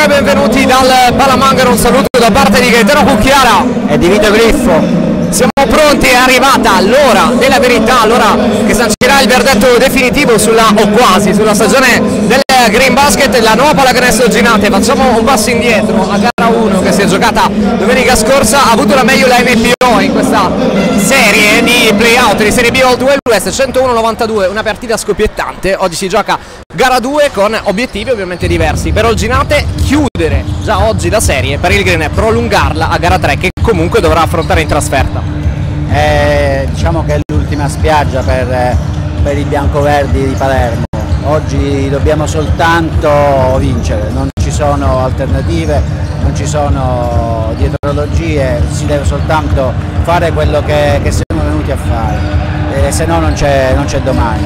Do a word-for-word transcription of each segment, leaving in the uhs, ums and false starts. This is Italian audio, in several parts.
Buonasera e benvenuti dal Palamangaro, un saluto da parte di Gaetano Cucchiara e di Vito Griffo. Siamo pronti, è arrivata l'ora della verità, l'ora che sancirà il verdetto definitivo sulla, o quasi, sulla stagione del Green Basket, la nuova pallacanestro Ginate. Facciamo un passo indietro a gara uno che si è giocata domenica scorsa, ha avuto la meglio la M P O in questa serie di playout di Serie B Old West, centouno a novantadue, una partita scoppiettante. Oggi si gioca gara due con obiettivi ovviamente diversi. Per Olginate chiudere già oggi la serie, per il Green è prolungarla a gara tre che comunque dovrà affrontare in trasferta. Eh, diciamo che è l'ultima spiaggia per, per i biancoverdi di Palermo. Oggi dobbiamo soltanto vincere, non ci sono alternative, non ci sono dietrologie, si deve soltanto fare quello che, che siamo venuti a fare, eh, se no non c'è domani.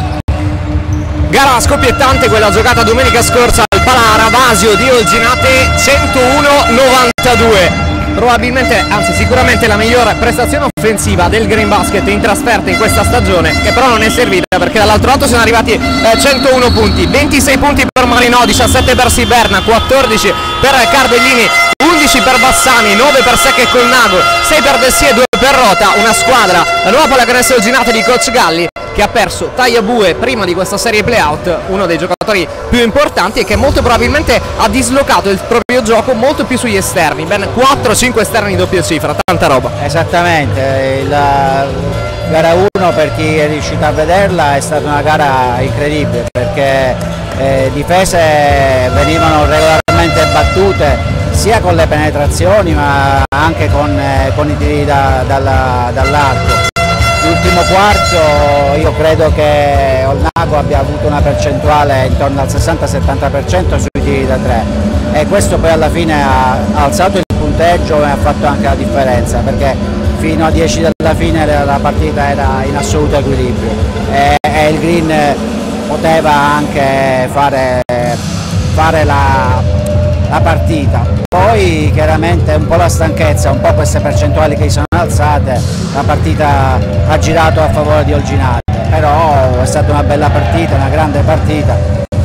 Gara scoppiettante quella giocata domenica scorsa al Palara Vasio di Olginate, centouno a novantadue. Probabilmente, anzi sicuramente la migliore prestazione offensiva del Green Basket in trasferta in questa stagione, che però non è servita perché dall'altro lato sono arrivati eh, centouno punti, ventisei punti per Marinò, diciassette per Siberna, quattordici per Cardellini, undici per Bassani, nove per Secca e Colnago, sei per Dessì e due per Rota. Una squadra, la nuova pallacanestro Olginate di Coach Galli, che ha perso Tagliabue prima di questa serie playout, uno dei giocatori più importanti, e che molto probabilmente ha dislocato il proprio gioco molto più sugli esterni, ben quattro cinque esterni di doppia cifra, tanta roba. Esattamente, la gara uno per chi è riuscito a vederla è stata una gara incredibile perché eh, difese venivano regolarmente battute sia con le penetrazioni ma anche con, eh, con i tiri da, dall'arco. L'ultimo quarto io credo che Olnago abbia avuto una percentuale intorno al sessanta settanta per cento sui tiri da tre e questo poi alla fine ha, ha alzato il punteggio e ha fatto anche la differenza perché fino a dieci dalla fine la partita era in assoluto equilibrio e, e il Green poteva anche fare, fare la, la partita. Poi chiaramente un po' la stanchezza, un po' queste percentuali che si sono alzate, la partita ha girato a favore di Olginate, però è stata una bella partita, una grande partita.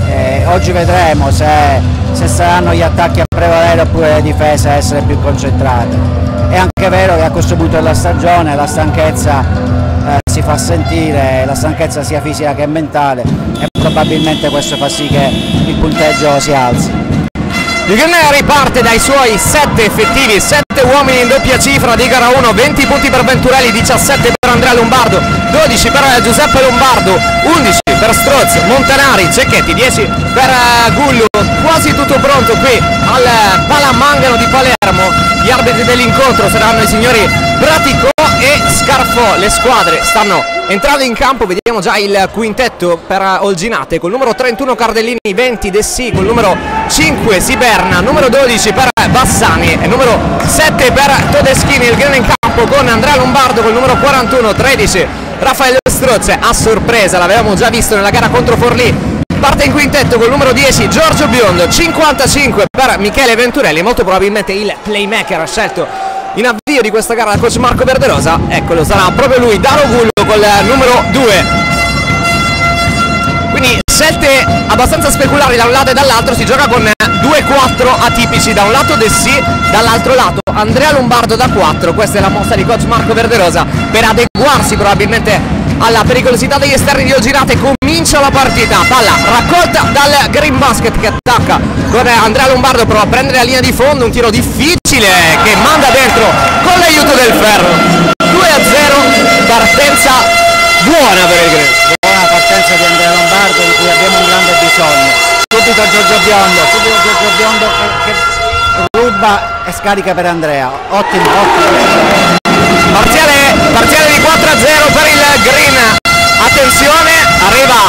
E oggi vedremo se, se saranno gli attacchi a prevalere oppure le difese a essere più concentrate. È anche vero che a questo punto della stagione la stanchezza eh, si fa sentire, la stanchezza sia fisica che mentale e probabilmente questo fa sì che il punteggio si alzi. Il Green riparte dai suoi sette effettivi, sette uomini in doppia cifra di gara uno, venti punti per Venturelli, diciassette per Andrea Lombardo, dodici per Giuseppe Lombardo, undici per Strozzi, Montanari, Cecchetti, dieci per Gullu. Quasi tutto pronto qui al Palamangaro di Palermo. Gli arbitri dell'incontro saranno i signori Praticò e Scarfò. Le squadre stanno entrando in campo, vediamo già il quintetto per Olginate col numero trentuno Cardellini, venti Dessì, col numero cinque Siberna, numero dodici per Bassani e numero sette per Todeschini. Il Green in campo con Andrea Lombardo col numero quarantuno, tredici Raffaele Strozze, a sorpresa, l'avevamo già visto nella gara contro Forlì. Parte in quintetto col numero dieci Giorgio Biondo, cinquantacinque per Michele Venturelli, molto probabilmente il playmaker scelto in avvio di questa gara da coach Marco Verderosa. Eccolo, sarà proprio lui, Daro Gullo col numero due. Quindi scelte abbastanza speculari da un lato e dall'altro, si gioca con due quattro atipici, da un lato Dessì, dall'altro lato Andrea Lombardo da quattro. Questa è la mossa di coach Marco Verderosa per adeguarsi probabilmente alla pericolosità degli esterni di Olginate. Comincia la partita, palla raccolta dal Green Basket che attacca con Andrea Lombardo, prova a prendere la linea di fondo, un tiro difficile che manda dentro con l'aiuto del ferro. Due a zero, partenza buona per il Green. Buona partenza di Andrea Lombardo di cui abbiamo un grande bisogno. Subito Giorgio Biondo, subito Giorgio Biondo che, che ruba e scarica per Andrea. Ottimo, ottimo. Parziale, parziale di quattro a zero per il Green. Attenzione, arriva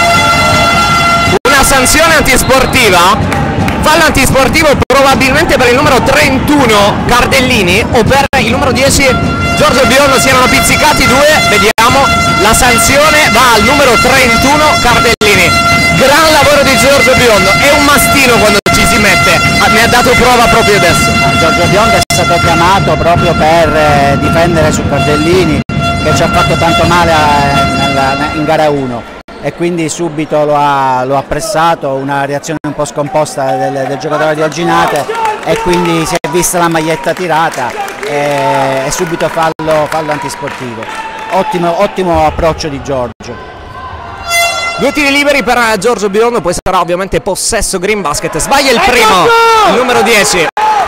una sanzione antisportiva, fallo antisportivo probabilmente per il numero trentuno Cardellini o per il numero dieci Giorgio Biondo. Si erano pizzicati due, vediamo, la sanzione va al numero trentuno Cardellini. Gran lavoro di Giorgio Biondo, è un mastino quando ci si mette, ne ha dato prova proprio adesso. Giorgio Biondo è stato chiamato proprio per eh, difendere su Cardellini che ci ha fatto tanto male a, nella, in gara uno. e quindi subito lo ha, lo ha pressato, una reazione un po' scomposta del, del giocatore di Olginate e quindi si è vista la maglietta tirata e, e subito fallo, fallo antisportivo. Ottimo, ottimo approccio di Giorgio. Due tiri liberi per Giorgio Biondo, poi sarà ovviamente possesso Green Basket. Sbaglia il primo, il numero dieci.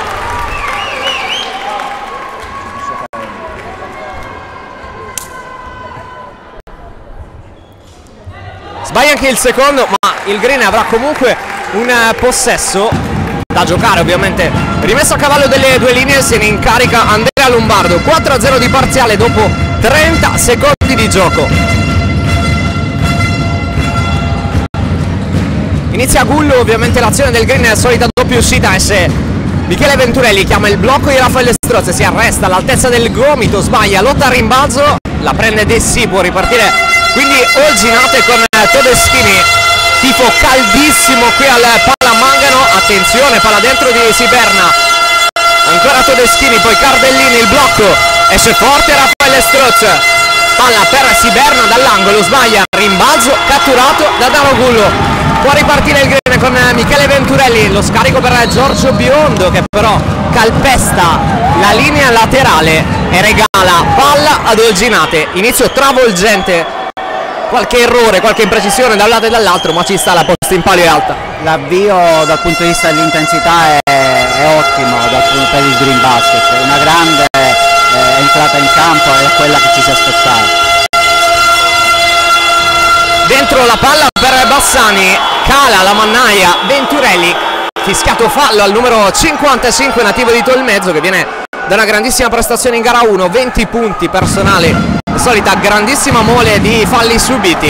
Sbaglia anche il secondo, ma il Green avrà comunque un possesso da giocare ovviamente. Rimesso a cavallo delle due linee, se ne incarica Andrea Lombardo. quattro a zero di parziale dopo trenta secondi di gioco. Inizia Gullo, ovviamente l'azione del Green è la solita doppia uscita e se Michele Venturelli chiama il blocco di Raffaele Strozzi, si arresta all'altezza del gomito, sbaglia, lotta a rimbalzo, la prende De Si, può ripartire quindi Olginate con Todeschini. Tifo caldissimo qui al Palamangano, attenzione, palla dentro di Siberna, ancora Todeschini, poi Cardellini, il blocco, esce forte Raffaele Strozzi, palla per Siberna dall'angolo, sbaglia, rimbalzo catturato da Daro Gullo. Può ripartire il Green con Michele Venturelli, lo scarico per Giorgio Biondo che però calpesta la linea laterale e regala palla ad Olginate. Inizio travolgente, qualche errore, qualche imprecisione da un lato e dall'altro, ma ci sta, la posta in palio è alta. L'avvio dal punto di vista dell'intensità è, è ottimo dal, per il Green Basket, una grande eh, entrata in campo, è quella che ci si aspettava. Dentro la palla per Bassani, cala la mannaia Venturelli, fischiato fallo al numero cinquantacinque nativo di Tolmezzo che viene da una grandissima prestazione in gara uno, venti punti personali, la solita grandissima mole di falli subiti.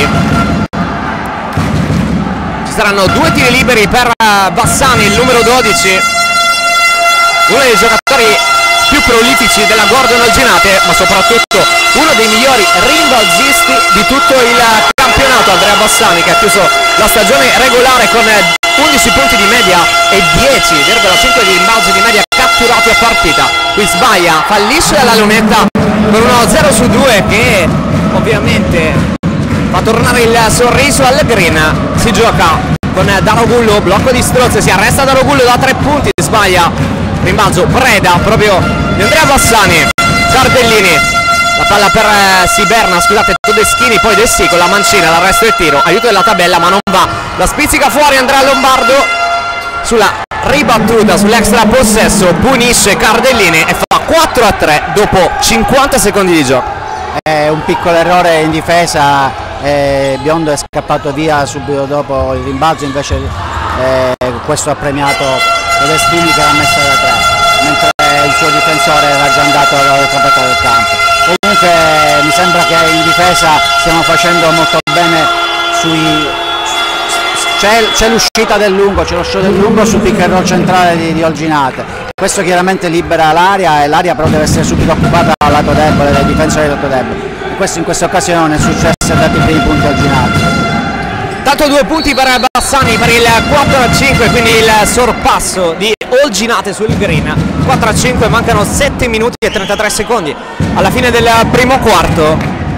Ci saranno due tiri liberi per Bassani, il numero dodici, uno dei giocatori più prolifici della Gordon Olginate, ma soprattutto uno dei migliori rimbalzisti di tutto il campionato, Andrea Bassani, che ha chiuso la stagione regolare con undici punti di media e dieci virgola cinque di rimbalzi di media catturati a partita. Qui sbaglia, fallisce la lunetta con uno zero su due che ovviamente fa tornare il sorriso al Green. Si gioca con Daro Gullo, blocco di Strozzi, si arresta Daro Gullo da tre punti, sbaglia, rimbalzo preda proprio di Andrea Bassani. Cardellini, la palla per eh, Siberna, scusate, Todeschini, poi De Si con la mancina, l'arresto e il tiro, aiuto della tabella ma non va, la spizzica fuori Andrea Lombardo sulla ribattuta, sull'extra possesso, punisce Cardellini e fa quattro a tre dopo cinquanta secondi di gioco. È un piccolo errore in difesa, eh, Biondo è scappato via subito dopo il rimbalzo, invece eh, questo ha premiato Todeschini che l'ha messa da tre, mentre il suo difensore era già andato dall'altra parte del campo. Comunque mi sembra che in difesa stiamo facendo molto bene sui... c'è l'uscita del lungo, c'è lo show del lungo sul pick and roll centrale di, di Olginate. Questo chiaramente libera l'area e l'area però deve essere subito occupata dal lato debole, dai difensori del lato debole. E questo in questa occasione è successo e ha dato i primi punti a Olginate. Tanto due punti per Bassani per il quattro a cinque, quindi il sorpasso di Olginate sul Green. quattro a cinque, mancano sette minuti e trentatré secondi alla fine del primo quarto.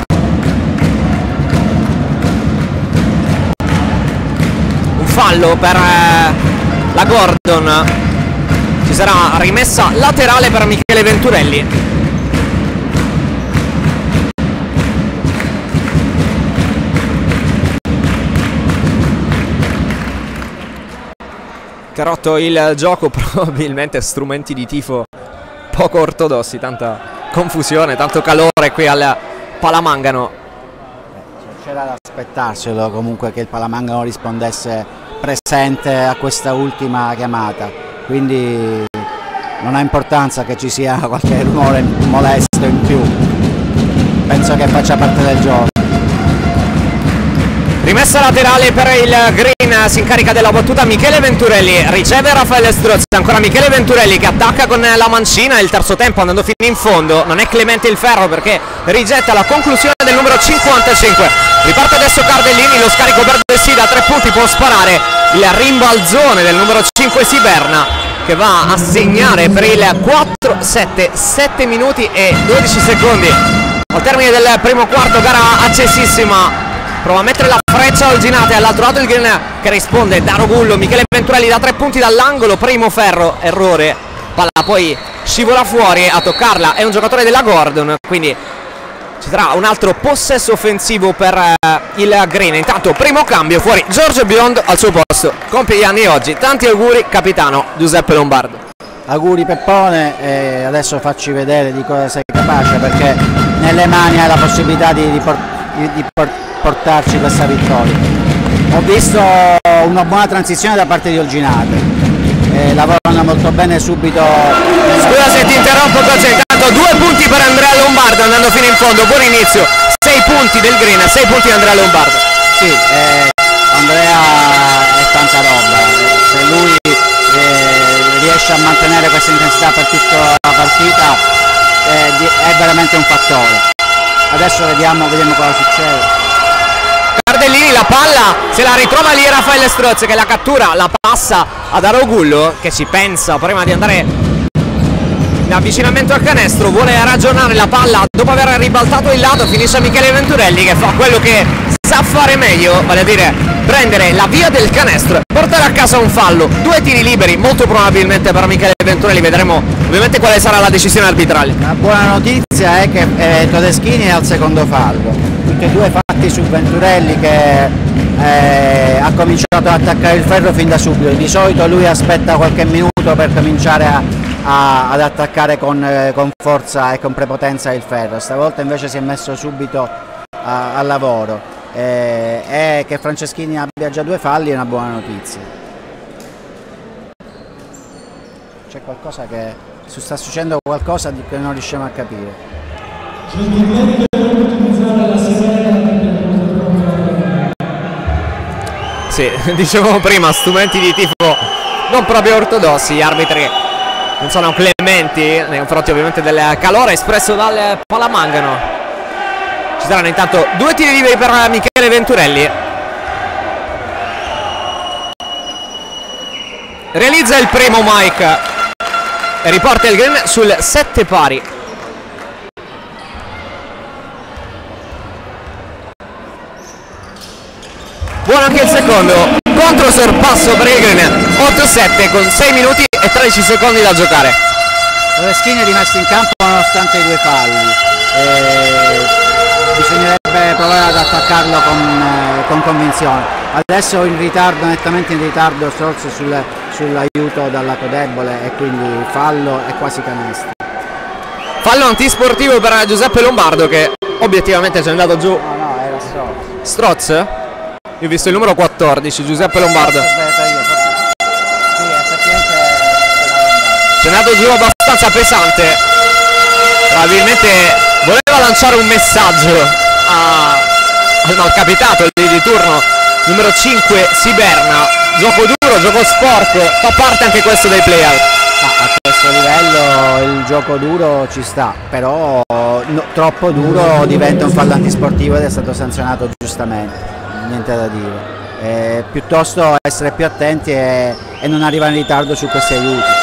Un fallo per la Gordon, ci sarà rimessa laterale per Michele Venturelli. Che ha rotto il gioco, probabilmente strumenti di tifo poco ortodossi, tanta confusione, tanto calore qui al Palamangano. C'era da aspettarselo comunque che il Palamangano rispondesse presente a questa ultima chiamata, quindi non ha importanza che ci sia qualche rumore molesto in più, penso che faccia parte del gioco. Rimessa laterale per il Green, si incarica della battuta Michele Venturelli, riceve Raffaele Strozzi, ancora Michele Venturelli che attacca con la mancina, il terzo tempo andando fino in fondo, non è clemente il ferro perché rigetta la conclusione del numero cinquantacinque. Riparte adesso Cardellini, lo scarico per De Si da tre punti, può sparare il rimbalzone del numero cinque Siberna che va a segnare per il quattro sette, sette minuti e dodici secondi al termine del primo quarto, gara accesissima prova a mettere la freccia Olginate, all'altro lato il green che risponde, Darogullo, Michele Venturelli da tre punti dall'angolo, primo ferro, errore, palla poi scivola fuori, a toccarla è un giocatore della Gordon, quindi ci sarà un altro possesso offensivo per uh, il green. Intanto primo cambio, fuori Giorgio Biondo al suo posto, compie gli anni oggi, tanti auguri capitano Giuseppe Lombardo. Auguri Peppone, e adesso facci vedere di cosa sei capace, perché nelle mani hai la possibilità di, di, port di, di portarci questa vittoria. Ho visto una buona transizione da parte di Olginate, eh, lavorano molto bene subito. Scusa se ti interrompo, coach, intanto due punti per Andrea Lombardo andando fino in fondo, buon inizio, sei punti del green, sei punti di Andrea Lombardo. Sì, eh, Andrea è tanta roba, se lui eh, riesce a mantenere questa intensità per tutta la partita eh, è veramente un fattore. Adesso vediamo, vediamo cosa succede. Cardellini, la palla se la ritrova lì Raffaele Strozzi che la cattura, la passa ad Arogullo che ci pensa prima di andare in avvicinamento al canestro, vuole ragionare la palla dopo aver ribaltato il lato, finisce Michele Venturelli che fa quello che sa fare meglio, vale a dire prendere la via del canestro, portare a casa un fallo, due tiri liberi molto probabilmente per Michele Venturelli, vedremo ovviamente quale sarà la decisione arbitrale. La buona notizia è che eh, Todeschini è al secondo fallo, tutti e due fatti su Venturelli che eh, ha cominciato ad attaccare il ferro fin da subito, di solito lui aspetta qualche minuto per cominciare a, a, ad attaccare con, eh, con forza e con prepotenza il ferro, stavolta invece si è messo subito a, al lavoro. Eh, e che Franceschini abbia già due falli è una buona notizia. C'è qualcosa che sta succedendo, qualcosa che non riusciamo a capire. Sì, dicevo prima, strumenti di tifo non proprio ortodossi, gli arbitri non sono clementi nei confronti ovviamente del calore espresso dal Palamangano. Ci saranno intanto due tiri liberi per Michele Venturelli. Realizza il primo Mike e riporta il green sul sette pari. Buono anche il secondo, contro sorpasso per il green, otto sette con sei minuti e tredici secondi da giocare. Todeschini è rimasto in campo nonostante i due falli. Eh... Bisognerebbe provare ad attaccarlo con, eh, con convinzione. Adesso in ritardo, nettamente in ritardo Strozzi sul, sull'aiuto dal lato debole e quindi fallo e quasi canestro. Fallo antisportivo per Giuseppe Lombardo che obiettivamente ci è andato giù. No, no, era Strozzi. Strozzi? Io ho visto il numero quattordici, Giuseppe Lombardo. Aspetta, io, forse... Sì, effettivamente ci è andato giù abbastanza pesante. Probabilmente voleva lanciare un messaggio a, al malcapitato lì di turno numero cinque Siberna. Gioco duro, gioco sporco, fa parte anche questo dei playout. Ah, a questo livello il gioco duro ci sta, però no, troppo duro diventa un fallo antisportivo ed è stato sanzionato giustamente, niente da dire. Eh, piuttosto essere più attenti e, e non arrivare in ritardo su questi aiuti.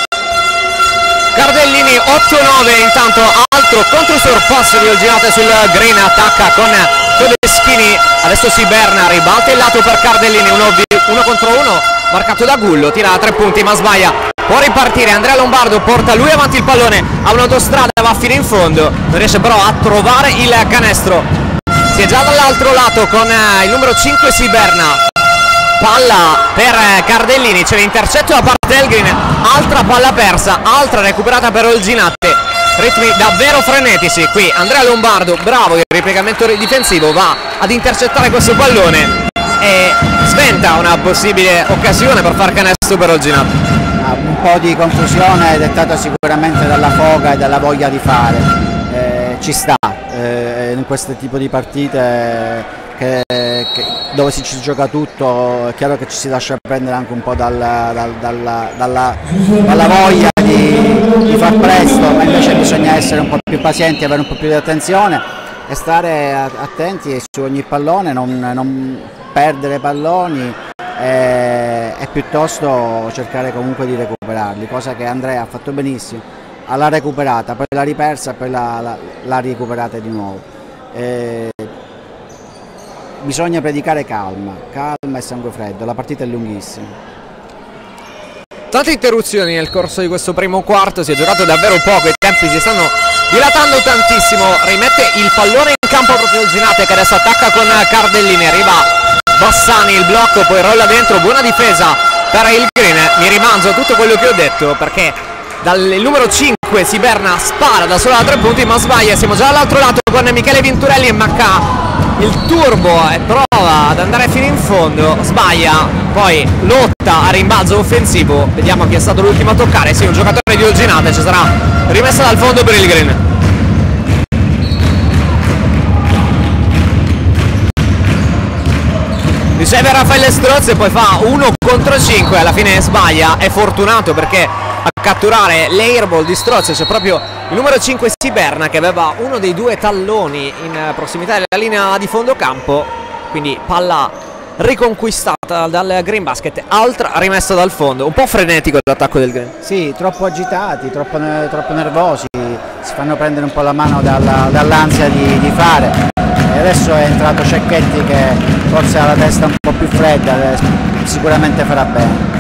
Cardellini otto nove, intanto altro controsorpasso di Olginate sul green, attacca con Todeschini, adesso Siberna ribalta il lato per Cardellini, uno, uno contro uno, marcato da Gullo, tira a tre punti ma sbaglia, può ripartire, Andrea Lombardo porta lui avanti il pallone, ha un'autostrada, va fino in fondo, non riesce però a trovare il canestro, si è già dall'altro lato con il numero cinque Siberna. Palla per Cardellini, c'è l'intercetto da parte del green, altra palla persa, altra recuperata per Olginate, ritmi davvero frenetici qui, Andrea Lombardo bravo, il ripiegamento difensivo va ad intercettare questo pallone e sventa una possibile occasione per far canestro per Olginate. Un po' di confusione dettata sicuramente dalla foga e dalla voglia di fare, eh, ci sta eh, in questo tipo di partite. Che, che, dove si ci gioca tutto, è chiaro che ci si lascia prendere anche un po' dal, dal, dalla, dalla, dalla voglia di, di far presto, ma invece bisogna essere un po' più pazienti, avere un po' più di attenzione e stare attenti su ogni pallone, non, non perdere palloni e, e piuttosto cercare comunque di recuperarli, cosa che Andrea ha fatto benissimo, l'ha recuperata, poi l'ha ripersa e poi l'ha recuperata di nuovo. E, bisogna predicare calma, calma e sangue freddo, la partita è lunghissima. Tante interruzioni nel corso di questo primo quarto, si è giocato davvero poco, i tempi si stanno dilatando tantissimo. Rimette il pallone in campo proprio Olginate, che adesso attacca con Cardellini, arriva Bassani, il blocco, poi rolla dentro, buona difesa per il Green. Mi rimangio tutto quello che ho detto, perché dal numero cinque Siberna spara da solo a tre punti, ma sbaglia. Siamo già all'altro lato con Michele Vinturelli e Macca il turbo e prova ad andare fino in fondo, sbaglia, poi lotta a rimbalzo offensivo. Vediamo chi è stato l'ultimo a toccare. Sì, un giocatore di Olginate, ci sarà rimessa dal fondo per il Green. Riceve Raffaele Strozzi e poi fa uno contro cinque, alla fine sbaglia. È fortunato perché a catturare l'airball di Strozzi c'è proprio il numero cinque Siberna, che aveva uno dei due talloni in prossimità della linea di fondo campo. Quindi palla riconquistata dal Green Basket, altra rimessa dal fondo. Un po' frenetico l'attacco del Green. Sì, troppo agitati, troppo, troppo nervosi, si fanno prendere un po' la mano dalla, dall'ansia di, di fare. E adesso è entrato Cecchetti, che forse ha la testa un po' più fredda, sicuramente farà bene.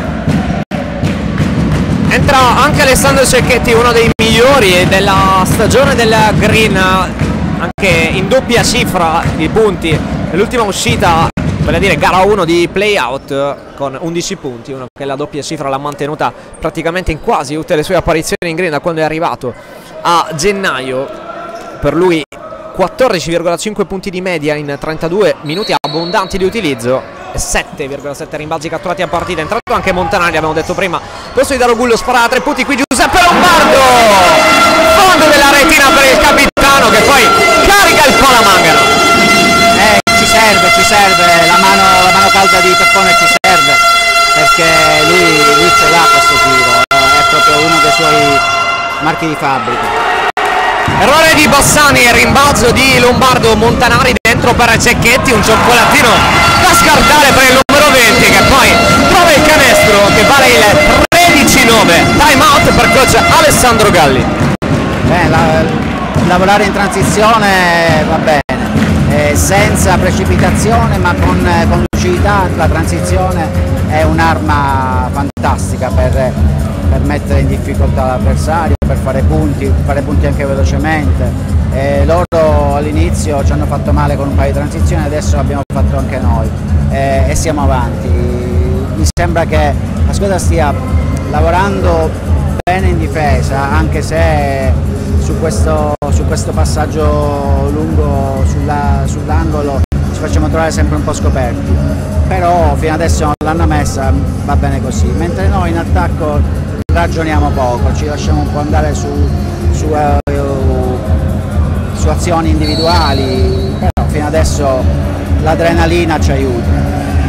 Entra anche Alessandro Cecchetti, uno dei migliori della stagione del Green, anche in doppia cifra di punti nell'ultima uscita, vale a dire gara uno di playout, con undici punti, uno che la doppia cifra l'ha mantenuta praticamente in quasi tutte le sue apparizioni in Green da quando è arrivato a gennaio. Per lui quattordici virgola cinque punti di media in trentadue minuti abbondanti di utilizzo, sette virgola sette rimbalzi catturati a partita. È entrato anche Montanari, abbiamo detto prima, posto di Darogullo, spara a tre punti qui Giuseppe Lombardo, fondo della retina per il capitano, che poi carica il Palamangano. Eh, ci serve, ci serve, la mano, la mano calda di Peppone ci serve, perché lui, lui ce l'ha questo tiro, è proprio uno dei suoi marchi di fabbrica. Errore di Bassani, rimbalzo di Lombardo, Montanari dentro per Cecchetti, un cioccolatino da scartare per il numero venti, che poi trova il canestro che vale il tredici nove. Time out per coach Alessandro Galli. Beh, la, lavorare in transizione va bene, eh, senza precipitazione ma con, con lucidità. La transizione è un'arma fantastica per, per mettere in difficoltà l'avversario, per fare punti, fare punti anche velocemente. Eh, loro all'inizio ci hanno fatto male con un paio di transizioni, adesso l'abbiamo fatto anche noi, eh, e siamo avanti. Mi sembra che la squadra stia lavorando bene in difesa, anche se su questo, su questo passaggio lungo sull'angolo ci facciamo trovare sempre un po' scoperti, però fino adesso l'hanno messa, va bene così, mentre noi in attacco ragioniamo poco, ci lasciamo un po' andare su, su, uh, su azioni individuali, però fino adesso l'adrenalina ci aiuta.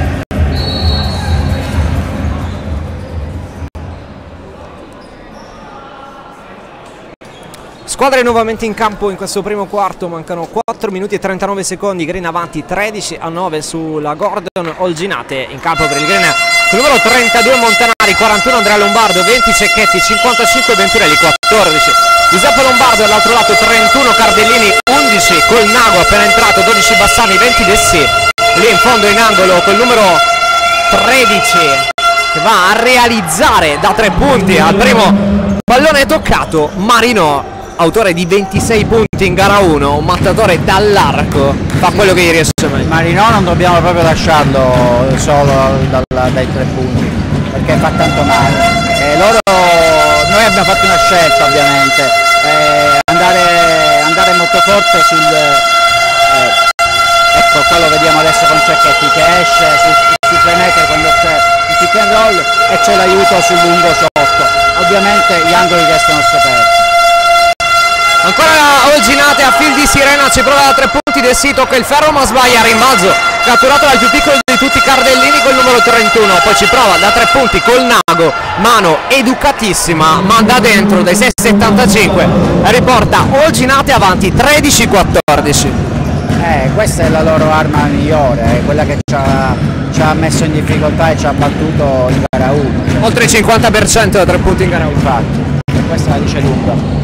Squadre nuovamente in campo in questo primo quarto, mancano quattro minuti e trentanove secondi, Green avanti tredici a nove sulla Gordon Olginate. In campo per il Green il numero trentadue Montanari, quarantuno Andrea Lombardo, venti Cecchetti, cinquantacinque Venturelli, quattordici Giuseppe Lombardo, all'altro lato trentuno Cardellini, undici Colnago appena entrato, dodici Bassani, venti Dessì, lì in fondo in angolo col numero tredici che va a realizzare da tre punti al primo pallone toccato Marino, autore di ventisei punti in gara uno, un mattatore dall'arco, fa quello che gli riesce meglio. Marino non dobbiamo proprio lasciarlo solo dal, dai tre punti, perché fa tanto male. E loro, noi abbiamo fatto una scelta ovviamente, eh, andare, andare molto forte sul... Eh, ecco, qua lo vediamo adesso con Cecchetti che esce sul, sul playmaker quando c'è il pick and roll e c'è l'aiuto sul lungo sotto. Ovviamente gli angoli restano scoperti. Ancora Olginate a fil di sirena, ci prova da tre punti del sito che il ferro ma sbaglia, rimbalzo catturato dal più piccolo di tutti Cardellini col numero trentuno, poi ci prova da tre punti col Nago, mano educatissima, manda dentro dai sei settantacinque e riporta Olginate avanti tredici quattordici. Eh, questa è la loro arma migliore, è quella che ci ha, ci ha messo in difficoltà e ci ha battuto in gara uno. Oltre il cinquanta per cento da tre punti in gara uno. Infatti, e questa la dice lunga.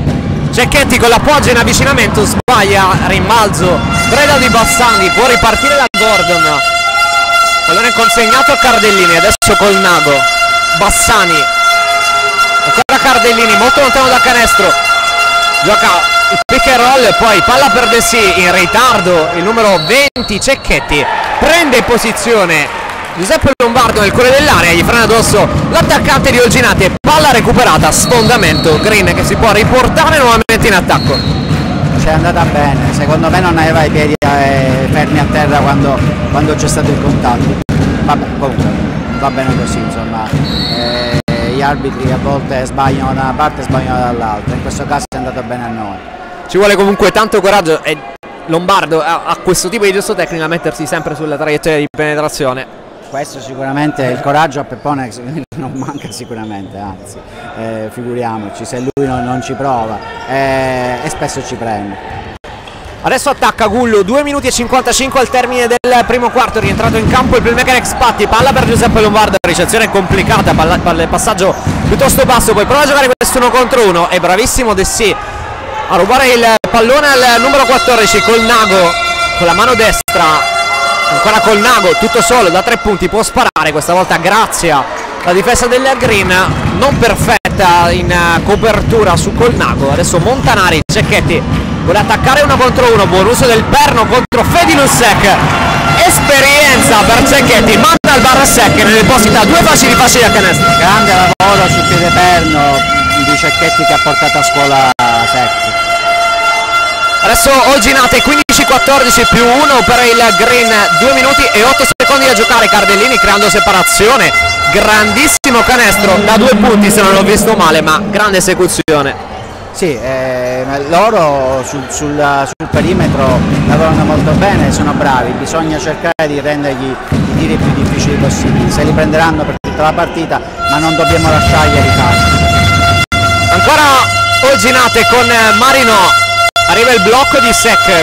Cecchetti con l'appoggio in avvicinamento, sbaglia, rimbalzo, Breda di Bassani, può ripartire la Gordon, pallone consegnato a Cardellini, adesso col Nago, Bassani, ancora Cardellini, molto lontano dal canestro, gioca il pick and roll, poi palla per De Sì, in ritardo il numero venti Cecchetti, prende posizione Giuseppe Lombardo nel cuore dell'area, gli frena addosso l'attaccante di Olginate, palla recuperata, sfondamento, Green che si può riportare nuovamente in attacco. C'è andata bene, secondo me non aveva i piedi eh, fermi a terra quando, quando c'è stato il contatto. Vabbè, comunque va bene così, insomma, eh, gli arbitri a volte sbagliano da una parte e sbagliano dall'altra, in questo caso è andato bene a noi. Ci vuole comunque tanto coraggio e Lombardo ha, ha questo tipo di gesto tecnico a mettersi sempre sulla traiettoria di penetrazione. Questo sicuramente, il coraggio a Peppone non manca sicuramente, anzi, eh, figuriamoci, se lui non, non ci prova eh, e spesso ci prende. Adesso attacca Gullo, due minuti e cinquantacinque al termine del primo quarto, rientrato in campo il playmaker ex Patti, palla per Giuseppe Lombardo, ricezione complicata, palla, palla, passaggio piuttosto basso, poi prova a giocare questo uno contro uno, è bravissimo De Sì a rubare il pallone al numero quattordici col Nago, con la mano destra. Ancora col Nago, tutto solo, da tre punti, può sparare, questa volta grazie alla difesa del Green, non perfetta in copertura su col Nago. Adesso Montanari, Cecchetti, vuole attaccare uno contro uno, buon uso del perno contro Fedi Lussec, esperienza per Cecchetti, manda al barra Sec, ne deposita due facili facili a canestro. Grande lavoro sul piede perno di Cecchetti che ha portato a scuola Sec. Adesso Olginate, quindici quattordici più uno per il Green, due minuti e otto secondi da giocare, Cardellini creando separazione, grandissimo canestro da due punti se non l'ho visto male, ma grande esecuzione. Sì, eh, loro sul, sul, sul perimetro lavorano molto bene, sono bravi, bisogna cercare di rendergli i tiri più difficili possibili, se li prenderanno per tutta la partita, ma non dobbiamo lasciarli facili. Ancora Olginate con Marino. Arriva il blocco di Sec,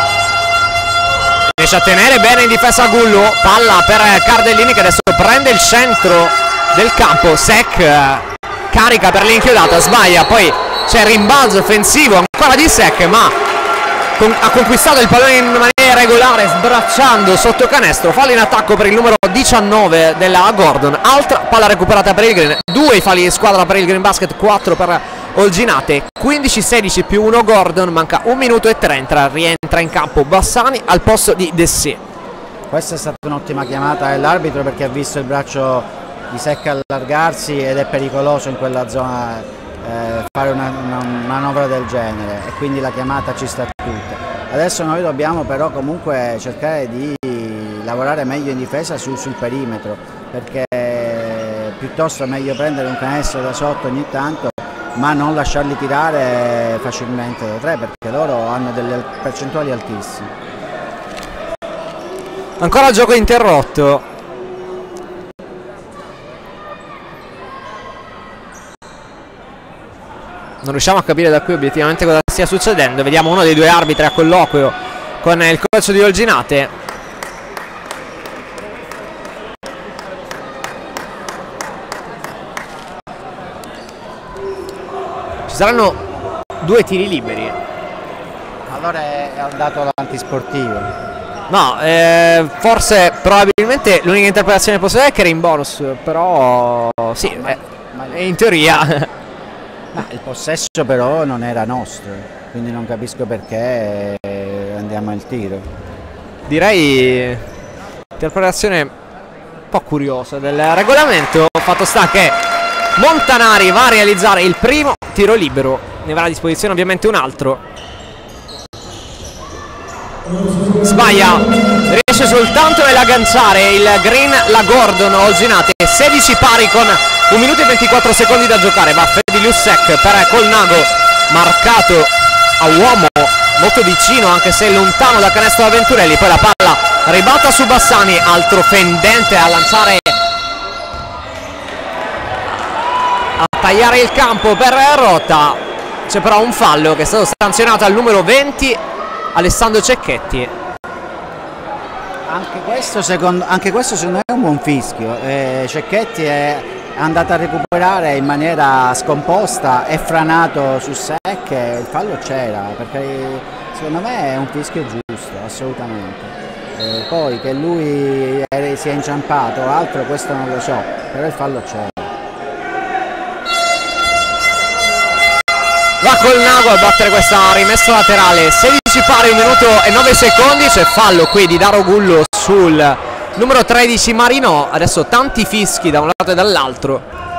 riesce a tenere bene in difesa Gullo, palla per Cardellini che adesso prende il centro del campo, Sec carica per l'inchiodata, sbaglia, poi c'è rimbalzo offensivo ancora di Sec, ma con, ha conquistato il pallone in maniera regolare sbracciando sotto canestro, fallo in attacco per il numero diciannove della Gordon, altra palla recuperata per il Green, due falli di squadra per il Green Basket, quattro per Olginate, quindici sedici più uno Gordon, manca un minuto e trenta, rientra in campo Bassani al posto di De Sì. Questa è stata un'ottima chiamata dell'arbitro perché ha visto il braccio di Sec allargarsi ed è pericoloso in quella zona eh, fare una, una manovra del genere e quindi la chiamata ci sta tutta. Adesso noi dobbiamo però comunque cercare di lavorare meglio in difesa su, sul perimetro perché piuttosto è meglio prendere un canestro da sotto ogni tanto ma non lasciarli tirare facilmente da tre perché loro hanno delle percentuali altissime. Ancora gioco interrotto. Non riusciamo a capire da qui obiettivamente cosa stia succedendo. Vediamo uno dei due arbitri a colloquio con il coach di Olginate. Ci saranno due tiri liberi. Allora è dato l'antisportivo. No, eh, forse probabilmente l'unica interpretazione possibile è che era in bonus, però sì, ma, eh, ma in teoria. Ma il possesso però non era nostro, quindi non capisco perché andiamo al tiro. Direi interpretazione un po' curiosa del regolamento, fatto sta che Montanari va a realizzare il primo tiro libero, ne avrà a disposizione ovviamente un altro. Sbaglia, riesce soltanto nell'agganciare il Green, la Gordon, Olginate, sedici pari con un minuto e ventiquattro secondi da giocare, va Fedi Lussec per Colnago, marcato a uomo molto vicino anche se lontano da canestro da Venturelli, poi la palla ribatta su Bassani, altro fendente a lanciare, a tagliare il campo per Rota, c'è però un fallo che è stato sanzionato al numero venti Alessandro Cecchetti. Anche questo secondo, anche questo secondo me è un buon fischio, eh, Cecchetti è, è andato a recuperare in maniera scomposta e franato su Secche, il fallo c'era, perché secondo me è un fischio giusto, assolutamente. Eh, poi che lui è, si è inciampato o altro, questo non lo so, però il fallo c'era. Va col Nago a battere questa rimessa laterale, sedici pari, un minuto e nove secondi, c'è fallo qui di Daro Gullo sul numero tredici Marino. Adesso tanti fischi da un lato e dall'altro.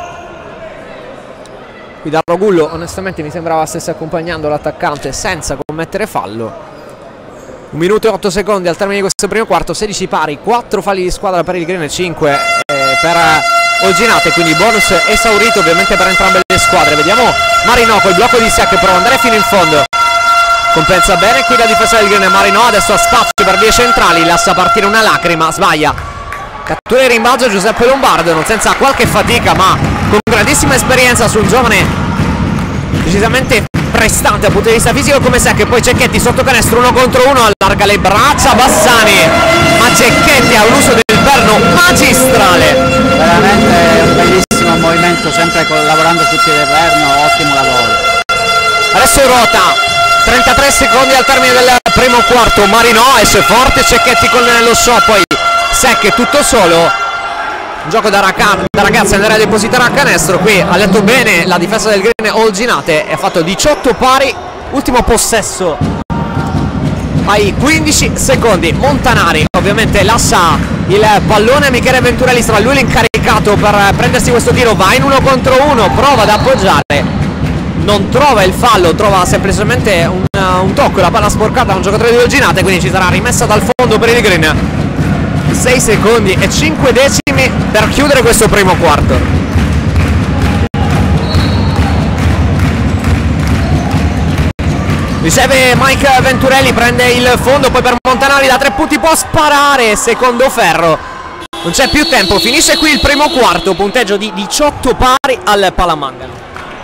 Qui Daro Gullo onestamente mi sembrava stesse accompagnando l'attaccante senza commettere fallo. Un minuto e otto secondi al termine di questo primo quarto, sedici pari, quattro falli di squadra per il Green e cinque eh, per Olginate, quindi bonus esaurito ovviamente per entrambe le squadre. Vediamo Marino col blocco di Secche, prova ad andare fino in fondo, compensa bene qui la difesa del Green. Marino adesso ha spazio per vie centrali, lascia partire una lacrima, sbaglia, cattura il rimbalzo Giuseppe Lombardo, non senza qualche fatica ma con grandissima esperienza sul giovane decisamente prestante dal punto di vista fisico come Secche. Poi Cecchetti sotto canestro uno contro uno, allarga le braccia Bassani, ma Cecchetti ha un uso del perno magistrale, veramente un bellissimo movimento, sempre con, lavorando sul piede perno, ottimo lavoro. Adesso ruota, trentatré secondi al termine del primo quarto, Marino esce forte, Cecchetti con lo shot, poi Secche tutto solo. Un gioco da, da ragazzi, andare a depositare a canestro. Qui ha letto bene la difesa del Green Olginate e ha fatto diciotto pari. Ultimo possesso ai quindici secondi. Montanari ovviamente lascia il pallone a Michele Venturelli, sarà lui l'incaricato per prendersi questo tiro. Va in uno contro uno, prova ad appoggiare, non trova il fallo, trova semplicemente un, un tocco, la palla sporcata a un giocatore di Olginate, quindi ci sarà rimessa dal fondo per il Green. sei secondi e cinque decimi per chiudere questo primo quarto. Riceve Mike Venturelli, prende il fondo, poi per Montanari da tre punti può sparare, secondo ferro, non c'è più tempo, finisce qui il primo quarto, punteggio di diciotto pari al Palamangano.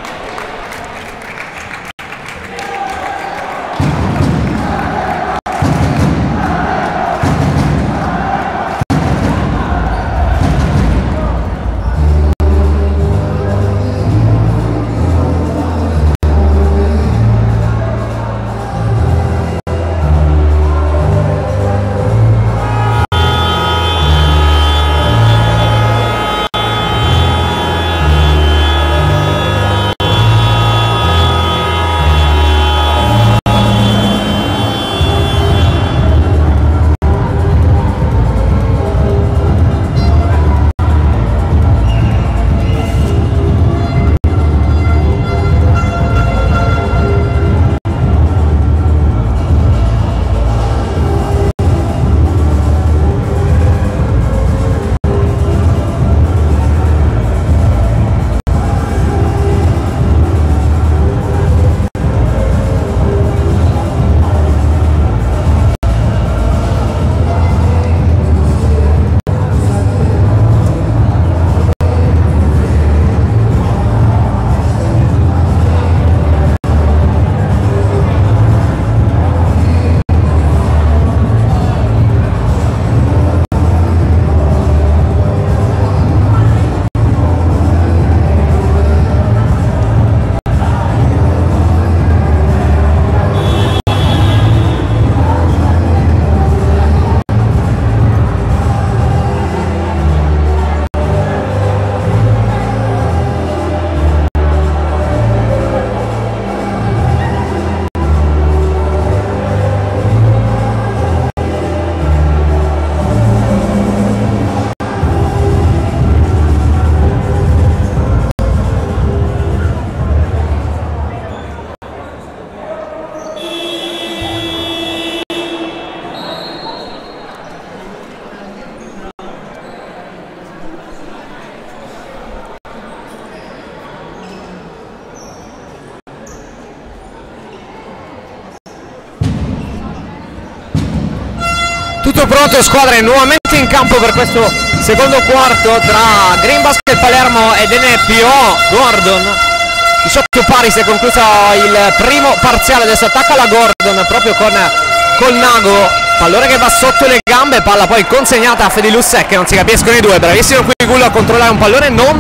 Tutto pronto, squadre nuovamente in campo per questo secondo quarto tra Green Basket Palermo ed N P O Gordon. diciotto pari, si è concluso il primo parziale, adesso attacca la Gordon proprio con col Nago, pallone che va sotto le gambe, palla poi consegnata a Fedilus Secche, non si capiscono i due, bravissimo qui Gullo a controllare un pallone non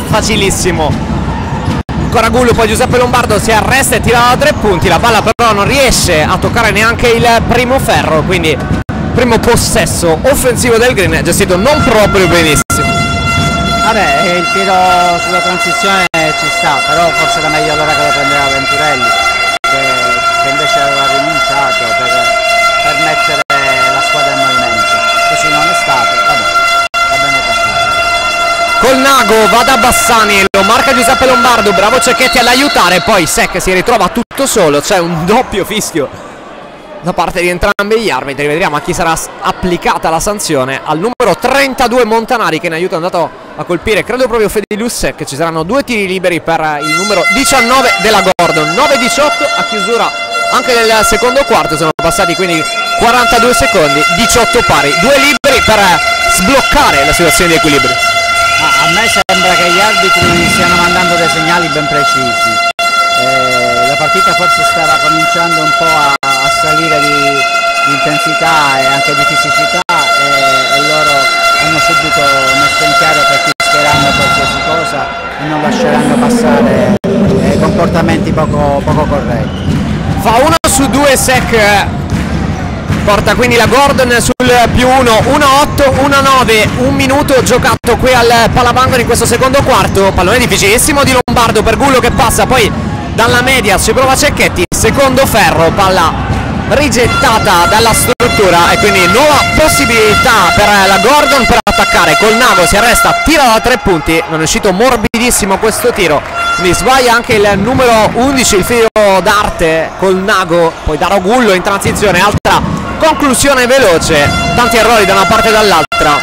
facilissimo. Ancora Gullo, poi Giuseppe Lombardo si arresta e tira da tre punti, la palla però non riesce a toccare neanche il primo ferro, quindi primo possesso offensivo del Green gestito non proprio benissimo. Vabbè, il tiro sulla transizione ci sta, però forse era meglio allora che lo prendeva Venturelli, che, che invece aveva rinunciato per, per mettere la squadra in movimento. Così non è stato, vabbè, va bene così. Colnago va da Bassani, lo marca Giuseppe Lombardo, bravo Cecchetti all'aiutare, poi Sec si ritrova tutto solo, c'è un doppio fischio da parte di entrambi gli arbitri. Vedremo a chi sarà applicata la sanzione. Al numero trentadue Montanari, che in aiuto è andato a colpire credo proprio Fedilus, che ci saranno due tiri liberi per il numero diciannove della Gordon. Nove diciotto a chiusura anche del secondo quarto, sono passati quindi quarantadue secondi, diciotto pari, due liberi per sbloccare la situazione di equilibrio. Ah, a me sembra che gli arbitri stiano mandando dei segnali ben precisi. Eh, la partita forse stava cominciando un po' a, a salire di, di intensità e anche di fisicità, e, e loro hanno subito messo in chiaro che fischieranno qualsiasi cosa e non lasceranno passare eh, comportamenti poco, poco corretti. Fa uno su due Sec, porta quindi la Gordon sul più uno, uno otto, uno nove, un minuto giocato qui al Palavangolo in questo secondo quarto. Pallone difficilissimo di Lombardo per Gullo che passa, poi dalla media ci prova Cecchetti, secondo ferro, palla rigettata dalla struttura e quindi nuova possibilità per la Gordon per attaccare. Colnago si arresta, tira da tre punti, non è uscito morbidissimo questo tiro, quindi sbaglia anche il numero undici, il figlio d'arte Colnago, poi Daro Gullo in transizione, altra conclusione veloce, tanti errori da una parte e dall'altra.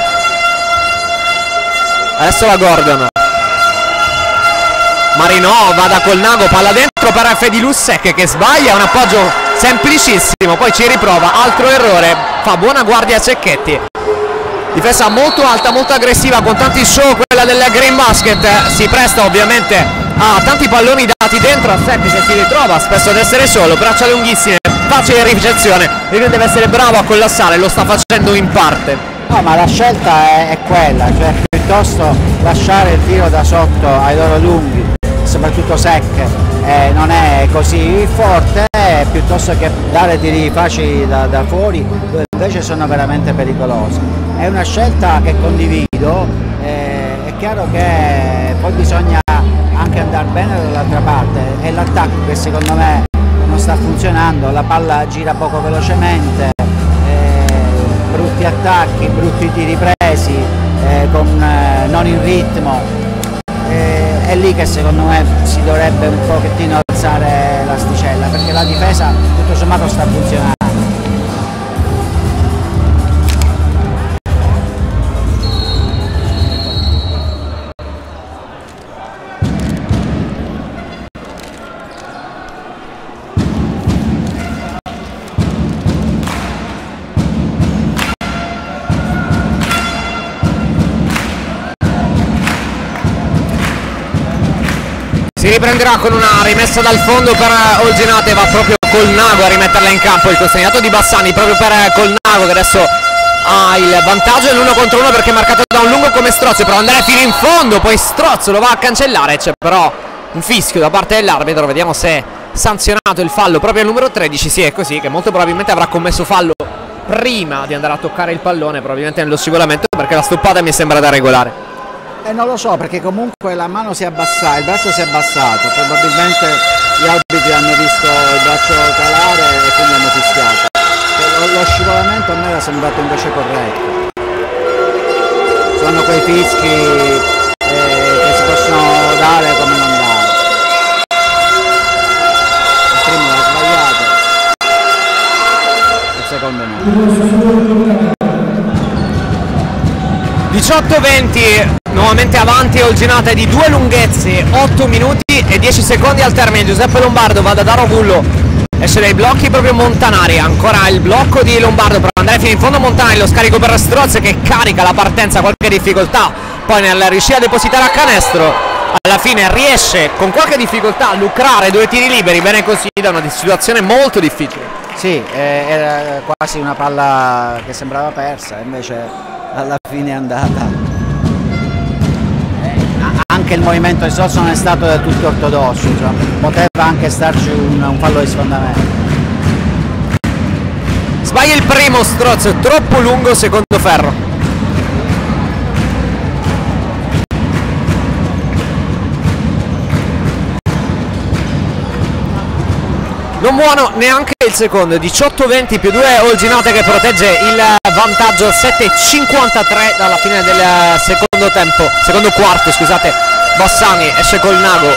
Adesso la Gordon, Marinò va da Colnago, palla dentro per Fedilus Sec che sbaglia, un appoggio semplicissimo, poi ci riprova, altro errore, fa buona guardia Cecchetti. Difesa molto alta, molto aggressiva, con tanti show, quella del Green Basket, si presta ovviamente a tanti palloni dati dentro a Sec che si ritrova spesso ad essere solo, braccia lunghissime, facile ricezione, e deve essere bravo a collassare, lo sta facendo in parte. No, ma la scelta è, è quella, cioè piuttosto lasciare il tiro da sotto ai loro lunghi, soprattutto Sec eh, non è così forte, eh, piuttosto che dare tiri facili da, da fuori, dove invece sono veramente pericolosi. È una scelta che condivido, eh, è chiaro che poi bisogna anche andare bene dall'altra parte, è l'attacco che secondo me non sta funzionando, la palla gira poco velocemente, eh, brutti attacchi, brutti tiri presi, eh, con, eh, non in ritmo. È lì che secondo me si dovrebbe un pochettino alzare l'asticella, perché la difesa tutto sommato sta funzionando. Si riprenderà con una rimessa dal fondo per Olginate, va proprio Colnago a rimetterla in campo, il consegnato di Bassani proprio per Colnago che adesso ha il vantaggio dell'uno contro uno perché è marcato da un lungo come Strozzo, prova ad andare fino in fondo, poi Strozzo lo va a cancellare, c'è però un fischio da parte dell'arbitro, vediamo se è sanzionato il fallo proprio al numero tredici, sì è così, che molto probabilmente avrà commesso fallo prima di andare a toccare il pallone, probabilmente nello scivolamento, perché la stoppata mi sembra da regolare. Eh, non lo so, perché comunque la mano si è abbassata, il braccio si è abbassato, probabilmente gli arbitri hanno visto il braccio calare e quindi hanno fischiato. Lo, lo scivolamento a me era sembrato invece corretto. Sono quei fischi eh, che si possono dare come non dare. Il primo l'ha sbagliato, il secondo no. diciotto venti, nuovamente avanti Olginate di due lunghezze, otto minuti e dieci secondi al termine. Giuseppe Lombardo va da Daro Gullo, esce dai blocchi proprio Montanari, ancora il blocco di Lombardo per andare fino in fondo Montanari, lo scarico per Strozzo che carica la partenza, qualche difficoltà poi nel riuscire a depositare a canestro, alla fine riesce con qualche difficoltà a lucrare due tiri liberi, bene così da una situazione molto difficile. Sì, eh, era quasi una palla che sembrava persa, invece alla fine è andata. Anche anche il movimento di Strozzo non è stato del tutto ortodosso, cioè, poteva anche starci un, un fallo di sfondamento. Sbaglia il primo Strozzo, troppo lungo, secondo ferro. Non buono neanche il secondo, diciotto venti più due Olginate che protegge il vantaggio, sette cinquantatré dalla fine del secondo tempo, secondo quarto scusate. Bassani esce col nago,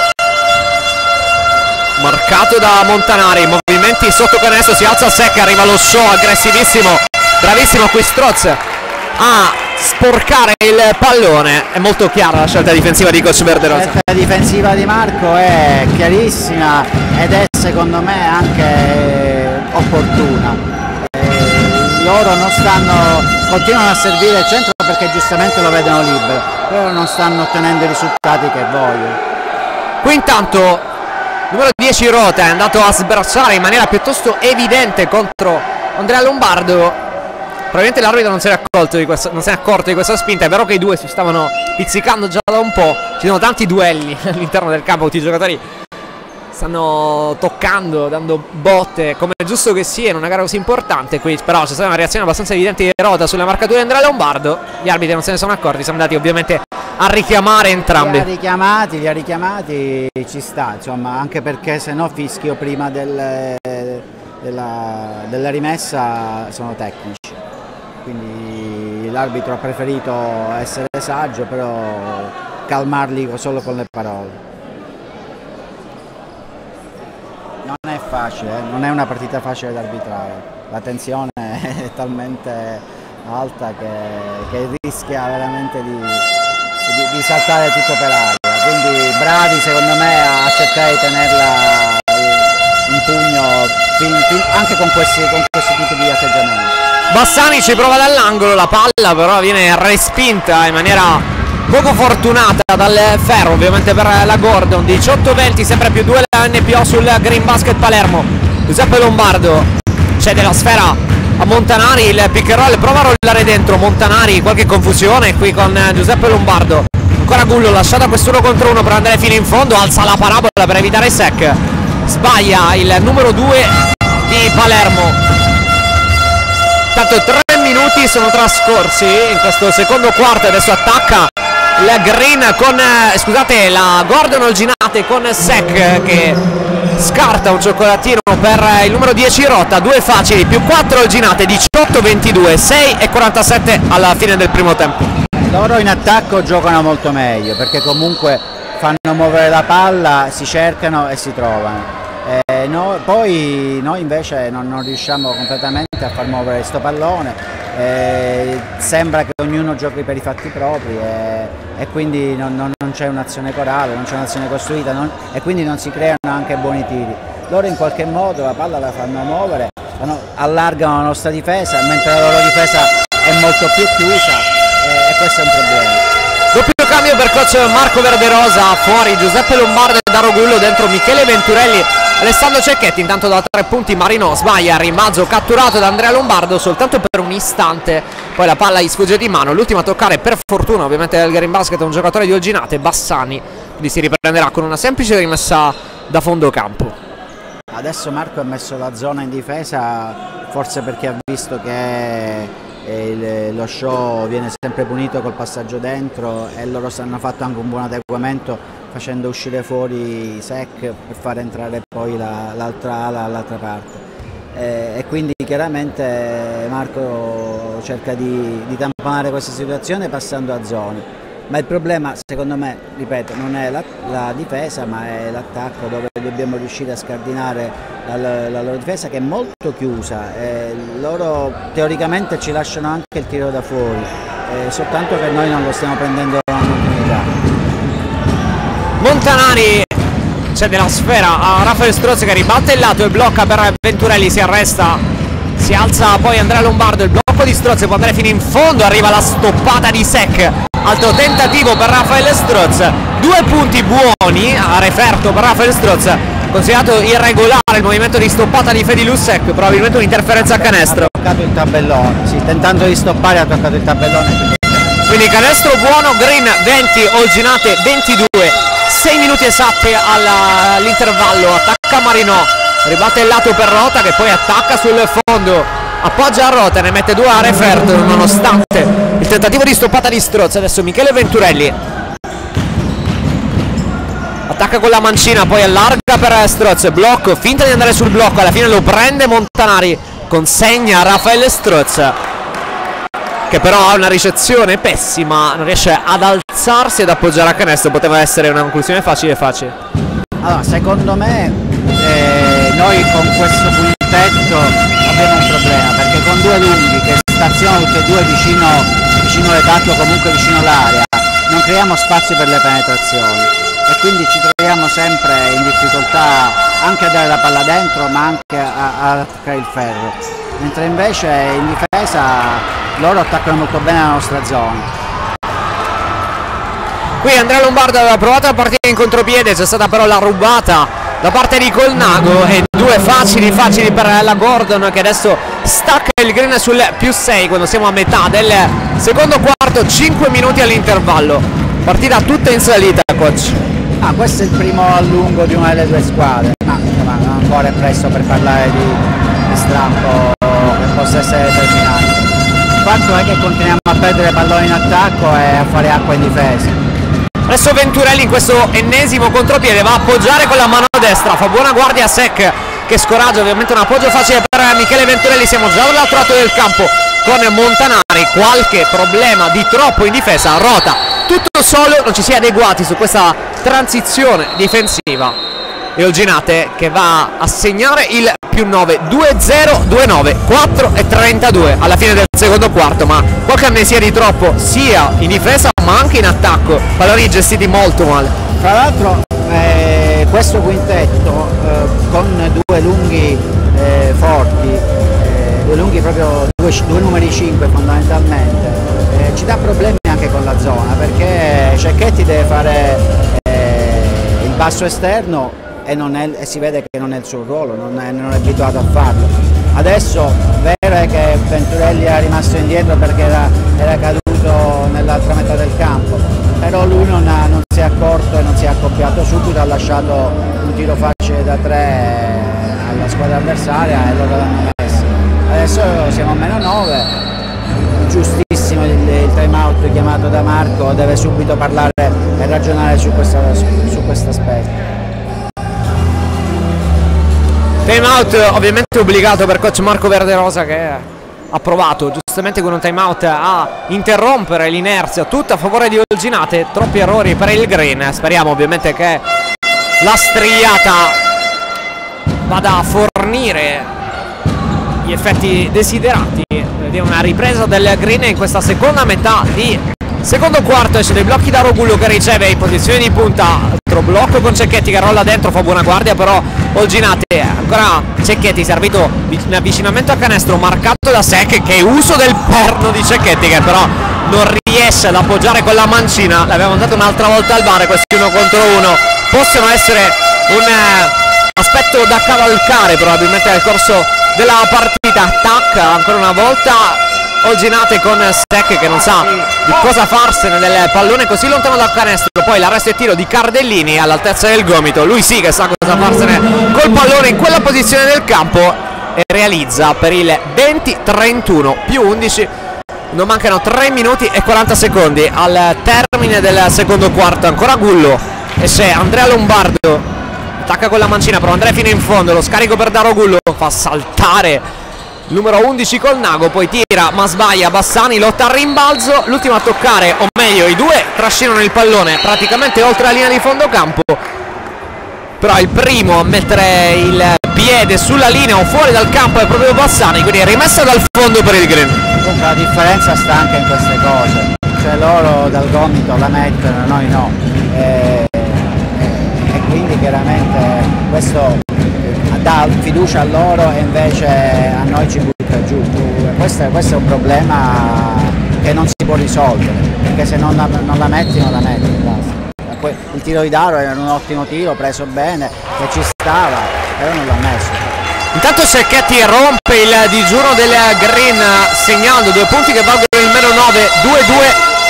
marcato da Montanari, movimenti sotto canestro, si alza Secca, arriva lo show aggressivissimo, bravissimo qui Strozzo a sporcare il pallone. È molto chiara la scelta difensiva di coach Verderosa. La scelta difensiva di Marco è chiarissima ed è secondo me anche opportuna. Eh, loro non stanno, continuano a servire il centro perché giustamente lo vedono libero, però non stanno ottenendo i risultati che vogliono. Qui intanto numero dieci Rota è andato a sbracciare in maniera piuttosto evidente contro Andrea Lombardo. Probabilmente l'arbitro non si è accorto di questa, non si è accorto di questa spinta. È vero che i due si stavano pizzicando già da un po'. Ci sono tanti duelli all'interno del campo, tutti i giocatori stanno toccando, dando botte, come è giusto che sia in una gara così importante. Qui però c'è stata una reazione abbastanza evidente di Rota sulla marcatura di Andrea Lombardo. Gli arbitri non se ne sono accorti, sono andati ovviamente a richiamare entrambi. Li ha richiamati, li ha richiamati, ci sta, insomma, anche perché se no fischio prima del, della, della rimessa sono tecnici. Quindi l'arbitro ha preferito essere saggio, però calmarli solo con le parole. Non è facile, eh? Non è una partita facile da arbitrare, la tensione è talmente alta che, che rischia veramente di, di, di saltare tutto per aria, quindi bravi secondo me a cercare di tenerla in pugno fin, fin, anche con questi, con questi tipi di atteggiamenti. Bassani ci prova dall'angolo, la palla però viene respinta in maniera poco fortunata dal ferro, ovviamente per la Gordon. Diciotto venti, sempre più due la N P O sul Green Basket Palermo. Giuseppe Lombardo cede la sfera a Montanari, il pick and roll, prova a rollare dentro Montanari, qualche confusione qui con Giuseppe Lombardo. Ancora Gullo, lasciata quest'uno contro uno per andare fino in fondo, alza la parabola per evitare Sec, sbaglia il numero due di Palermo. Tanto tre minuti sono trascorsi in questo secondo quarto, adesso attacca il Green con, eh, scusate, la Gordon Olginate con Sec che scarta un cioccolatino per il numero dieci Rota, due facili più quattro Olginate, diciotto ventidue, sei e quarantasette alla fine del primo tempo. Loro in attacco giocano molto meglio perché comunque fanno muovere la palla, si cercano e si trovano. Eh, no, poi noi invece non, non riusciamo completamente a far muovere questo pallone, eh, sembra che ognuno giochi per i fatti propri e, e quindi non, non, non c'è un'azione corale, non c'è un'azione costruita non, e quindi non si creano anche buoni tiri. Loro in qualche modo la palla la fanno muovere, allargano la nostra difesa mentre la loro difesa è molto più chiusa e, e questo è un problema. Doppio cambio per coach Marco Verderosa, fuori Giuseppe Lombardo e Daro Gullo, dentro Michele Venturelli, Alessandro Cecchetti. Intanto da tre punti Marino sbaglia, rimbalzo catturato da Andrea Lombardo soltanto per un istante, poi la palla gli sfugge di mano. L'ultimo a toccare per fortuna ovviamente del Green Basket è un giocatore di Olginate, Bassani, quindi si riprenderà con una semplice rimessa da fondo campo. Adesso Marco ha messo la zona in difesa forse perché ha visto che il, lo show viene sempre punito col passaggio dentro e loro hanno fatto anche un buon adeguamento facendo uscire fuori Sec per far entrare poi l'altra la, ala all'altra parte e, e quindi chiaramente Marco cerca di, di tamponare questa situazione passando a zone, ma il problema secondo me, ripeto, non è la, la difesa ma è l'attacco dove dobbiamo riuscire a scardinare la, la, la loro difesa che è molto chiusa, e loro teoricamente ci lasciano anche il tiro da fuori, eh, soltanto che noi non lo stiamo prendendo in continuità. Montanari cede la sfera a Raffaele Strozzo che ribatte il lato e blocca per Venturelli, si arresta, si alza poi Andrea Lombardo, il blocco di Strozzo può andare fino in fondo, arriva la stoppata di Sec, altro tentativo per Raffaele Strozzo, due punti buoni a referto per Raffaele Strozzo, considerato irregolare il movimento di stoppata di Fedilus Sec, probabilmente un'interferenza a canestro. Ha toccato il tabellone, sì, tentando di stoppare ha toccato il tabellone. Quindi canestro buono, Green venti, Olginate ventidue, sei minuti esatti all'intervallo. Attacca Marinò, ribatte il lato per Rota che poi attacca sul fondo, appoggia a Rota, ne mette due a Refert nonostante il tentativo di stoppata di Strozza. Adesso Michele Venturelli attacca con la mancina, poi allarga per Strozza, blocco, finta di andare sul blocco, alla fine lo prende Montanari, consegna a Raffaele Strozza che però ha una ricezione pessima, non riesce ad alzarsi ed appoggiare a canestro. Poteva essere una conclusione facile facile. Allora, secondo me eh, noi con questo quintetto abbiamo un problema, perché con due lunghi che stazionano tutti e due vicino, vicino all'attacco o comunque vicino all'area, non creiamo spazio per le penetrazioni e quindi ci troviamo sempre in difficoltà anche a dare la palla dentro, ma anche a, a attaccare il ferro, mentre invece in difesa loro attaccano molto bene la nostra zona. Qui Andrea Lombardo aveva provato la partita in contropiede, c'è stata però la rubata da parte di Colnago e due facili facili per la Gordon che adesso stacca il Green sul più sei quando siamo a metà del secondo quarto, cinque minuti all'intervallo. Partita tutta in salita, coach. Ah, questo è il primo allungo di una delle due squadre, ma insomma, ancora è presto per parlare di, di strappo che possa essere determinante. Il fatto è che continuiamo a perdere palloni in attacco e a fare acqua in difesa. Adesso Venturelli in questo ennesimo contropiede va a appoggiare con la mano destra, fa buona guardia a Sec che scoraggia, ovviamente un appoggio facile per Michele Venturelli. Siamo già dall'altro lato del campo con Montanari, qualche problema di troppo in difesa, Rota tutto solo, non ci si è adeguati su questa transizione difensiva. E Olginate che va a segnare il più nove, due zero, due nove, quattro e trentadue alla fine del secondo quarto, ma qualche amnesia di troppo sia in difesa ma anche in attacco, palloni gestiti molto male. Tra l'altro eh, questo quintetto eh, con due lunghi eh, forti, eh, due lunghi proprio, due, due numeri cinque fondamentalmente, eh, ci dà problemi anche con la zona, perché Cecchetti deve fare eh, il basso esterno e, non è, e si vede che non è il suo ruolo, non è, non è abituato a farlo. Adesso vero è che Venturelli era rimasto indietro perché era, era caduto nell'altra metà del campo, però lui non, ha, non si è accorto e non si è accoppiato subito, ha lasciato un tiro facile da tre alla squadra avversaria e loro l'hanno messo. Adesso siamo a meno nove, giustissimo il, il time out chiamato da Marco, deve subito parlare e ragionare su questo su questo aspetto. Time out ovviamente obbligato per coach Marco Verderosa che ha provato giustamente con un time out a interrompere l'inerzia tutta a favore di Olginate. Troppi errori per il Green, speriamo ovviamente che la strigliata vada a fornire gli effetti desiderati. Vediamo una ripresa del Green in questa seconda metà di secondo quarto, esce dei blocchi da Rogullo che riceve in posizione di punta, altro blocco con Cecchetti che rolla dentro, fa buona guardia però Olginate, ancora Cecchetti servito in avvicinamento a canestro marcato da Sec, che uso del perno di Cecchetti che però non riesce ad appoggiare con la mancina. L'abbiamo mandato un'altra volta al bar, questi uno contro uno possono essere un eh, aspetto da cavalcare probabilmente nel corso della partita. Attacca ancora una volta Olginate con Sec che non sa di cosa farsene del pallone così lontano dal canestro, poi l'arresto e tiro di Cardellini all'altezza del gomito, lui sì che sa cosa farsene col pallone in quella posizione del campo e realizza per il venti trentuno più undici. Non mancano tre minuti e quaranta secondi al termine del secondo quarto, ancora Gullo, esce Andrea Lombardo, attacca con la mancina, però Andrea fino in fondo, lo scarico per Daro Gullo, fa saltare numero undici Colnago, poi tira ma sbaglia Bassani, lotta al rimbalzo, l'ultimo a toccare, o meglio i due trascinano il pallone praticamente oltre la linea di fondo campo, però il primo a mettere il piede sulla linea o fuori dal campo è proprio Bassani, quindi è rimessa dal fondo per il Green. Comunque la differenza sta anche in queste cose, cioè loro dal gomito la mettono, noi no, e, e, e quindi chiaramente questo dà fiducia a loro e invece a noi ci butta giù. Questo, questo è un problema che non si può risolvere, perché se non la, non la metti non la metti, basta. Poi il tiro di Daro era un ottimo tiro, preso bene, che ci stava, però non l'ha messo. Intanto Cecchetti rompe il digiuno del Green segnando due punti che valgono il meno nove, due due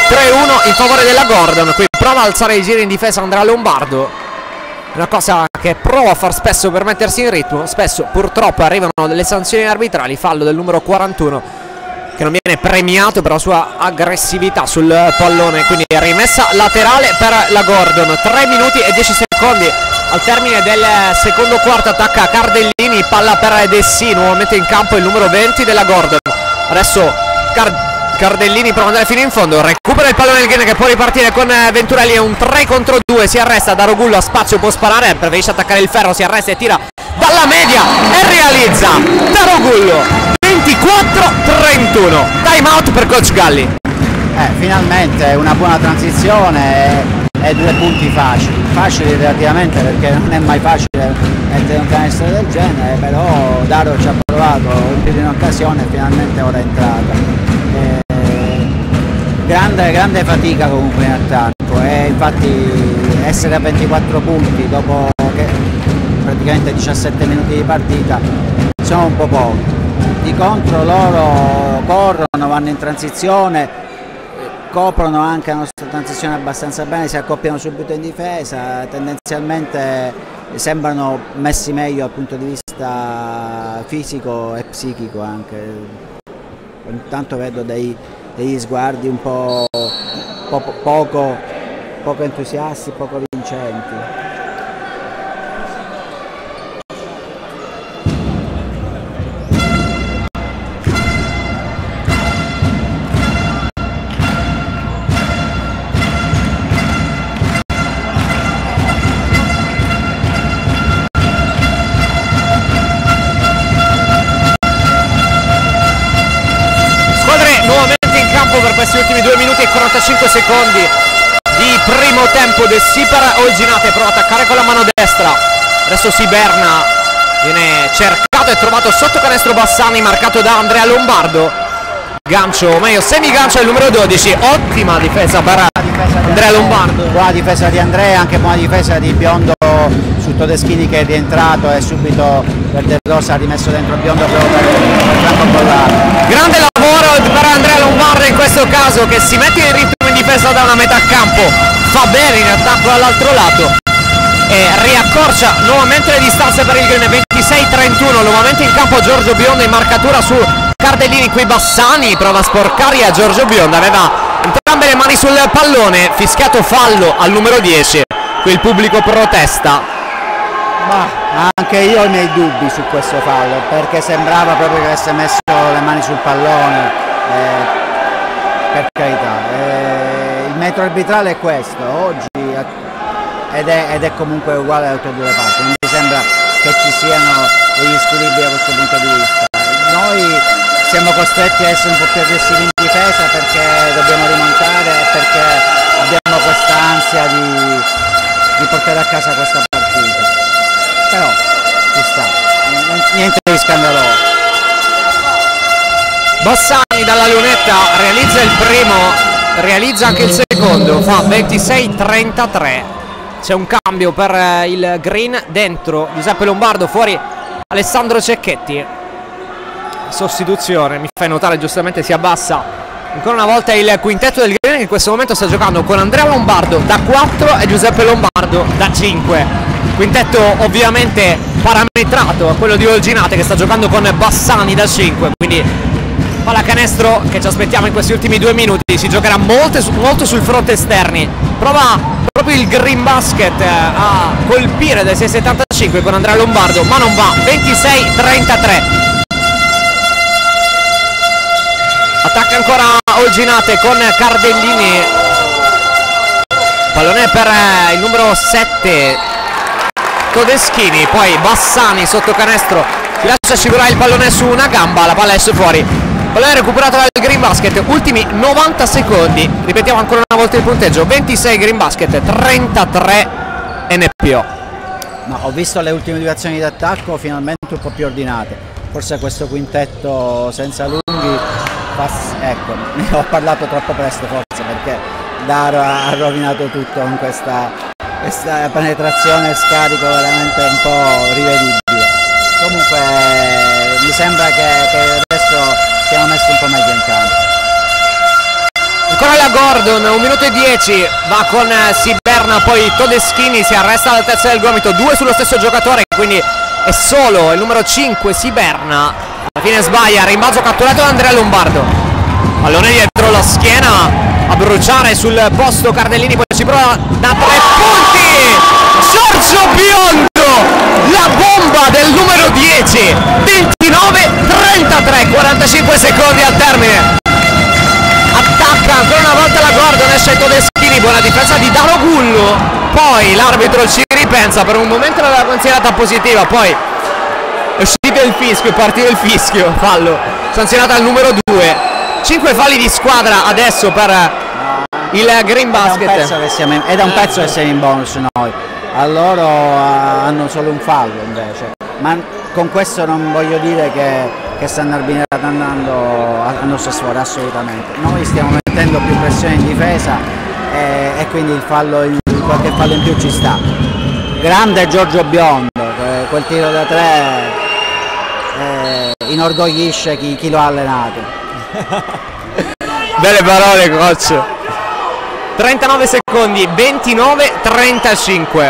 tre uno in favore della Gordon. Qui prova a alzare i giri in difesa Andrea Lombardo, una cosa che prova a far spesso per mettersi in ritmo. Spesso purtroppo arrivano delle sanzioni arbitrali, fallo del numero quarantuno che non viene premiato per la sua aggressività sul pallone, quindi rimessa laterale per la Gordon. Tre minuti e dieci secondi al termine del secondo quarto. Attacca Cardellini, palla per Dessì, nuovamente in campo il numero venti della Gordon. Adesso Card Cardellini prova ad andare fino in fondo, recupera il pallone del Ghene che può ripartire con Venturelli, è un tre contro due, si arresta, Darogullo a spazio, può sparare, preferisce attaccare il ferro, si arresta e tira dalla media e realizza Darogullo. Ventiquattro trentuno, time out per coach Galli. Eh, finalmente una buona transizione e, e due punti facili, facili relativamente perché non è mai facile mettere un canestro del genere, però Daro ci ha provato in più di un'occasione e finalmente ora è entrata. Eh, grande, grande fatica comunque in attacco e infatti essere a ventiquattro punti dopo che praticamente diciassette minuti di partita sono un po' pochi. Di contro loro corrono, vanno in transizione, coprono anche la nostra transizione abbastanza bene, si accoppiano subito in difesa, tendenzialmente sembrano messi meglio dal punto di vista fisico e psichico anche. Ogni tanto vedo dei, degli sguardi un po' po poco, poco entusiasti, poco vincenti. Per questi ultimi due minuti e quarantacinque secondi di primo tempo. De Siper Olginate prova a attaccare con la mano destra, adesso Siberna viene cercato e trovato sotto canestro Bassani, marcato da Andrea Lombardo. Gancio, o meglio semi gancio del numero dodici, ottima difesa per Andrea Lombardo. Buona difesa di Andrea, anche buona difesa di Biondo su Todeschini che è rientrato e subito Verde Rosa ha rimesso dentro Biondo proprio per, per controllare. Grande lavoro per Andrea Lombardo in questo caso, che si mette in ritmo in difesa da una metà campo, fa bene in attacco dall'altro lato e riaccorcia nuovamente le distanze per il Green. Ventisei trentuno, nuovamente in campo Giorgio Biondo in marcatura su Cardellini. Qui Bassani prova a sporcare a Giorgio Biondo, aveva entrambe le mani sul pallone, fischiato fallo al numero dieci, qui il pubblico protesta. Ma anche io ho i miei dubbi su questo fallo, perché sembrava proprio che avesse messo le mani sul pallone, eh, per carità. Eh, il metro arbitrale è questo oggi ed è, ed è comunque uguale da tutte e due le parti, non mi sembra che ci siano degli squilibri da questo punto di vista. Noi siamo costretti a essere un po' più aggressivi in difesa perché dobbiamo rimontare e perché abbiamo questa ansia di, di portare a casa questa partita. Però ci sta, niente di scandaloso. Bassani dalla lunetta realizza il primo, realizza anche il secondo, fa ventisei trentatré. C'è un cambio per il Green, dentro Giuseppe Lombardo, fuori Alessandro Cecchetti. Sostituzione, mi fai notare giustamente, si abbassa ancora una volta il quintetto del Green, che in questo momento sta giocando con Andrea Lombardo da quattro e Giuseppe Lombardo da cinque. Quintetto ovviamente parametrato a quello di Olginate, che sta giocando con Bassani da cinque, quindi pallacanestro che ci aspettiamo in questi ultimi due minuti. Si giocherà molto, molto sul fronte esterni, prova proprio il Green Basket a colpire dai sei settantacinque con Andrea Lombardo, ma non va. Ventisei trentatré, attacca ancora Olginate con Cardellini, pallone per il numero sette Todeschini, poi Bassani sotto canestro, si lascia scivolare il pallone su una gamba, la palla esce fuori. Pallone recuperato dal Green Basket, ultimi novanta secondi, ripetiamo ancora una volta il punteggio, ventisei Green Basket, trentatré N P O. Ma ho visto le ultime due azioni d'attacco finalmente un po' più ordinate, forse questo quintetto senza lunghi, ecco, ne ho parlato troppo presto forse, perché Daro ha rovinato tutto con questa, questa penetrazione e scarico veramente un po' rivedibile. Comunque mi sembra che, che adesso siamo messi un po' meglio in campo. Ancora la Gordon, un minuto e dieci, va con Siberna, poi Todeschini si arresta all'altezza del gomito, due sullo stesso giocatore, quindi è solo il numero cinque Siberna, alla fine sbaglia, rimbalzo catturato da Andrea Lombardo, pallone dietro la schiena a bruciare sul posto Cardellini, poi ci prova da tre punti, Giorgio Biondo, la bomba del numero dieci, ventinove trentatré, quarantacinque secondi al termine. Attacca ancora una volta la Gordon, esce Todeschini, buona difesa di Daro Gullo, poi l'arbitro ci ripensa, per un momento l'aveva considerata positiva, poi è uscito il fischio, è partito il fischio, fallo sanzionato al numero due, cinque falli di squadra adesso per il Green Basket. È da un pezzo che siamo in, è da un pezzo che siamo in bonus noi, a loro hanno solo un fallo invece, ma con questo non voglio dire che che stanno andando a nostra sfera, assolutamente. Noi stiamo mettendo più pressione in difesa e, e quindi il fallo, il, qualche fallo in più ci sta. Grande Giorgio Biondo, quel tiro da tre eh, inorgoglisce chi, chi lo ha allenato. Belle parole, coach. trentanove secondi, ventinove trentacinque.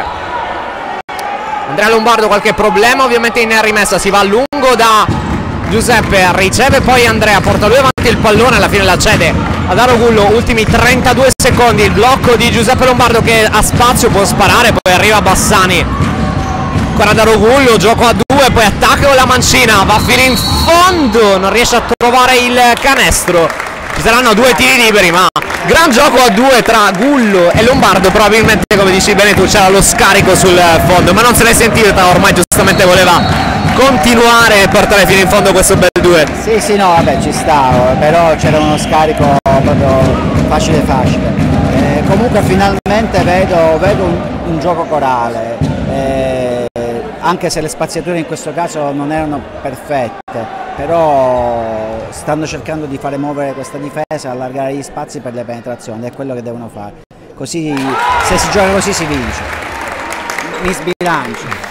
Andrea Lombardo qualche problema ovviamente in rimessa, si va a lungo da Giuseppe, riceve poi Andrea, porta lui avanti il pallone, alla fine la cede a Daro Gullo, ultimi trentadue secondi, il blocco di Giuseppe Lombardo che ha spazio, può sparare, poi arriva Bassani, ancora Daro Gullo, gioco a due, poi attacca con la mancina, va fino in fondo, non riesce a trovare il canestro, ci saranno due tiri liberi, ma gran gioco a due tra Gullo e Lombardo, probabilmente come dici bene tu c'era lo scarico sul fondo, ma non se l'è sentita, ormai giustamente voleva continuare e portare fino in fondo questo bel due. Sì, sì, no, vabbè, ci sta, però c'era uno scarico proprio facile facile. Eh, comunque finalmente vedo, vedo un, un gioco corale, eh, anche se le spaziature in questo caso non erano perfette, però stanno cercando di fare muovere questa difesa, allargare gli spazi per le penetrazioni, è quello che devono fare. Così, se si gioca così si vince. Mi sbilancio.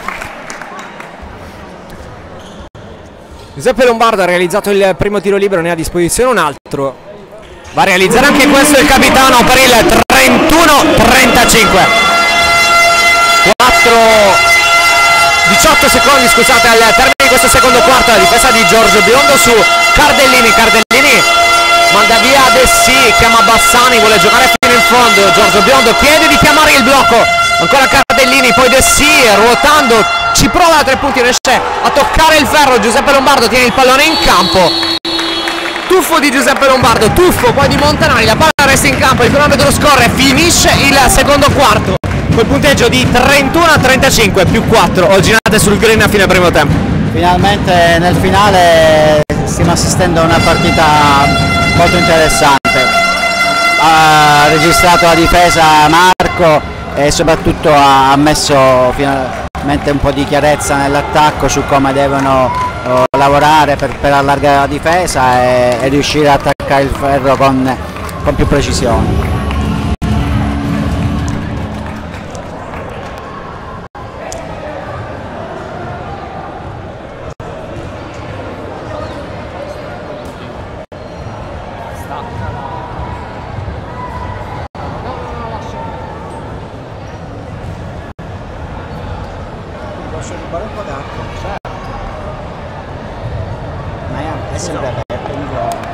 Giuseppe Lombardo ha realizzato il primo tiro libero, ne ha a disposizione un altro, va a realizzare anche questo il capitano per il trentuno trentacinque. quattro diciotto secondi scusate al termine di questo secondo quarto, la difesa di Giorgio Biondo su Cardellini, Cardellini manda via Dessi, chiama Bassani, vuole giocare fino in fondo, Giorgio Biondo chiede di chiamare il blocco, ancora Cardellini, poi Dessi ruotando ci prova da tre punti, riesce a toccare il ferro, Giuseppe Lombardo tiene il pallone in campo, tuffo di Giuseppe Lombardo, tuffo poi di Montanari, la palla resta in campo, il cronometro scorre, finisce il secondo quarto col punteggio di trentuno a trentacinque più quattro originate sul green a fine primo tempo. Finalmente nel finale stiamo assistendo a una partita molto interessante, ha registrato la difesa Marco e soprattutto ha messo finalmente un po' di chiarezza nell'attacco su come devono uh, lavorare per, per allargare la difesa e, e riuscire ad attaccare il ferro con, con più precisione. Posso rubare un po' d'acqua? Certo. Ma è, è sempre aperto il microfono.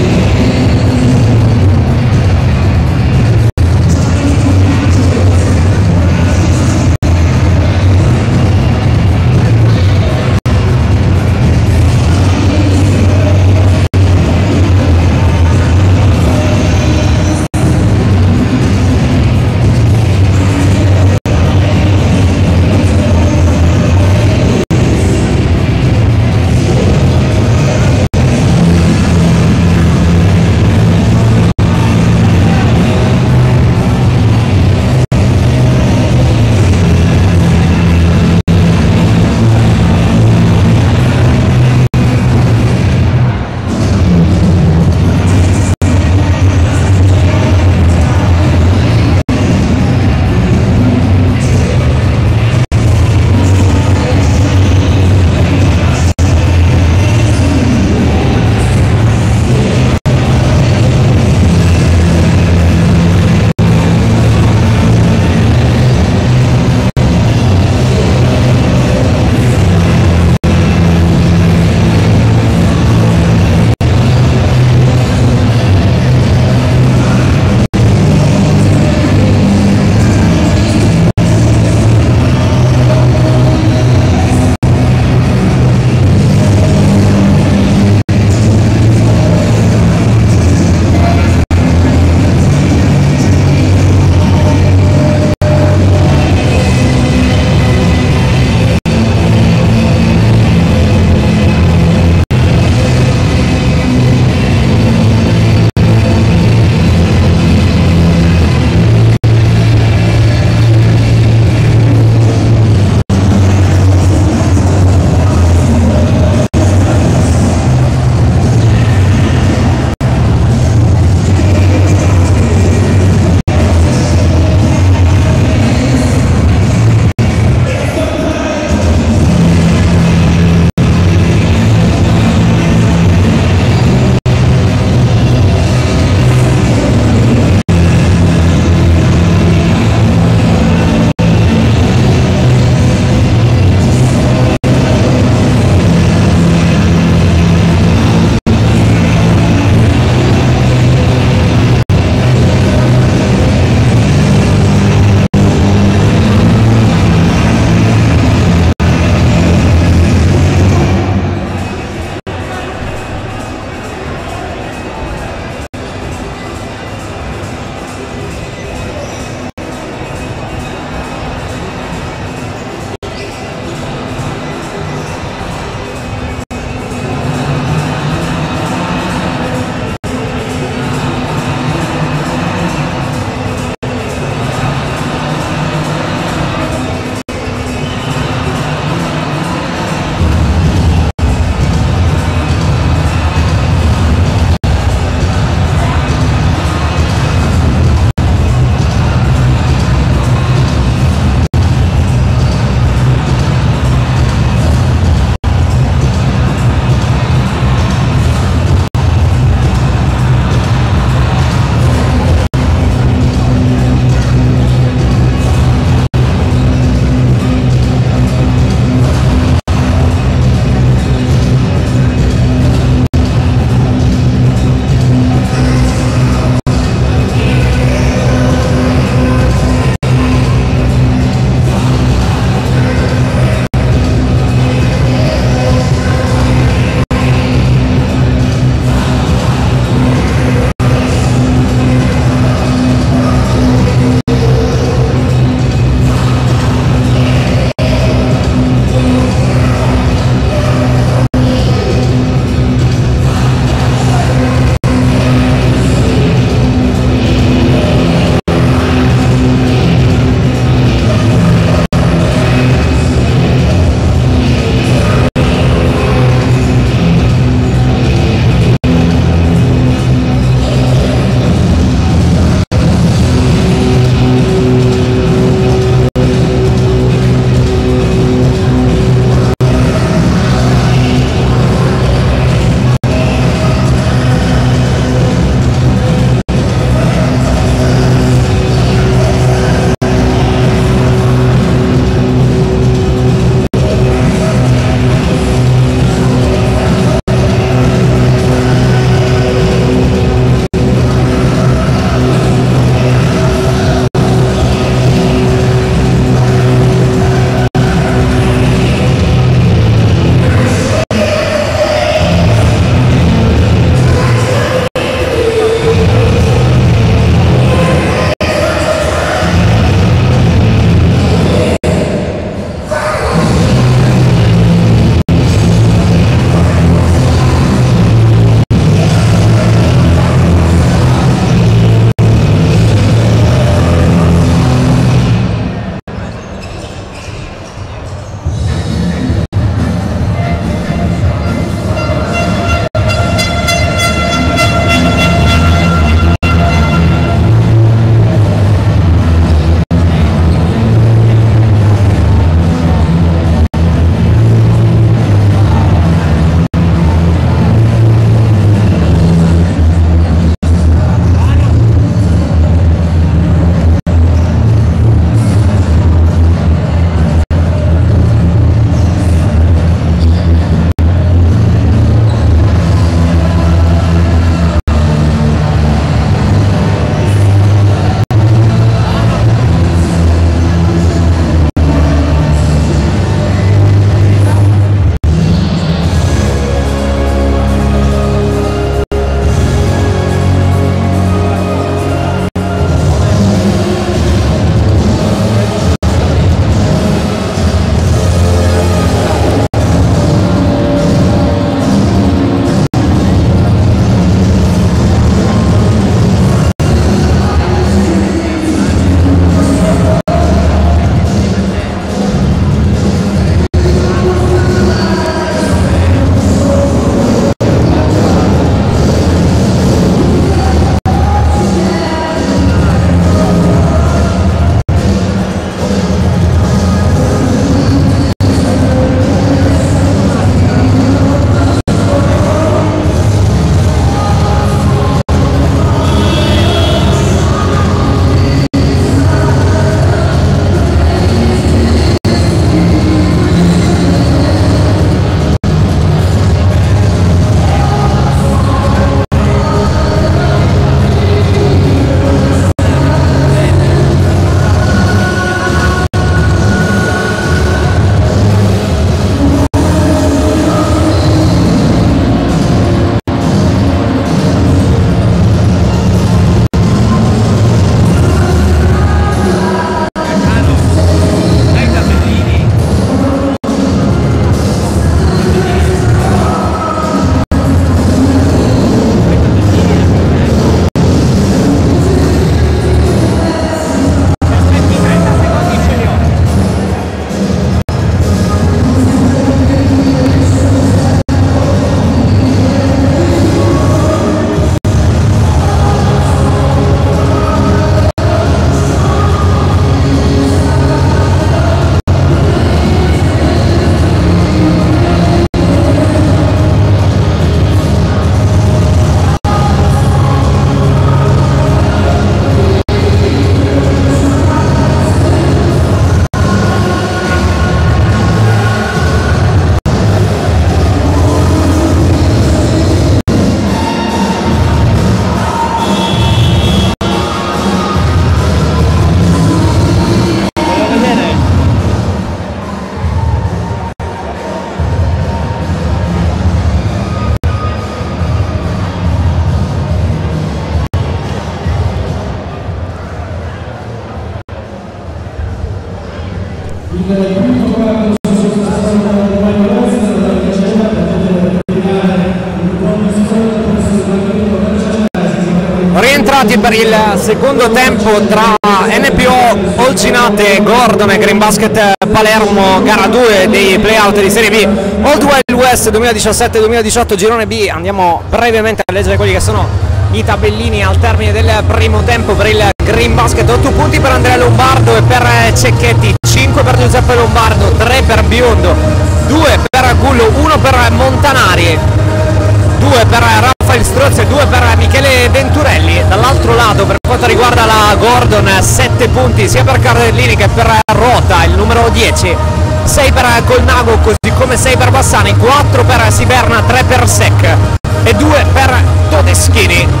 Rientrati per il secondo tempo tra N P O Olcinate, Gordon e Green Basket Palermo, gara due dei playout di Serie B Old Wild West duemiladiciassette duemiladiciotto girone B. Andiamo brevemente a leggere quelli che sono i tabellini al termine del primo tempo. Per il Green Basket otto punti per Andrea Lombardo e per Cecchetti, cinque per Giuseppe Lombardo, tre per Biondo, due per Gullo, uno per Montanari, due per Raffaele Strozzi e due per Michele Venturelli. Dall'altro lato, per quanto riguarda la Gordon, sette punti sia per Cardellini che per Rota, il numero dieci, sei per Colnago così come sei per Bassani, quattro per Siberna, tre per Sec e due per Todeschini.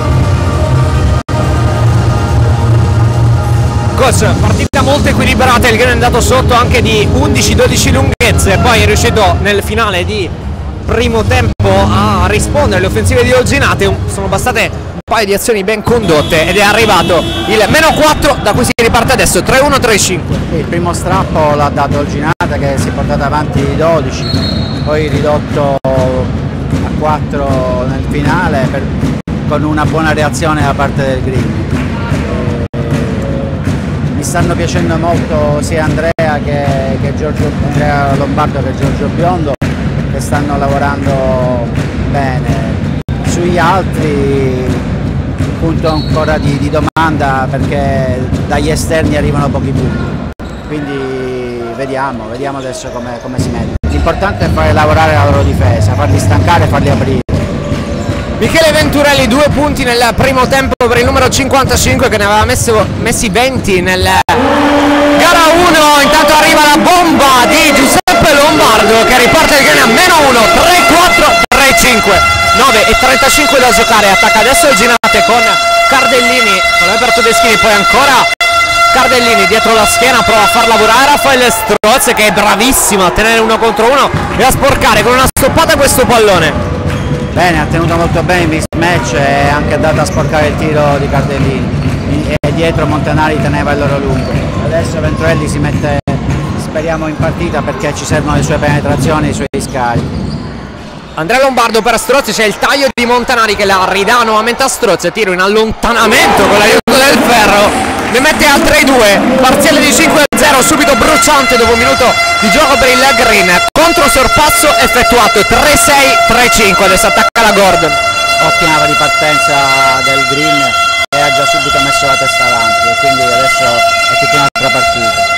Coach, partita molto equilibrata, il Green è andato sotto anche di undici dodici lunghezze, poi è riuscito nel finale di primo tempo a rispondere alle offensive di Olginate. Sono bastate un paio di azioni ben condotte ed è arrivato il meno quattro da cui si riparte adesso tre uno tre cinque. Il primo strappo l'ha dato Olginate che si è portato avanti di dodici, poi ridotto a quattro nel finale per, con una buona reazione da parte del Green. Mi stanno piacendo molto sia Andrea che, che Giorgio, Andrea Lombardo che Giorgio Biondo, che stanno lavorando bene. Sugli altri punto ancora di, di domanda perché dagli esterni arrivano pochi punti, quindi vediamo, vediamo adesso come, come si mette. L'importante è fare lavorare la loro difesa, farli stancare e farli aprire. Michele Venturelli, due punti nel primo tempo per il numero cinquantacinque che ne aveva messo, messi venti nel gara uno. Intanto arriva la bomba di Giuseppe Lombardo che riparte il Green a meno uno, tre quattro tre cinque, nove e trentacinque da giocare. Attacca adesso Olginate con Cardellini, con Alberto Deschini, poi ancora Cardellini dietro la schiena, prova a far lavorare Raffaele Strozzi che è bravissimo a tenere uno contro uno e a sporcare con una stoppata questo pallone. Bene, ha tenuto molto bene il mismatch e anche andato a sporcare il tiro di Cardellini e dietro Montanari teneva il loro lungo. Adesso Venturelli si mette, speriamo, in partita perché ci servono le sue penetrazioni, i suoi scarichi. Andrea Lombardo per Strozzi, c'è il taglio di Montanari che la ridà nuovamente a Strozzi, tiro in allontanamento con l'aiuto del ferro, ne mette a tre due, parziale di cinque a zero, subito bruciante dopo un minuto di gioco per il Green, contro sorpasso effettuato tre sei tre cinque, adesso attacca la Gordon. Ottima ripartenza del Green e ha già subito messo la testa avanti e quindi adesso è tutta un'altra partita.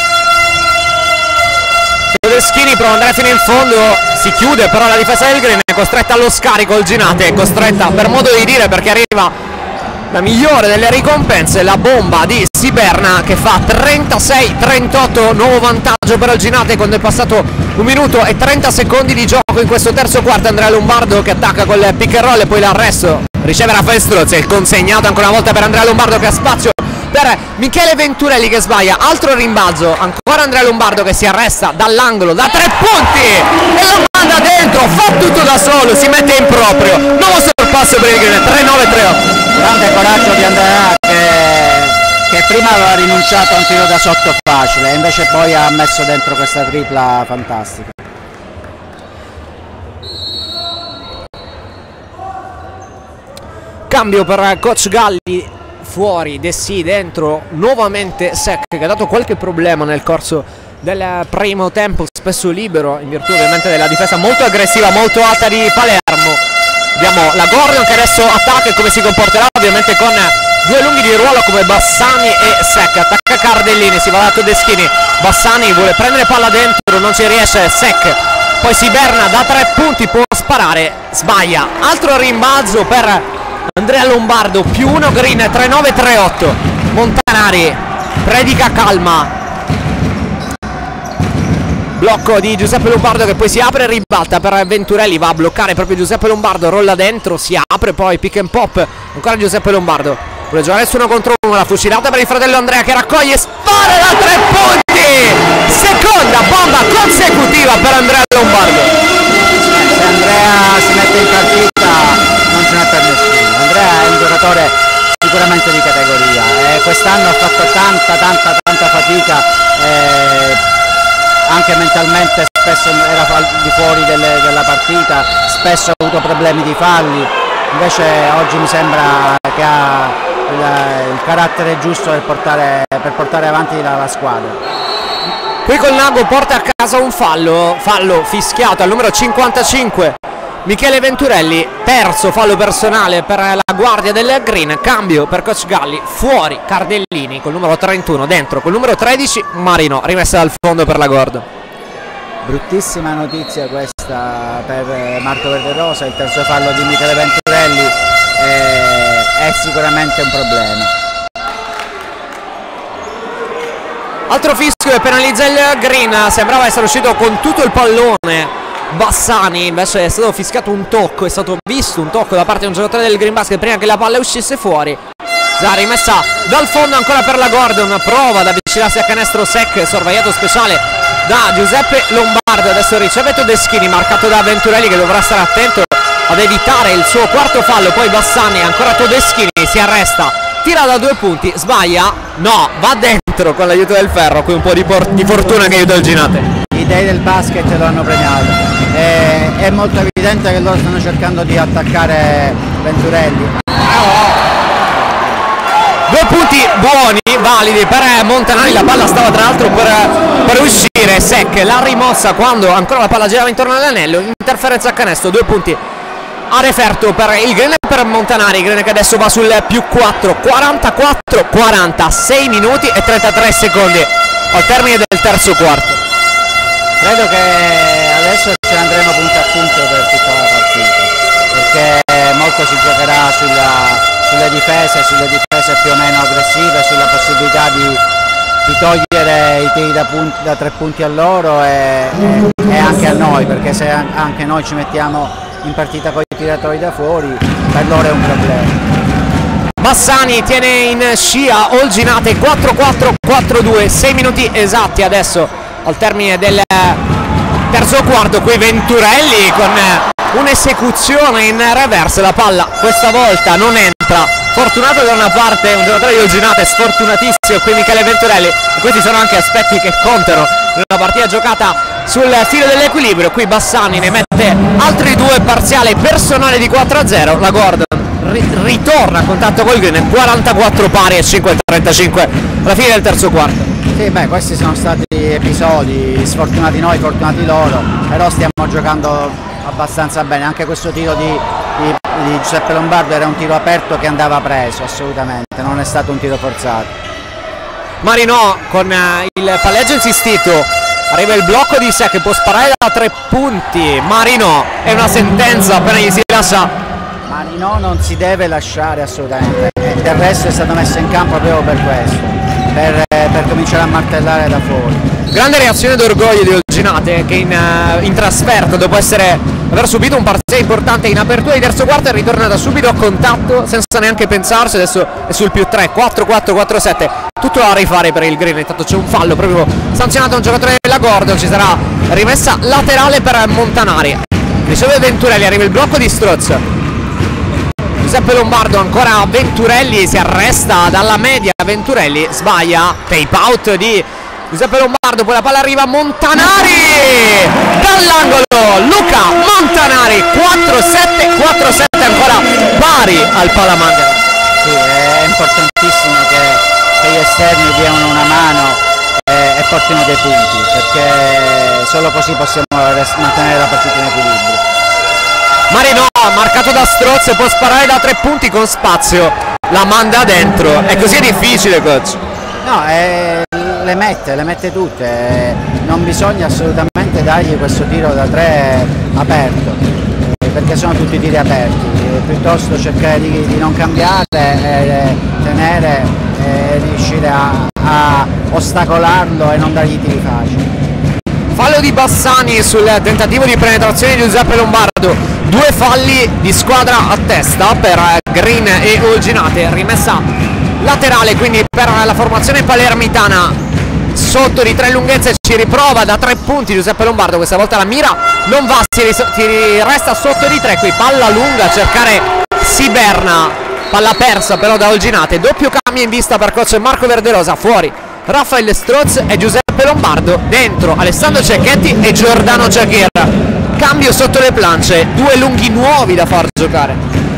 Todeschini prova ad andare fino in fondo, si chiude però la difesa del Green, è costretta allo scarico. Olginate è costretta, per modo di dire, perché arriva la migliore delle ricompense, la bomba di Siberna che fa trentasei trentotto, nuovo vantaggio per Olginate quando è passato un minuto e trenta secondi di gioco in questo terzo quarto. Andrea Lombardo che attacca col pick and roll e poi l'arresto, riceve Raffaele Strozzi, il consegnato ancora una volta per Andrea Lombardo che ha spazio per Michele Venturelli che sbaglia, altro rimbalzo, ancora Andrea Lombardo che si arresta dall'angolo da tre punti e lo manda dentro, fa tutto da solo, si mette in proprio, nuovo sorpasso per il Green, tre nove tre otto. Grande coraggio di Andrea che, che prima aveva rinunciato a un tiro da sotto facile e invece poi ha messo dentro questa tripla fantastica. Cambio per coach Galli, fuori Dessì, dentro nuovamente Sec che ha dato qualche problema nel corso del primo tempo, spesso libero in virtù ovviamente della difesa molto aggressiva, molto alta di Palermo. Abbiamo la Gordon che adesso attacca e come si comporterà ovviamente con due lunghi di ruolo come Bassani e Sec. Attacca Cardellini, si va da Todeschini, Bassani vuole prendere palla dentro, non ci riesce Sec, poi Siberna da tre punti può sparare, sbaglia, altro rimbalzo per Andrea Lombardo, più uno Green, tre nove tre otto. Montanari predica calma, blocco di Giuseppe Lombardo che poi si apre e ribalta per Venturelli, va a bloccare proprio Giuseppe Lombardo, rolla dentro, si apre, poi pick and pop, ancora Giuseppe Lombardo, vuole giocare su uno contro uno, la fucilata per il fratello Andrea che raccoglie, spara da tre punti, seconda bomba consecutiva per Andrea Lombardo. Se Andrea si mette in partita non ce n'è per nessuno. Andrea è un giocatore sicuramente di categoria e quest'anno ha fatto tanta tanta tanta fatica eh, anche mentalmente spesso era di fuori delle, della partita, spesso ha avuto problemi di falli, invece oggi mi sembra che ha il, il carattere giusto per portare, per portare avanti la, la squadra. Qui Colnago porta a casa un fallo, fallo fischiato al numero cinquantacinque, Michele Venturelli, terzo fallo personale per la guardia del Green, cambio per coach Galli, fuori Cardellini col numero trentuno, dentro col numero tredici Marino, rimessa dal fondo per la Gordon. Bruttissima notizia questa per Marco Verderosa, il terzo fallo di Michele Venturelli è, è sicuramente un problema. Altro fischio che penalizza il Green, sembrava essere uscito con tutto il pallone Bassani, invece è stato fischiato un tocco, è stato visto un tocco da parte di un giocatore del Green Basket prima che la palla uscisse fuori. La rimessa dal fondo ancora per la Gordon, prova ad avvicinarsi a canestro sec, sorvegliato speciale da Giuseppe Lombardo, adesso riceve Todeschini, marcato da Venturelli che dovrà stare attento ad evitare il suo quarto fallo, poi Bassani, ancora Todeschini, si arresta, tira da due punti, sbaglia, no, va dentro con l'aiuto del ferro, qui un po' di, di fortuna che aiuta il Ginate. Gli dei del basket lo hanno premiato, è, è molto evidente che loro stanno cercando di attaccare Venturelli. Due punti buoni, validi per Montanari, la palla stava tra l'altro per, per uscire, Sec l'ha rimossa quando ancora la palla girava intorno all'anello, interferenza a canestro, due punti a referto per il Green e per Montanari, Green che adesso va sul più quattro, quarantaquattro quaranta, sei minuti e trentatré secondi al termine del terzo quarto. Credo che adesso ce andremo punto a punto per tutta la partita, perché molto si giocherà sulla sulle difese, sulle difese più o meno aggressive, sulla possibilità di, di togliere i tiri da, punti, da tre punti a loro e, e, e anche a noi, perché se anche noi ci mettiamo in partita con i tiratori da fuori, per loro è un problema. Bassani tiene in scia Olginate, quattro quattro quattro due, sei minuti esatti adesso al termine del terzo quarto. Qui Venturelli con un'esecuzione in reverse, la palla questa volta non entra, fortunato da una parte un giocatore di Olginate, sfortunatissimo qui Michele Venturelli, e questi sono anche aspetti che contano in una partita giocata sul filo dell'equilibrio. Qui Bassani ne mette altri due, parziale personale di quattro a zero, la Gordon ri ritorna a contatto col Green, quarantaquattro pari e cinque trentacinque alla fine del terzo quarto. Sì, beh, questi sono stati episodi, sfortunati noi, fortunati loro, però stiamo giocando abbastanza bene. Anche questo tiro di, di, di Giuseppe Lombardo era un tiro aperto che andava preso, assolutamente, non è stato un tiro forzato. Marino con eh, il palleggio insistito, arriva il blocco di sé che può sparare da tre punti. Marino è una sentenza, appena gli si lascia. Marino non si deve lasciare assolutamente, e del resto è stato messo in campo proprio per questo, per, per cominciare a martellare da fuori. Grande reazione d'orgoglio di Olginate che in, uh, in trasferta, dopo essere, aver subito un parziale importante in apertura di terzo quarto, è ritornata subito a contatto senza neanche pensarci, adesso è sul più tre, quattro quattro quattro sette, tutto da rifare per il Green. Intanto c'è un fallo proprio sanzionato a un giocatore della Gordon, ci sarà rimessa laterale per Montanari, riceve Venturelli, arriva il blocco di Stroz, Giuseppe Lombardo, ancora Venturelli, si arresta dalla media, Venturelli sbaglia, tape out di Giuseppe Lombardo, poi la palla arriva a Montanari dall'angolo, Luca Montanari, quattro sette quattro sette, ancora pari al Palamandra. Sì, è importantissimo che, che gli esterni diano una mano e, e portino dei punti, perché solo così possiamo mantenere la partita in equilibrio. Marino, marcato da Stroz, può sparare da tre punti con spazio, la manda dentro, è così difficile, coach? No, eh, le mette, le mette tutte, non bisogna assolutamente dargli questo tiro da tre aperto, perché sono tutti tiri aperti, piuttosto cercare di, di non cambiare, eh, tenere e eh, riuscire a, a ostacolarlo e non dargli tiri facili. Fallo di Bassani sul tentativo di penetrazione di Giuseppe Lombardo, due falli di squadra a testa per Green e Olginate, rimessa laterale quindi per la formazione palermitana, sotto di tre lunghezze, ci riprova da tre punti Giuseppe Lombardo, questa volta la mira non va, si, si resta sotto di tre, qui palla lunga a cercare Siberna, palla persa però da Olginate, doppio cambio in vista per coach Marco Verderosa, fuori Raffaele Stroz e Giuseppe Giuseppe Lombardo, dentro Alessandro Cecchetti e Giordano Giachir. Cambio sotto le planche, due lunghi nuovi da far giocare.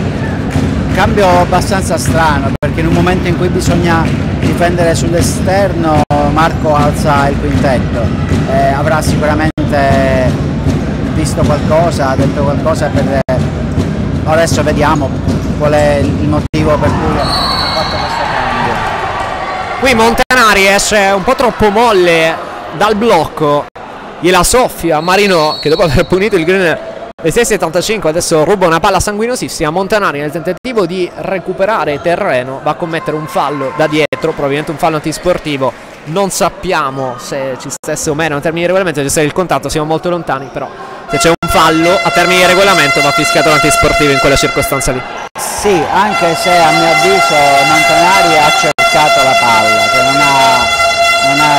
Cambio abbastanza strano, perché in un momento in cui bisogna difendere sull'esterno Marco alza il quintetto, eh, avrà sicuramente visto qualcosa, ha detto qualcosa per... Adesso vediamo qual è il motivo per cui ha fatto questo cambio. Qui Montanari esce un po' troppo molle dal blocco, gliela soffia Marinò, che dopo aver punito il green alle sei e settantacinque adesso ruba una palla sanguinosissima. Montanari, nel tentativo di recuperare terreno, va a commettere un fallo da dietro, probabilmente un fallo antisportivo. Non sappiamo se ci stesse o meno in termini di regolamento, c'è stato il contatto, siamo molto lontani, però se c'è un fallo a termini di regolamento va fischiato l'antisportivo in quella circostanza lì. Sì, anche se a mio avviso Montanari ha cercato la palla, che non ha, non ha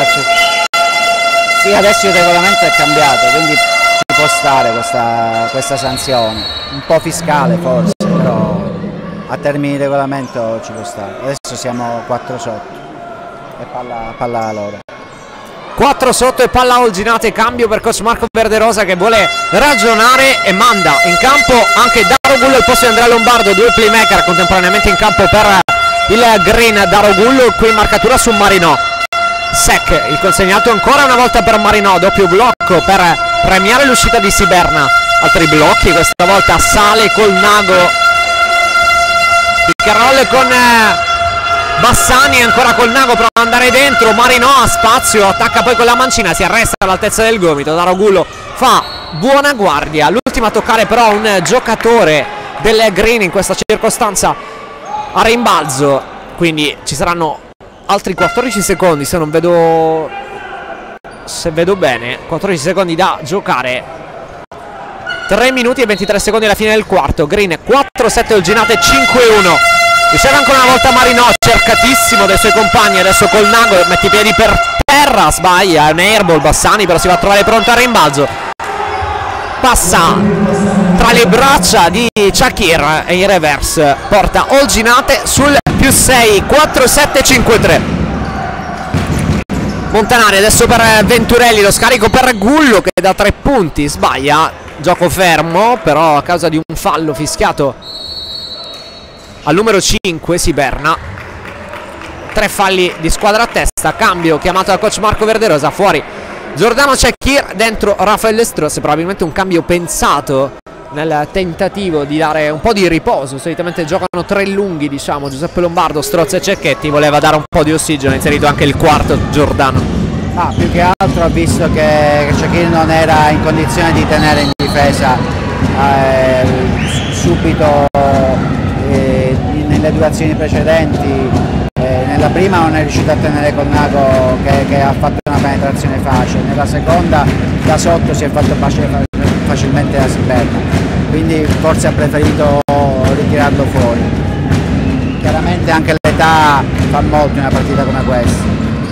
sì, adesso il regolamento è cambiato, quindi ci può stare questa, questa sanzione, un po' fiscale forse, però a termini di regolamento ci può stare. Adesso siamo quattro sotto e palla, palla loro. quattro sotto e palla Olginate, cambio per coach Marco Verderosa che vuole ragionare e manda in campo anche Darogullo al posto di Andrea Lombardo, due playmaker contemporaneamente in campo per il green. Darogullo qui in marcatura su Marinò. Sec, il consegnato ancora una volta per Marinò, doppio blocco per premiare l'uscita di Siberna. Altri blocchi, questa volta sale col Nago, Piccarolle con eh, Bassani, ancora col Nago, prova ad andare dentro, Marinò ha spazio, attacca poi con la mancina, si arresta all'altezza del gomito. Darogullo fa buona guardia, l'ultimo a toccare però un giocatore del green in questa circostanza a rimbalzo, quindi ci saranno altri quattordici secondi se non vedo, se vedo bene, quattordici secondi da giocare, tre minuti e ventitré secondi alla fine del quarto. Green quattro sette Olginate cinque uno. Riceve ancora una volta Marinò, cercatissimo dai suoi compagni, adesso col Nago mette i piedi per terra, sbaglia, è un airball. Bassani però si va a trovare pronto al rimbalzo, passa tra le braccia di Shakir e in reverse porta Olginate sul più sei, quattro sette cinque tre. Montanari adesso per Venturelli, lo scarico per Gullo che da tre punti sbaglia, gioco fermo però a causa di un fallo fischiato al numero cinque Siberna. Tre falli di squadra a testa, cambio chiamato da coach Marco Verderosa, fuori Giordano Cecchir, dentro Raffaele Strozzi, probabilmente un cambio pensato nel tentativo di dare un po' di riposo. Solitamente giocano tre lunghi, diciamo, Giuseppe Lombardo, Strozzi e Cecchetti, voleva dare un po' di ossigeno, ha inserito anche il quarto Giordano. Ah, più che altro ha visto che Cecchir non era in condizione di tenere in difesa eh, subito eh, nelle due azioni precedenti. Eh, nella prima non è riuscito a tenere col Nago che, che ha fatto una penetrazione facile, nella seconda da sotto si è fatto facile, facilmente da Siberna, quindi forse ha preferito ritirarlo fuori. Chiaramente anche l'età fa molto in una partita come questa.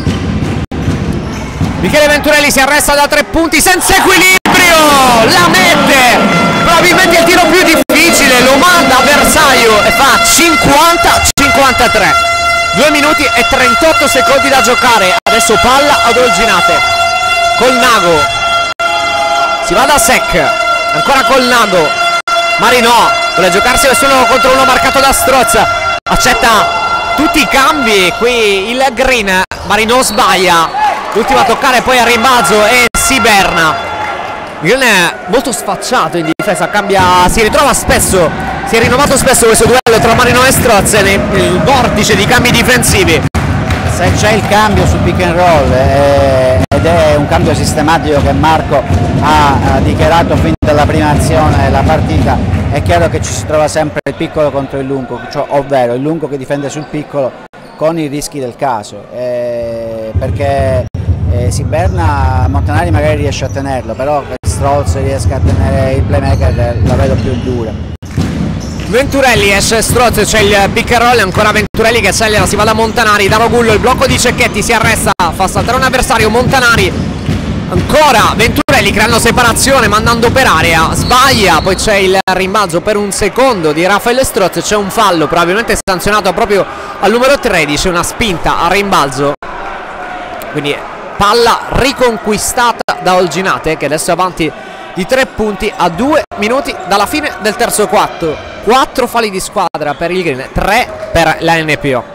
Michele Venturelli si arresta da tre punti senza equilibrio, la mette, probabilmente il tiro più difficile, lo manda a bersaglio e fa cinquanta cinquantatré. due minuti e trentotto secondi da giocare, adesso palla ad Olginate col Nago, si va da Sec, ancora col Nago, Marinò vuole giocarsi nessuno contro uno marcato da Strozza, accetta tutti i cambi qui il green. Marinò sbaglia, l'ultimo a toccare poi a rimbalzo è Siberna. Green è molto sfacciato in difesa, cambia, si ritrova spesso, si è rinnovato spesso questo duello tra Marinò e Strozzi nel vortice di cambi difensivi. Se c'è il cambio sul pick and roll eh, ed è un cambio sistematico che Marco ha, ha dichiarato fin dalla prima azione della partita, è chiaro che ci si trova sempre il piccolo contro il lungo, cioè, ovvero il lungo che difende sul piccolo con i rischi del caso, eh, perché eh, Siberna Montanari magari riesce a tenerlo, però che Strozzi riesca a tenere il playmaker la vedo più dura. Venturelli esce Strozzi, c'è il pick and roll, ancora Venturelli che accelera, si va da Montanari, Darogullo, il blocco di Cecchetti, si arresta, fa saltare un avversario, Montanari, ancora Venturelli creando separazione, mandando per area, sbaglia, poi c'è il rimbalzo per un secondo di Raffaele Strozzi, c'è un fallo probabilmente sanzionato proprio al numero tredici, una spinta a rimbalzo, quindi palla riconquistata da Olginate, che adesso è avanti di tre punti a due minuti dalla fine del terzo quarto. Quattro falli di squadra per il Green, tre per la N P O.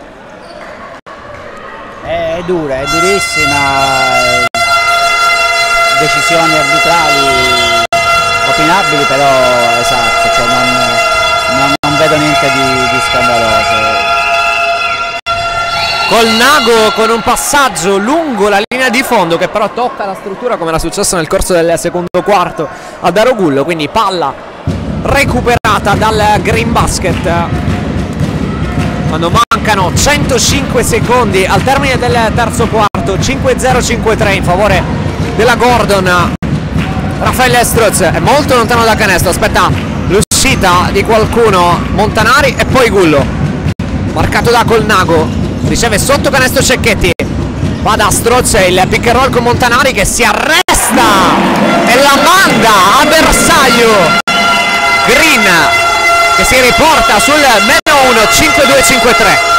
È dura, è durissima, decisioni arbitrali opinabili, però esatto, cioè non, non, non vedo niente di, di scandaloso. Colnago con un passaggio lungo la linea di fondo che però tocca la struttura, come era successo nel corso del secondo quarto a Darogullo, quindi palla recuperata dal Green Basket quando mancano centocinque secondi al termine del terzo quarto. Cinque zero cinque tre in favore della Gordon. Raffaele Struz è molto lontano da canestro, aspetta l'uscita di qualcuno, Montanari e poi Gullo, marcato da Colnago, riceve sotto canestro Cecchetti, va da Struz, il pick and roll con Montanari che si arresta e la manda a bersaglio. Green che si riporta sul meno uno, cinque due cinque tre.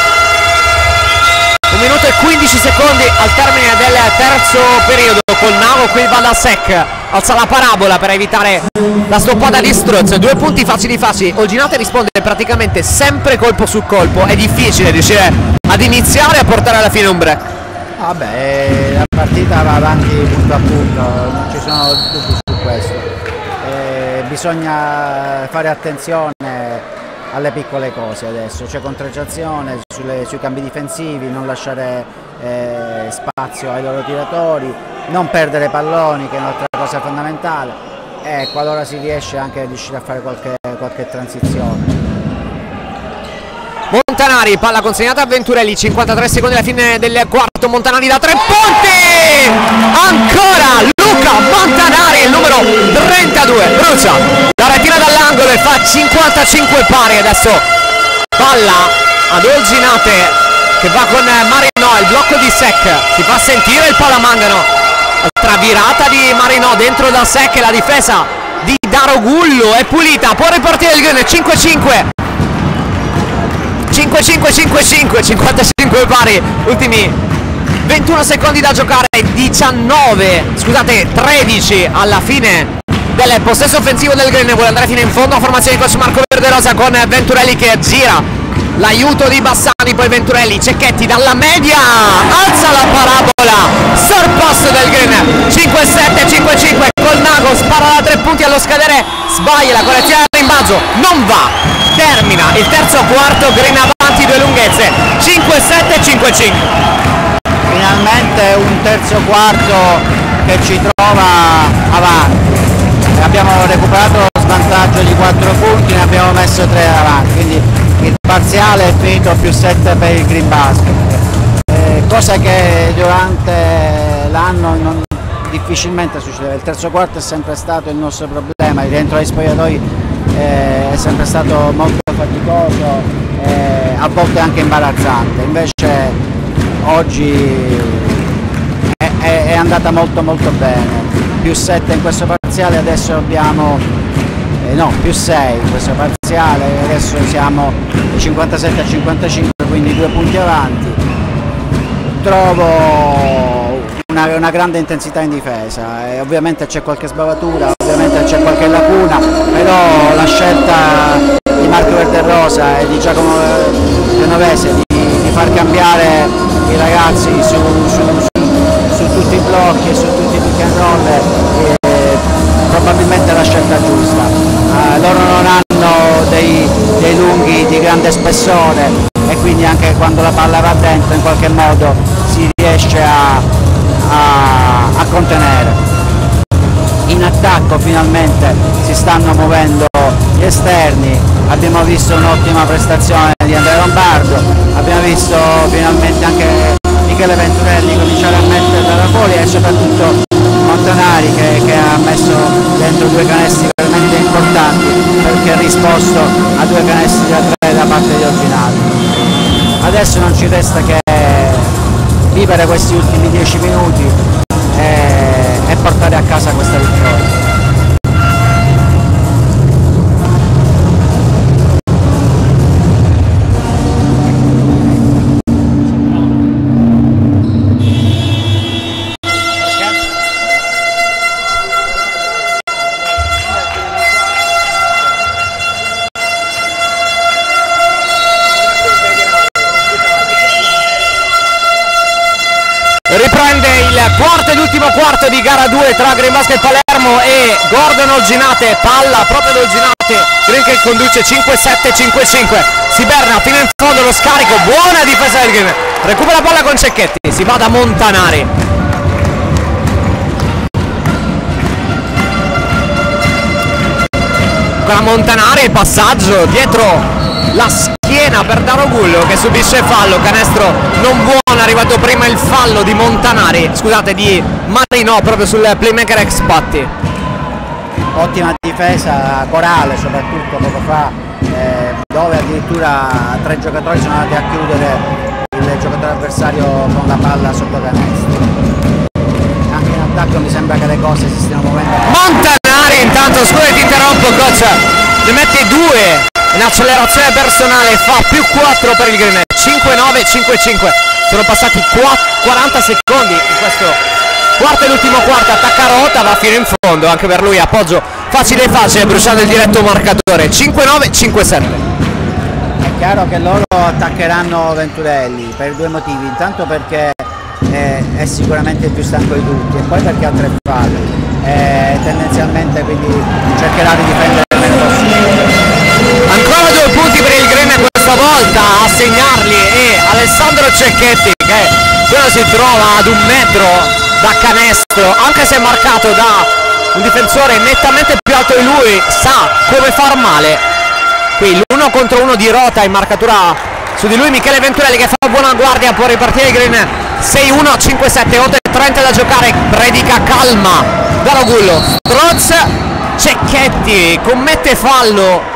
Un minuto e quindici secondi al termine del terzo periodo. Colnago qui va da Sec, alza la parabola per evitare la stoppata di Struz. Due punti facili facili. Olginate risponde praticamente sempre colpo su colpo. È difficile riuscire ad iniziare e a portare alla fine un break. Vabbè, la partita va avanti punto a punto, non ci sono dubbi su questo. Eh, bisogna fare attenzione alle piccole cose adesso, c'è concentrazione sulle, sui cambi difensivi, non lasciare eh, spazio ai loro tiratori, non perdere palloni, che è un'altra cosa fondamentale, e qualora si riesce anche a riuscire a fare qualche, qualche transizione. Montanari, palla consegnata a Venturelli, cinquantatré secondi alla fine del quarto. Montanari da tre punti, ancora Luca Montanari, il numero trentadue, brucia la retira dall'angolo e fa cinquantacinque pari. Adesso palla ad Olginate che va con Marino, il blocco di Sec, si fa sentire il Palamangano, altra virata di Marino dentro da Sec e la difesa di Darogullo è pulita, può ripartire il Green. Cinque cinque cinque cinque cinque cinque, cinquantacinque pari, ultimi ventuno secondi da giocare, diciannove, scusate, tredici alla fine del possesso offensivo del Green. Vuole andare fino in fondo a formazione di coach Marco Verderosa con Venturelli che gira, l'aiuto di Bassani, poi Venturelli, Cecchetti dalla media, alza la parabola, sorpasso del Green, cinque sette cinque cinque. Colnago spara da tre punti allo scadere, sbaglia la correzione al rimbalzo, non va, termina il terzo quarto, Green avanti due lunghezze, cinque sette cinque cinque. Finalmente un terzo quarto che ci trova avanti, abbiamo recuperato lo svantaggio di quattro punti, ne abbiamo messo tre avanti, quindi il parziale è finito più sette per il Green Basket, eh, cosa che durante l'anno non difficilmente succedeva. Il terzo quarto è sempre stato il nostro problema, il rientro ai spogliatoi eh, è sempre stato molto faticoso, eh, a volte anche imbarazzante, invece oggi è, è, è andata molto molto bene, più sette in questo parziale, adesso abbiamo eh, no, più sei in questo parziale, adesso siamo cinquantasette a cinquantacinque, quindi due punti avanti. Trovo Una, una grande intensità in difesa e ovviamente c'è qualche sbavatura, ovviamente c'è qualche lacuna, però la scelta di Marco Verderosa e di Giacomo Genovese di, di far cambiare i ragazzi su, su, su, su tutti i blocchi e su tutti i pick and roll è probabilmente la scelta giusta. Eh, loro non hanno dei, dei lunghi di grande spessore e quindi anche quando la palla va dentro in qualche modo si riesce a A, a contenere. In attacco finalmente si stanno muovendo gli esterni, abbiamo visto un'ottima prestazione di Andrea Lombardo, abbiamo visto finalmente anche Michele Venturelli cominciare a metterla da fuori e soprattutto Montanari che, che ha messo dentro due canestri veramente importanti perché ha risposto a due canestri da tre da parte di Olginate. Adesso non ci resta che vivere questi ultimi dieci minuti e, e portare a casa questa vittoria. riprende il quarto ed ultimo quarto di gara due tra Green Basket Palermo e Gordon Olginate. Palla proprio ad Olginate, Green che conduce cinque sette cinque cinque. Siberna fino in fondo lo scarico, buona difesa del Green, recupera la palla con Cecchetti, si va da Montanari. Ancora Montanari, il passaggio dietro la schiena per Darogullo che subisce fallo, canestro non buono, è arrivato prima il fallo di Montanari, scusate di Marino proprio sul playmaker ex Patti. Ottima difesa corale soprattutto poco fa, eh, dove addirittura tre giocatori sono andati a chiudere il giocatore avversario con la palla sotto canestro. Anche in attacco mi sembra che le cose si stiano muovendo. Montanari intanto, scusa ti interrompo coach, ne mette due in accelerazione personale, fa più quattro per il Green, cinque nove cinque cinque. Sono passati quaranta secondi in questo quarto e l'ultimo quarto, attacca Rota, va fino in fondo, anche per lui appoggio facile e facile, bruciando il diretto marcatore, cinque nove cinque sette. È chiaro che loro attaccheranno Venturelli per due motivi, intanto perché è, è sicuramente il più stanco di tutti e poi perché ha tre falli, e tendenzialmente quindi cercherà di difendere il meno possibile. Ancora due punti per il Green questa volta a segnarli e Alessandro Cecchetti che quello si trova ad un metro da canestro, anche se è marcato da un difensore nettamente più alto di lui, sa come far male. Qui l'uno contro uno di Rota in marcatura su di lui Michele Venturelli che fa buona guardia, può ripartire il Green sei uno cinque sette, otto e trenta da giocare, predica calma Darogullo, Stroz, Cecchetti commette fallo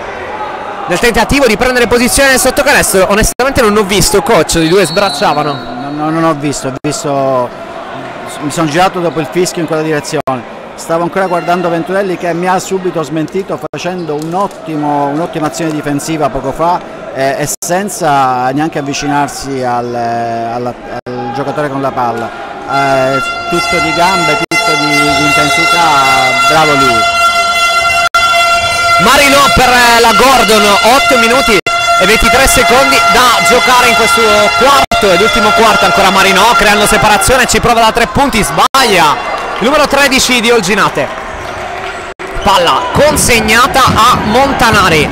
nel tentativo di prendere posizione sotto canestro. Onestamente non ho visto coach, i due sbracciavano. No, no, non ho visto, ho visto, mi sono girato dopo il fischio in quella direzione. Stavo ancora guardando Venturelli che mi ha subito smentito facendo un ottimo, un'ottima azione difensiva poco fa eh, e senza neanche avvicinarsi al, al, al giocatore con la palla. Eh, tutto di gambe, tutto di, di intensità, bravo lui. Marino per la Gordon, otto minuti e ventitré secondi da giocare in questo quarto ed ultimo quarto. Ancora Marino creando separazione, ci prova da tre punti, sbaglia il numero tredici di Olginate. Palla consegnata a Montanari.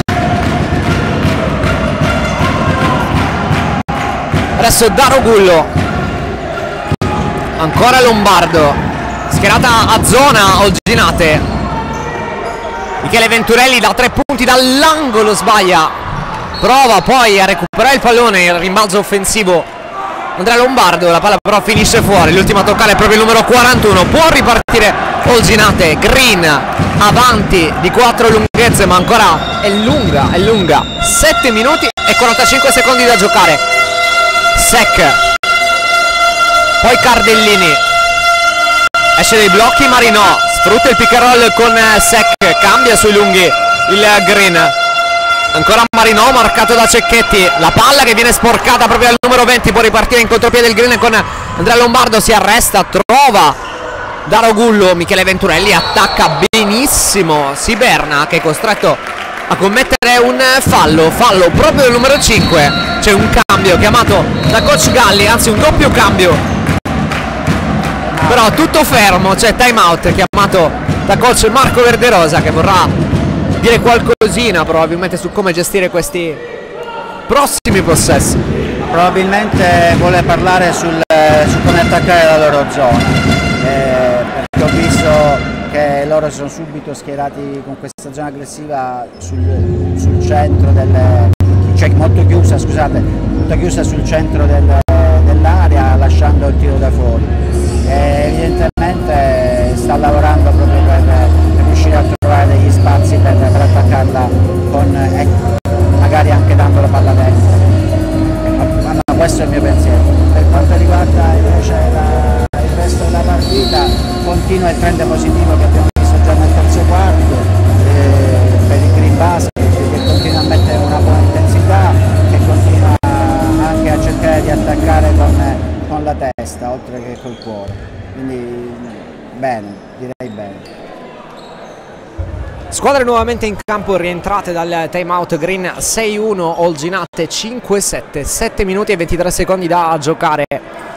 Adesso Darogullo, ancora Lombardo, schierata a zona Olginate. Michele Venturelli da tre punti dall'angolo sbaglia, prova poi a recuperare il pallone, il rimbalzo offensivo Andrea Lombardo, la palla però finisce fuori, l'ultima a toccare è proprio il numero quarantuno, può ripartire Olginate, Green avanti di quattro lunghezze ma ancora è lunga, è lunga, sette minuti e quarantacinque secondi da giocare. Sec, poi Cardellini, esce dai blocchi Marino, sfrutta il pick and roll con Sec, cambia sui lunghi il Green, ancora Marino marcato da Cecchetti, la palla che viene sporcata proprio al numero venti, può ripartire in contropiede il Green con Andrea Lombardo, si arresta, trova Darogullo, Michele Venturelli attacca benissimo Siberna che è costretto a commettere un fallo, fallo proprio del numero cinque, c'è un cambio chiamato da coach Galli, anzi un doppio cambio, però tutto fermo, c'è time out chiamato da coach Marco Verderosa che vorrà dire qualcosina probabilmente su come gestire questi prossimi possessi. Probabilmente vuole parlare sul, su come attaccare la loro zona, eh, perché ho visto che loro si sono subito schierati con questa zona aggressiva sul, sul centro del, cioè molto chiusa, scusate, molto chiusa sul centro del, dell'area, lasciando il tiro da fuori. E evidentemente sta lavorando proprio per, per riuscire a trovare degli spazi per, per attaccarla con, eh, magari anche dando la palla destra. Ma, ma questo è il mio pensiero. Per quanto riguarda invece la, il resto della partita, continua il trend positivo che abbiamo visto già nel terzo quarto eh, per il Green Basket, che continua a mettere una buona intensità, che continua anche a cercare di attaccare con, con la testa oltre che col cuore. Quindi bene, direi bene. Squadre nuovamente in campo, rientrate dal time out. Green sei uno, Olginate cinque sette, sette minuti e ventitré secondi da giocare.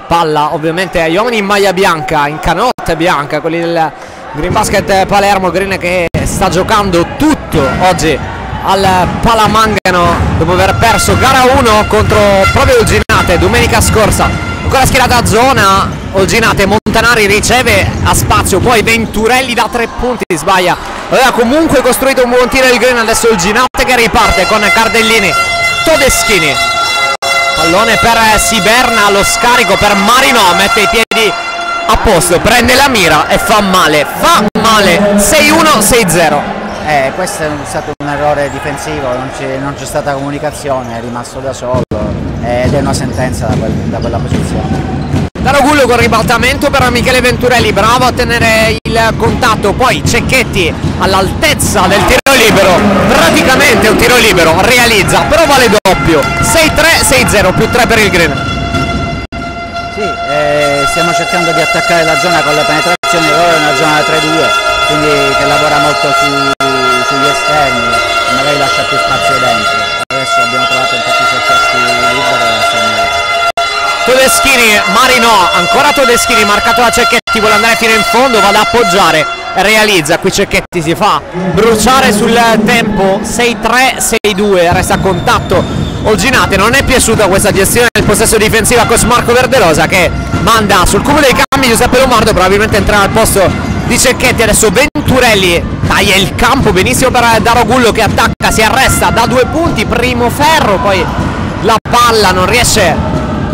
palla ovviamente agli uomini in maglia bianca, in canotta bianca, quelli del Green Basket Palermo. Green che sta giocando tutto oggi al Palamangano dopo aver perso gara uno contro proprio Olginate domenica scorsa. Ancora schierata a zona Olginate, Montanari riceve a spazio, poi Venturelli da tre punti sbaglia. Aveva comunque costruito un buon tiro il Green, adesso Olginate che riparte con Cardellini, Todeschini, pallone per Siberna, lo scarico per Marinò, mette i piedi a posto, prende la mira e fa male, fa male. Sei uno, sei zero. Eh, questo è stato un errore difensivo, non c'è stata comunicazione, è rimasto da solo ed è una sentenza da, quel, da quella posizione. Darogullo con ribaltamento per Michele Venturelli, bravo a tenere il contatto, poi Cecchetti all'altezza del tiro libero, praticamente un tiro libero, realizza, però vale doppio. Sei tre, sei zero, più tre per il Green. Sì, eh, stiamo cercando di attaccare la zona con le penetrazioni, loro è una zona tre due, quindi che lavora molto su, sugli esterni, magari lascia più spazio dentro. Adesso abbiamo trovato un po' più sofferti liberi da segnare. Todeschini, Marinò, ancora Todeschini, marcato da Cecchetti, vuole andare fino in fondo, va ad appoggiare, realizza, qui Cecchetti si fa bruciare sul tempo. Sei tre, sei due, resta a contatto Olginate. Non è piaciuta questa gestione del possesso difensivo a Cosmarco Verderosa, che manda sul cubo dei cambi Giuseppe Lombardo, probabilmente entrerà al posto di Cecchetti. Adesso Venturelli taglia il campo benissimo per Darogullo che attacca, si arresta da due punti, primo ferro, poi la palla non riesce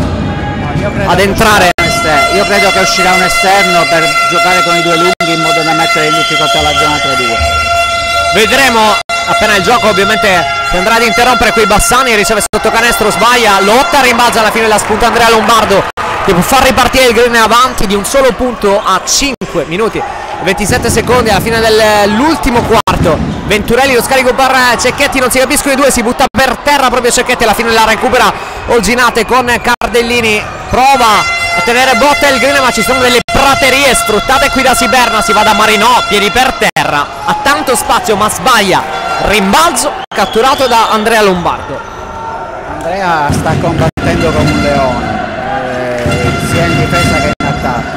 ad entrare. Io credo che uscirà un esterno per giocare con i due lunghi in modo da mettere in difficoltà la zona tre due. Vedremo appena il gioco ovviamente si andrà ad interrompere qui. Bassani riceve sotto canestro, sbaglia, lotta, rimbalza, alla fine la spunta Andrea Lombardo che può far ripartire il Green avanti di un solo punto a cinque minuti e ventisette secondi alla fine dell'ultimo quarto. Venturelli, lo scarico per Cecchetti, non si capiscono i due, si butta per terra proprio Cecchetti, alla fine la recupera Olginate con Cardellini, prova a tenere botta il Green ma ci sono delle praterie sfruttate qui da Siberna, si va da Marinò, piedi per terra, ha tanto spazio ma sbaglia, rimbalzo catturato da Andrea Lombardo. Andrea sta combattendo come un leone, eh, sia in difesa che in attacco.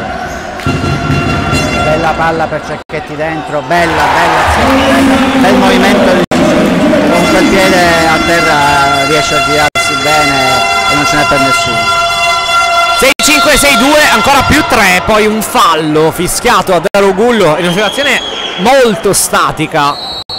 Bella palla per Cecchetti dentro, bella, bella azione, bel movimento, con quel piede a terra riesce a girarsi bene e non ce n'è per nessuno. sei cinque, sei due, ancora più tre, poi un fallo fischiato a Darogullo in una situazione molto statica,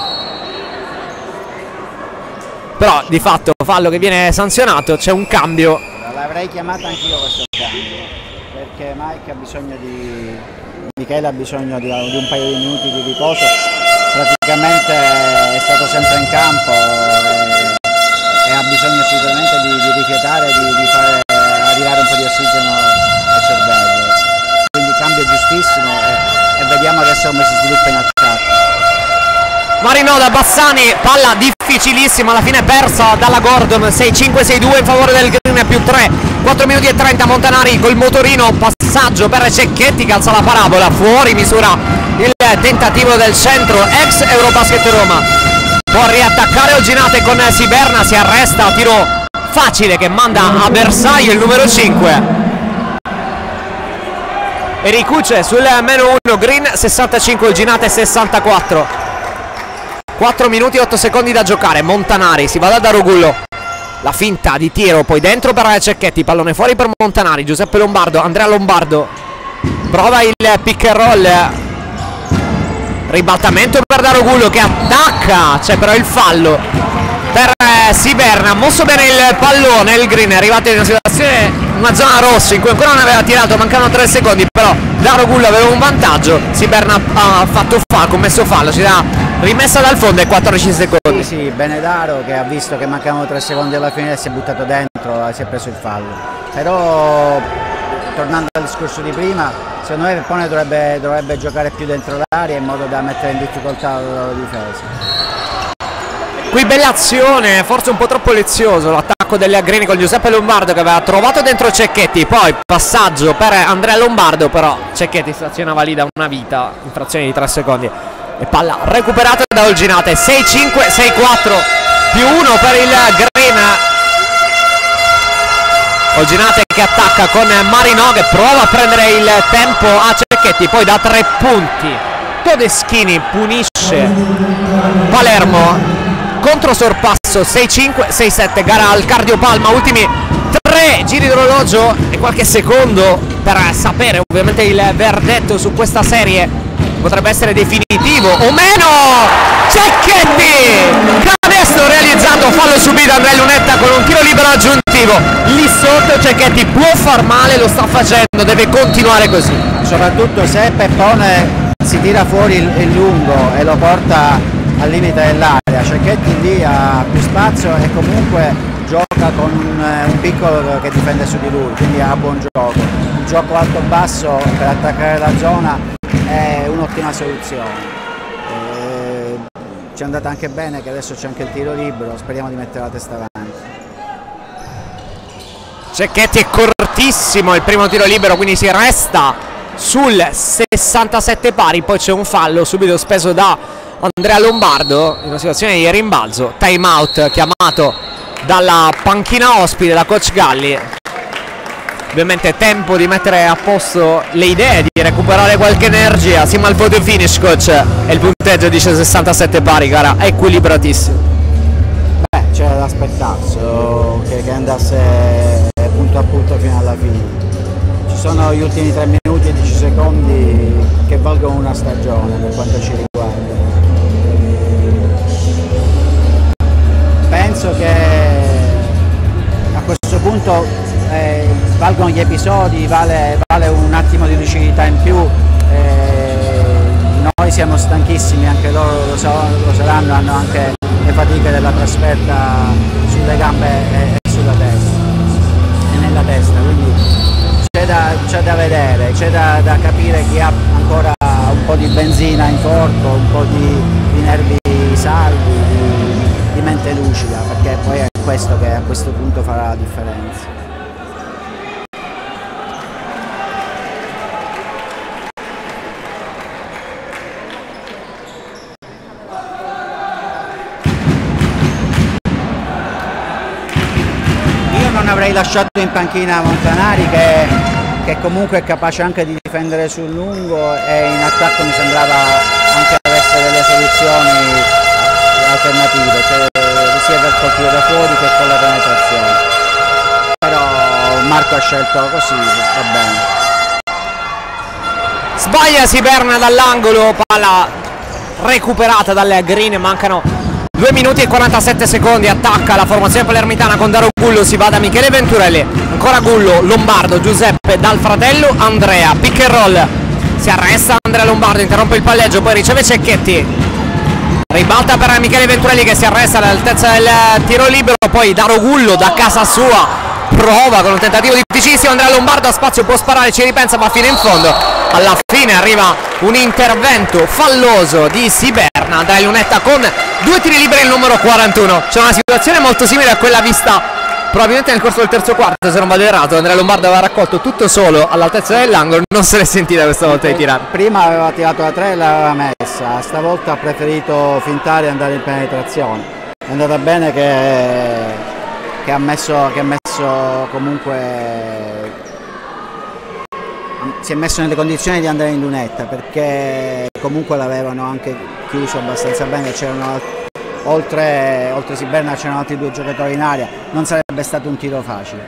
però di fatto fallo che viene sanzionato. C'è un cambio. L'avrei chiamato anch'io questo cambio, perché Mike ha bisogno di... Michele ha bisogno di, di un paio di minuti di riposo, praticamente è stato sempre in campo e, e ha bisogno sicuramente di, di rifiatare, di, di fare arrivare un po' di ossigeno al cervello, quindi cambio giustissimo e, e vediamo adesso come si sviluppa in attacco. Marinò da Bassani, palla difficilissima, alla fine persa dalla Gordon. Sei cinque, sei due in favore del Green, più tre, quattro minuti e trenta. Montanari col motorino, passaggio per Cecchetti che alza la parabola, fuori misura il tentativo del centro ex Eurobasket Roma. Può riattaccare Olginate con Siberna, si arresta, tiro facile che manda a bersaglio il numero cinque. E ricuce sul meno uno, Green sessantacinque, Olginate sessantaquattro. quattro minuti e otto secondi da giocare. Montanari si va da Darogullo, la finta di tiro, poi dentro per Cecchetti, pallone fuori per Montanari. Giuseppe Lombardo, Andrea Lombardo prova il pick and roll, ribaltamento per Darogullo che attacca, c'è però il fallo per Siberna. Mosso bene il pallone, il Green è arrivato in una situazione, una zona rossa in cui ancora non aveva tirato, mancano tre secondi, però Darogullo aveva un vantaggio. Siberna ha fatto fallo, ha commesso fallo, ci dà rimessa dal fondo e quattordici secondi. Sì, sì, Benedaro che ha visto che mancavano tre secondi alla fine si è buttato dentro, si è preso il fallo. Però tornando al discorso di prima, secondo me Peppone dovrebbe, dovrebbe giocare più dentro l'area in modo da mettere in difficoltà la loro difesa. Qui bella azione, forse un po' troppo lezioso l'attacco delle Green con Giuseppe Lombardo che aveva trovato dentro Cecchetti, poi passaggio per Andrea Lombardo, però Cecchetti stazionava lì da una vita in frazione di tre secondi e palla recuperata da Olginate. Sei cinque, sei quattro, più uno per il Green. Olginate che attacca con Marino che prova a prendere il tempo a Cecchetti, poi da tre punti Todeschini punisce Palermo, contro sorpasso sei cinque sei sette, gara al cardiopalma, ultimi tre giri d'orologio e qualche secondo per sapere ovviamente il verdetto su questa serie, potrebbe essere definitivo o meno. Cecchetti, canestro realizzato, fallo subito Andrea Lunetta con un tiro libero aggiuntivo, lì sotto Cecchetti può far male, lo sta facendo, deve continuare così, soprattutto se Peppone si tira fuori il, il lungo e lo porta al limite dell'area. Cecchetti lì ha più spazio e comunque gioca con un, un piccolo che difende su di lui, quindi ha buon gioco. Il gioco alto-basso per attaccare la zona è un'ottima soluzione. Eh, ci è andata anche bene che adesso c'è anche il tiro libero, speriamo di mettere la testa avanti. Cecchetti è cortissimo il primo tiro libero, quindi si resta sul sessantasette pari, poi c'è un fallo subito speso da Andrea Lombardo in una situazione di rimbalzo, time out chiamato dalla panchina ospite da coach Galli. Ovviamente tempo di mettere a posto le idee, di recuperare qualche energia. Siamo al photo finish, coach, e il punteggio dice sessantasette pari, gara equilibratissimo. Beh, c'era da aspettarsi che, che andasse punto a punto fino alla fine. Ci sono gli ultimi tre minuti e dieci secondi che valgono una stagione per quanto ci riguarda. Penso che a questo punto eh, valgono gli episodi, vale, vale un attimo di lucidità in più. Eh, noi siamo stanchissimi, anche loro lo, so, lo saranno, hanno anche le fatiche della trasferta sulle gambe e, e sulla testa e nella testa, quindi c'è da, c'è da vedere, c'è da, da capire chi ha ancora un po' di benzina in corpo, un po' di, di nervi saldi, di, di mente lucida, perché poi è questo che a questo punto farà la differenza. Io non avrei lasciato in panchina Montanari che, che comunque è capace anche di difendere sul lungo e in attacco mi sembrava anche avesse delle soluzioni alternative, cioè sia col tiro da fuori che con la penetrazione, però Marco ha scelto così, va bene. Sbaglia Siberna dall'angolo, palla recuperata dal green, mancano due minuti e quarantasette secondi, attacca la formazione palermitana con Daro Gullo, si va da Michele Venturelli, ancora Gullo, Lombardo, Giuseppe dal fratello Andrea, pick and roll, si arresta Andrea Lombardo, interrompe il palleggio, poi riceve Cecchetti. Ribalta per Michele Venturelli che si arresta all'altezza del tiro libero, poi Daro Gullo da casa sua prova con un tentativo difficilissimo, Andrea Lombardo a spazio, può sparare, ci ripensa ma fino in fondo, alla fine arriva un intervento falloso di Siberna, Andrea Lunetta con due tiri liberi il numero quarantuno, c'è una situazione molto simile a quella vista probabilmente nel corso del terzo quarto, se non vado errato. Andrea Lombardo aveva raccolto tutto solo all'altezza dell'angolo, non se l'è sentita questa volta di tirare. Prima aveva tirato la tre e l'aveva messa, stavolta ha preferito fintare e andare in penetrazione. È andata bene che, che, ha, messo, che ha messo comunque, si è messo nelle condizioni di andare in lunetta, perché comunque l'avevano anche chiuso abbastanza bene, c'erano oltre, oltre Siberna c'erano altri due giocatori in area, non sarebbe stato un tiro facile.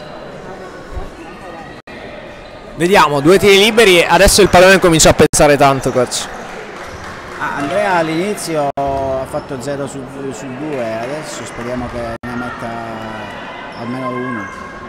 Vediamo, due tiri liberi, adesso il pallone comincia a pensare tanto, coach. Ah, Andrea all'inizio ha fatto zero su due, adesso speriamo che ne metta almeno uno.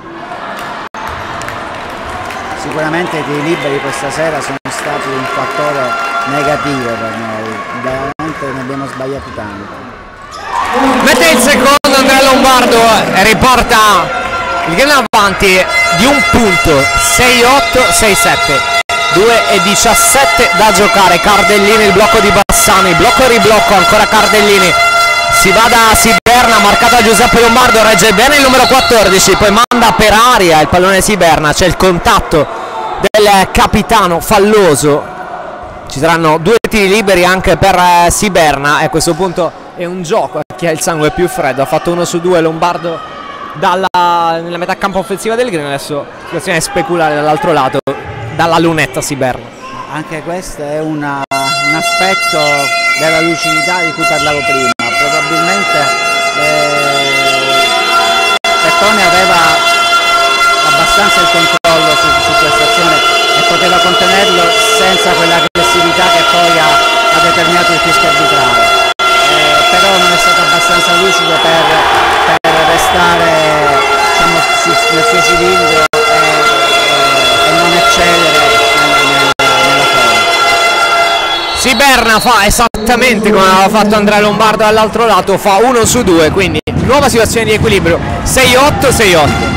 Sicuramente i tiri liberi questa sera sono stati un fattore negativo per noi, veramente ne abbiamo sbagliati tanto. Mette il secondo Andrea Lombardo e riporta il game avanti di un punto, sei otto sei sette, due e diciassette da giocare. Cardellini, il blocco di Bassano, il blocco e riblocco, ancora Cardellini, si va da Siberna, marcata Giuseppe Lombardo, regge bene il numero quattordici, poi manda per aria il pallone Siberna, c'è il contatto del capitano falloso. Ci saranno due tiri liberi anche per eh, Siberna e a questo punto è un gioco a chi ha il sangue più freddo. Ha fatto uno su due Lombardo dalla, nella metà campo offensiva del Green. Adesso situazione speculare dall'altro lato, dalla lunetta Siberna. Anche questo è una, un aspetto della lucidità di cui parlavo prima. Probabilmente eh, Pettone aveva abbastanza il controllo su, su questa azione e poteva contenerlo senza quell'aggressività che poi ha, ha determinato il fischio arbitrale, eh, però non è stato abbastanza lucido per, per restare, diciamo, su, nel suo cilindro e, e, e non eccedere nella, nella forma. Siberna fa esattamente come aveva fatto Andrea Lombardo dall'altro lato, fa uno su due, quindi nuova situazione di equilibrio, sei otto sei otto.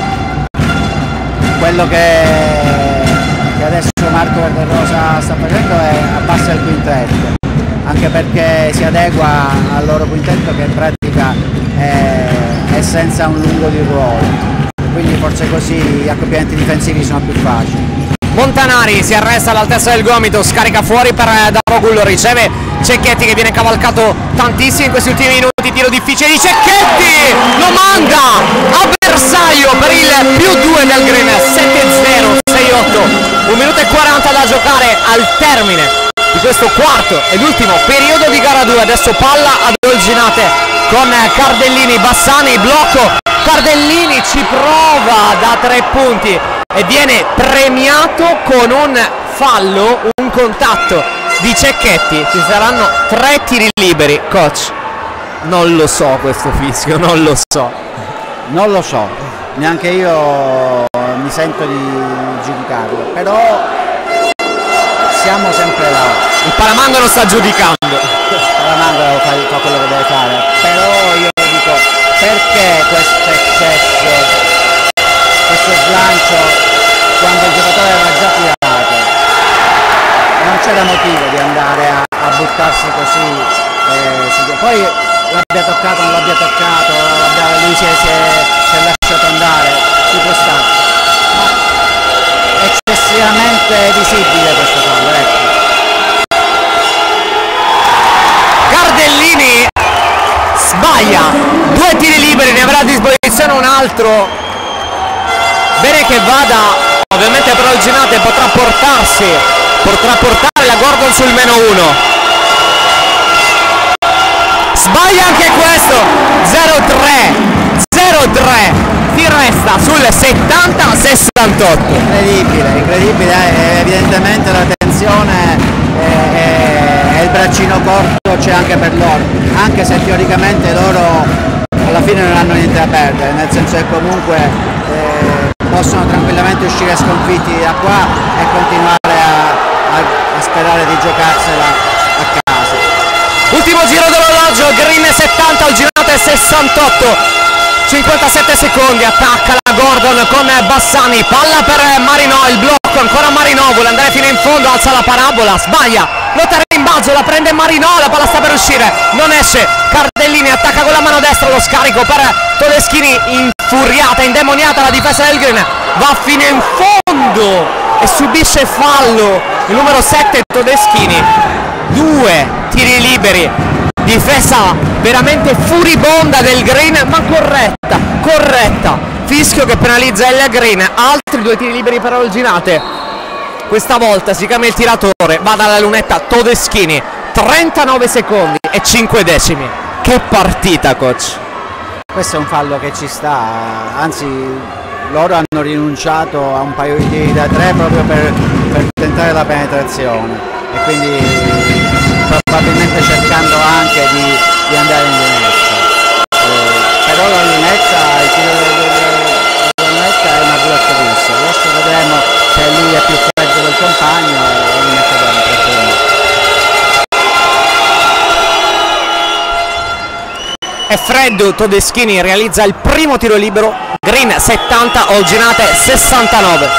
Quello che, che adesso Marco Verderosa sta facendo è abbassa il quintetto, anche perché si adegua al loro quintetto che in pratica è, è senza un lungo di ruolo, quindi forse così gli accoppiamenti difensivi sono più facili. Montanari si arresta all'altezza del gomito, scarica fuori per Darogullo, riceve Cecchetti che viene cavalcato tantissimo in questi ultimi minuti, tiro difficile di Cecchetti, lo manda a bersaglio per il più due del Green, sette zero sei otto, un minuto e quaranta da giocare al termine di questo quarto ed ultimo periodo di gara due. Adesso palla ad Olginate con Cardellini, Bassani, blocco, Cardellini ci prova da tre punti e viene premiato con un fallo, un contatto di Cecchetti. Ci saranno tre tiri liberi, coach. Non lo so questo fischio, non lo so. Non lo so, neanche io mi sento di giudicarlo, però siamo sempre là. Il Palamangolo non sta giudicando. Il Palamangolo fa, fa quello che deve fare, però io dico, perché questo eccesso, questo slancio quando il giocatore era già tirato? Non c'era motivo di andare a, a buttarsi così, eh, su, poi l'abbia toccato, non l'abbia toccato, l'abbia, lui si è, si, è, si è lasciato andare, ci può stare, ma eccessivamente visibile questo fallo, ecco. Cardellini sbaglia, due tiri liberi, ne avrà a disposizione un altro. Bene che vada, ovviamente per Olginate potrà portarsi, potrà portare la Gordon sul meno uno. Sbaglia anche questo, zero tre, ti resta sul settanta sessantotto. Incredibile, incredibile, eh, evidentemente la tensione e il braccino corto c'è anche per loro, anche se teoricamente loro alla fine non hanno niente da perdere, nel senso che comunque eh, possono tranquillamente uscire sconfitti da qua e continuare a, a, a sperare di giocarsela a casa. Ultimo giro dell'orologio, Green settanta, Olginate sessantotto, cinquantasette secondi, attacca la Gordon con Bassani, palla per Marinò, il blocco, ancora Marinò, vuole andare fino in fondo, alza la parabola, sbaglia, lotta rimbalzo, la prende Marinò, la palla sta per uscire, non esce, Cardellini attacca con la mano destra, lo scarico per Todeschini, infuriata, indemoniata la difesa del Green, va fino in fondo e subisce fallo, il numero sette Todeschini, due tiri liberi, difesa veramente furibonda del Green, ma corretta, corretta, fischio che penalizza il Green, altri due tiri liberi per Olginate, questa volta si cambia il tiratore, va dalla lunetta Todeschini, trentanove secondi e cinque decimi, che partita coach. Questo è un fallo che ci sta, anzi loro hanno rinunciato a un paio di tiri da tre proprio per, per tentare la penetrazione e quindi probabilmente cercando anche di, di andare in lunetta, eh, però la lunetta, il tiro della lunetta è una pura russa, adesso vedremo se lui è più freddo del compagno e lo mette dentro. È freddo, Todeschini realizza il primo tiro libero, Green settanta, Olginate sessantanove.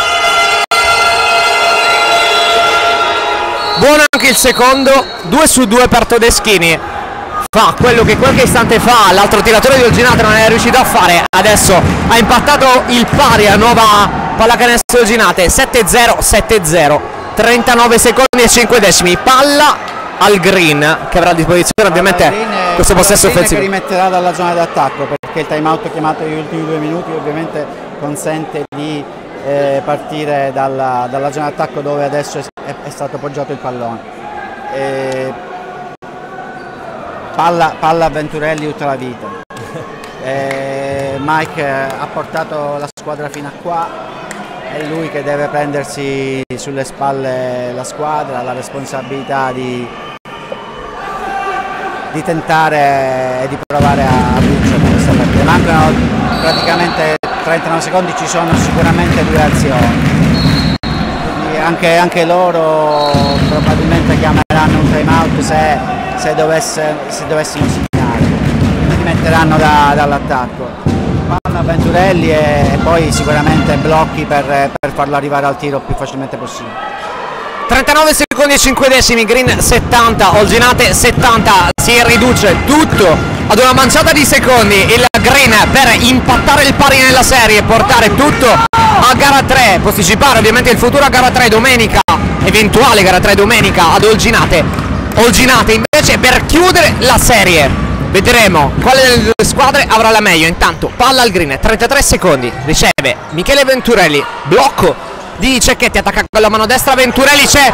Buono anche il secondo, due su due per Todeschini, fa quello che qualche istante fa l'altro tiratore di Olginate non è riuscito a fare, adesso ha impattato il pari a nuova pallacanestro Olginate, sette zero sette zero, trentanove secondi e cinque decimi, palla al Green che avrà a disposizione ovviamente questo possesso offensivo. Che rimetterà dalla zona d'attacco perché anche il time out chiamato negli ultimi due minuti ovviamente consente di eh, partire dalla, dalla zona d'attacco dove adesso è, è stato poggiato il pallone. E palla, palla a Venturelli tutta la vita. E Mike ha portato la squadra fino a qua, è lui che deve prendersi sulle spalle la squadra, la responsabilità di, di tentare e di provare a vincere questa partita. Mancano praticamente trentanove secondi, ci sono sicuramente due azioni, quindi anche, anche loro probabilmente chiameranno un time out se, se, dovesse, se dovessimo segnare, quindi metteranno da, dall'attacco. Palla Venturelli e, e poi sicuramente blocchi per, per farlo arrivare al tiro il più facilmente possibile. trentanove secondi e cinque decimi, Green settanta, Olginate settanta, si riduce tutto ad una manciata di secondi il Green per impattare il pari nella serie e portare tutto a gara tre, posticipare ovviamente il futuro a gara tre domenica, eventuale gara tre domenica ad Olginate. Olginate invece per chiudere la serie. Vedremo quale delle due squadre avrà la meglio. Intanto palla al Green, trentatré secondi, riceve Michele Venturelli, blocco di Cecchetti, attacca con la mano destra Venturelli, c'è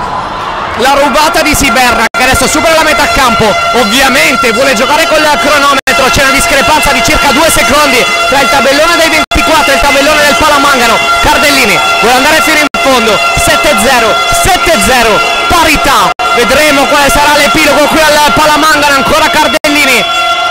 la rubata di Siberra che adesso supera la metà campo, ovviamente vuole giocare con il cronometro, c'è una discrepanza di circa due secondi tra il tabellone dei ventiquattro e il tabellone del Palamangano. Cardellini vuole andare fino in fondo, sette zero, sette zero, parità, vedremo quale sarà l'epilogo qui al Palamangano. Ancora Cardellini,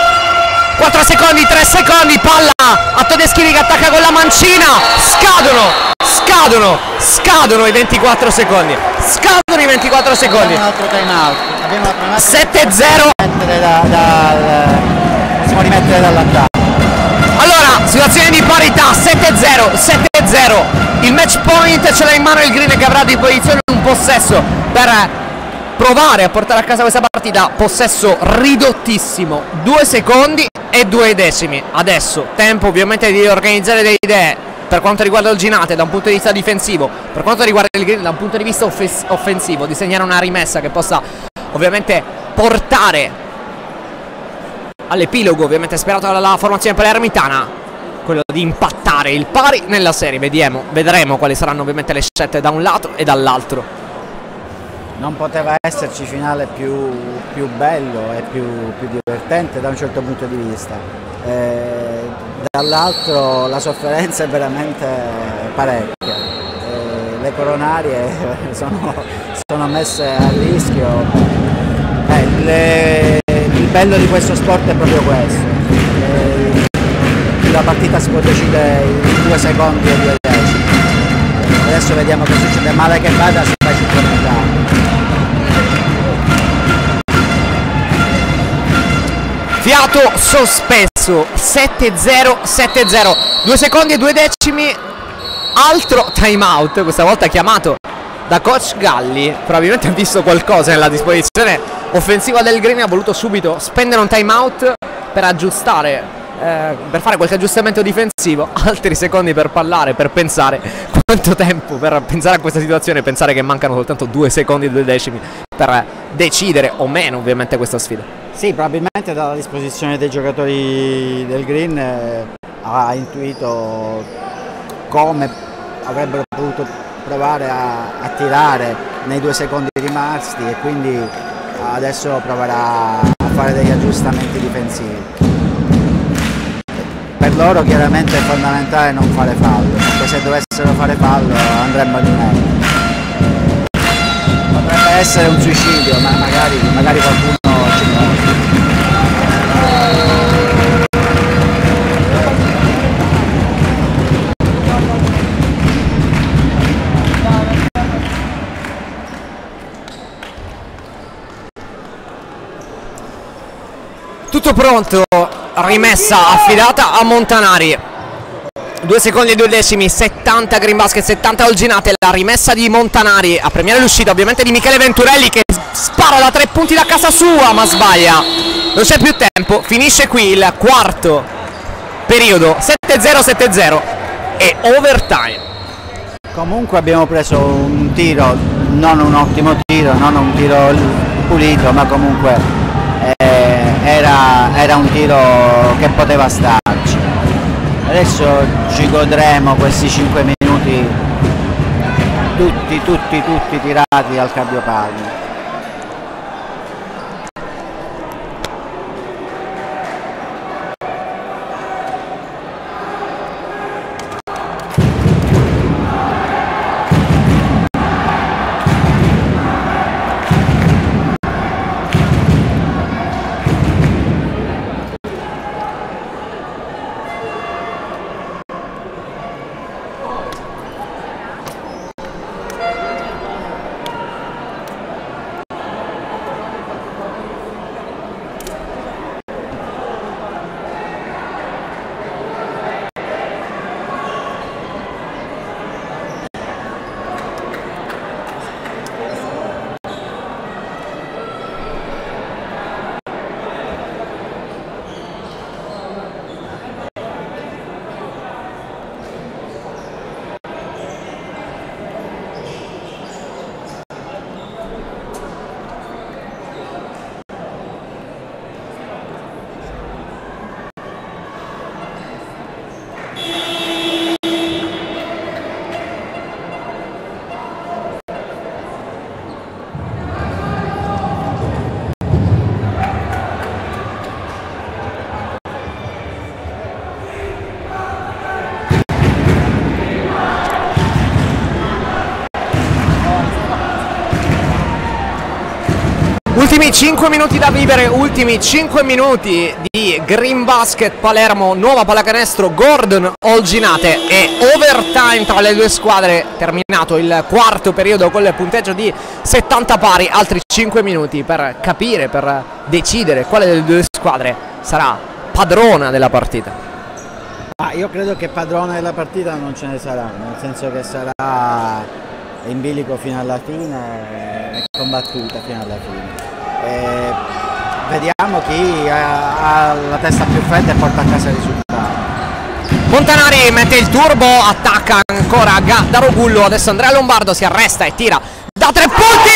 quattro secondi, tre secondi, palla a Todeschini che attacca con la mancina, scadono, scadono, scadono i ventiquattro secondi, scadono i ventiquattro secondi. Abbiamo un altro time out, abbiamo un altro sette zero. da, da, possiamo rimettere dall'attacco. Allora, situazione di parità, sette zero, sette zero, il match point ce l'ha in mano il Green che avrà a disposizione un possesso per provare a portare a casa questa partita, possesso ridottissimo, due secondi e due decimi. Adesso tempo ovviamente di organizzare le idee per quanto riguarda il Olginate da un punto di vista difensivo, per quanto riguarda il Green da un punto di vista offensivo, disegnare una rimessa che possa ovviamente portare all'epilogo ovviamente sperato dalla formazione palermitana, quello di impattare il pari nella serie. Vediamo, vedremo quali saranno ovviamente le scelte da un lato e dall'altro. Non poteva esserci finale più, più bello e più, più divertente da un certo punto di vista. Eh, dall'altro la sofferenza è veramente parecchia. Eh, le coronarie sono, sono messe a rischio. Eh, le, il bello di questo sport è proprio questo. Eh, la partita si può decidere in due secondi e due decimi. Adesso vediamo che succede, male che vada si fa circondare. Fiato sospeso, sette zero, sette zero, due secondi e due decimi, altro time out, questa volta chiamato da coach Galli, probabilmente ha visto qualcosa nella disposizione offensiva del Green, ha voluto subito spendere un time out per aggiustare, eh, per fare qualche aggiustamento difensivo, altri secondi per parlare, per pensare, quanto tempo per pensare a questa situazione, pensare che mancano soltanto due secondi e due decimi per decidere o meno ovviamente questa sfida. Sì, probabilmente dalla disposizione dei giocatori del Green eh, ha intuito come avrebbero potuto provare a, a tirare nei due secondi rimasti e quindi adesso proverà a fare degli aggiustamenti difensivi. Per loro chiaramente è fondamentale non fare fallo, perché se dovessero fare fallo andremmo di meno. Potrebbe essere un suicidio, ma magari, magari qualcuno ci muore. Tutto pronto, rimessa affidata a Montanari, due secondi e due decimi, settanta Green Basket, settanta Olginate, la rimessa di Montanari a premiare l'uscita ovviamente di Michele Venturelli che spara da tre punti da casa sua ma sbaglia, non c'è più tempo, finisce qui il quarto periodo, sette zero sette zero e overtime. Comunque abbiamo preso un tiro, non un ottimo tiro, non un tiro pulito, ma comunque eh, era, era un tiro che poteva starci. Adesso ci godremo questi cinque minuti tutti, tutti, tutti tirati al cardiopalmo. Ultimi cinque minuti da vivere, ultimi cinque minuti di Green Basket Palermo, nuova pallacanestro Gordon Olginate e overtime tra le due squadre, terminato il quarto periodo con il punteggio di settanta pari, altri cinque minuti per capire, per decidere quale delle due squadre sarà padrona della partita. Ah, io credo che padrona della partita non ce ne sarà, nel senso che sarà in bilico fino alla fine e combattuta fino alla fine. E vediamo chi ha, ha la testa più fredda e porta a casa il risultato. Montanari mette il turbo, attacca ancora Darogullo, adesso Andrea Lombardo si arresta e tira da tre punti.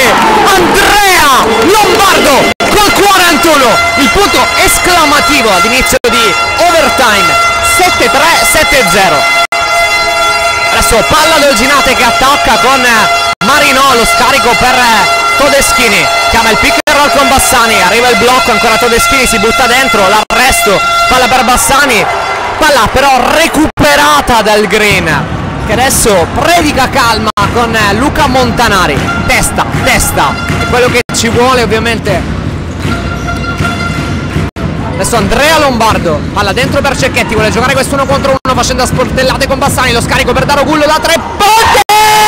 Andrea Lombardo col quarantuno, il punto esclamativo ad inizio di overtime. Sette tre, sette zero. Adesso palla d'Olginate che attacca con Marinò, lo scarico per Todeschini, chiama il pick and roll con Bassani, arriva il blocco, ancora Todeschini si butta dentro, l'arresto, palla per Bassani, palla però recuperata dal Green, che adesso predica calma con Luca Montanari, testa, testa, è quello che ci vuole ovviamente. Adesso Andrea Lombardo, palla dentro per Cecchetti, vuole giocare questo uno contro uno facendo a sportellate con Bassani, lo scarico per Darogullo da tre punti!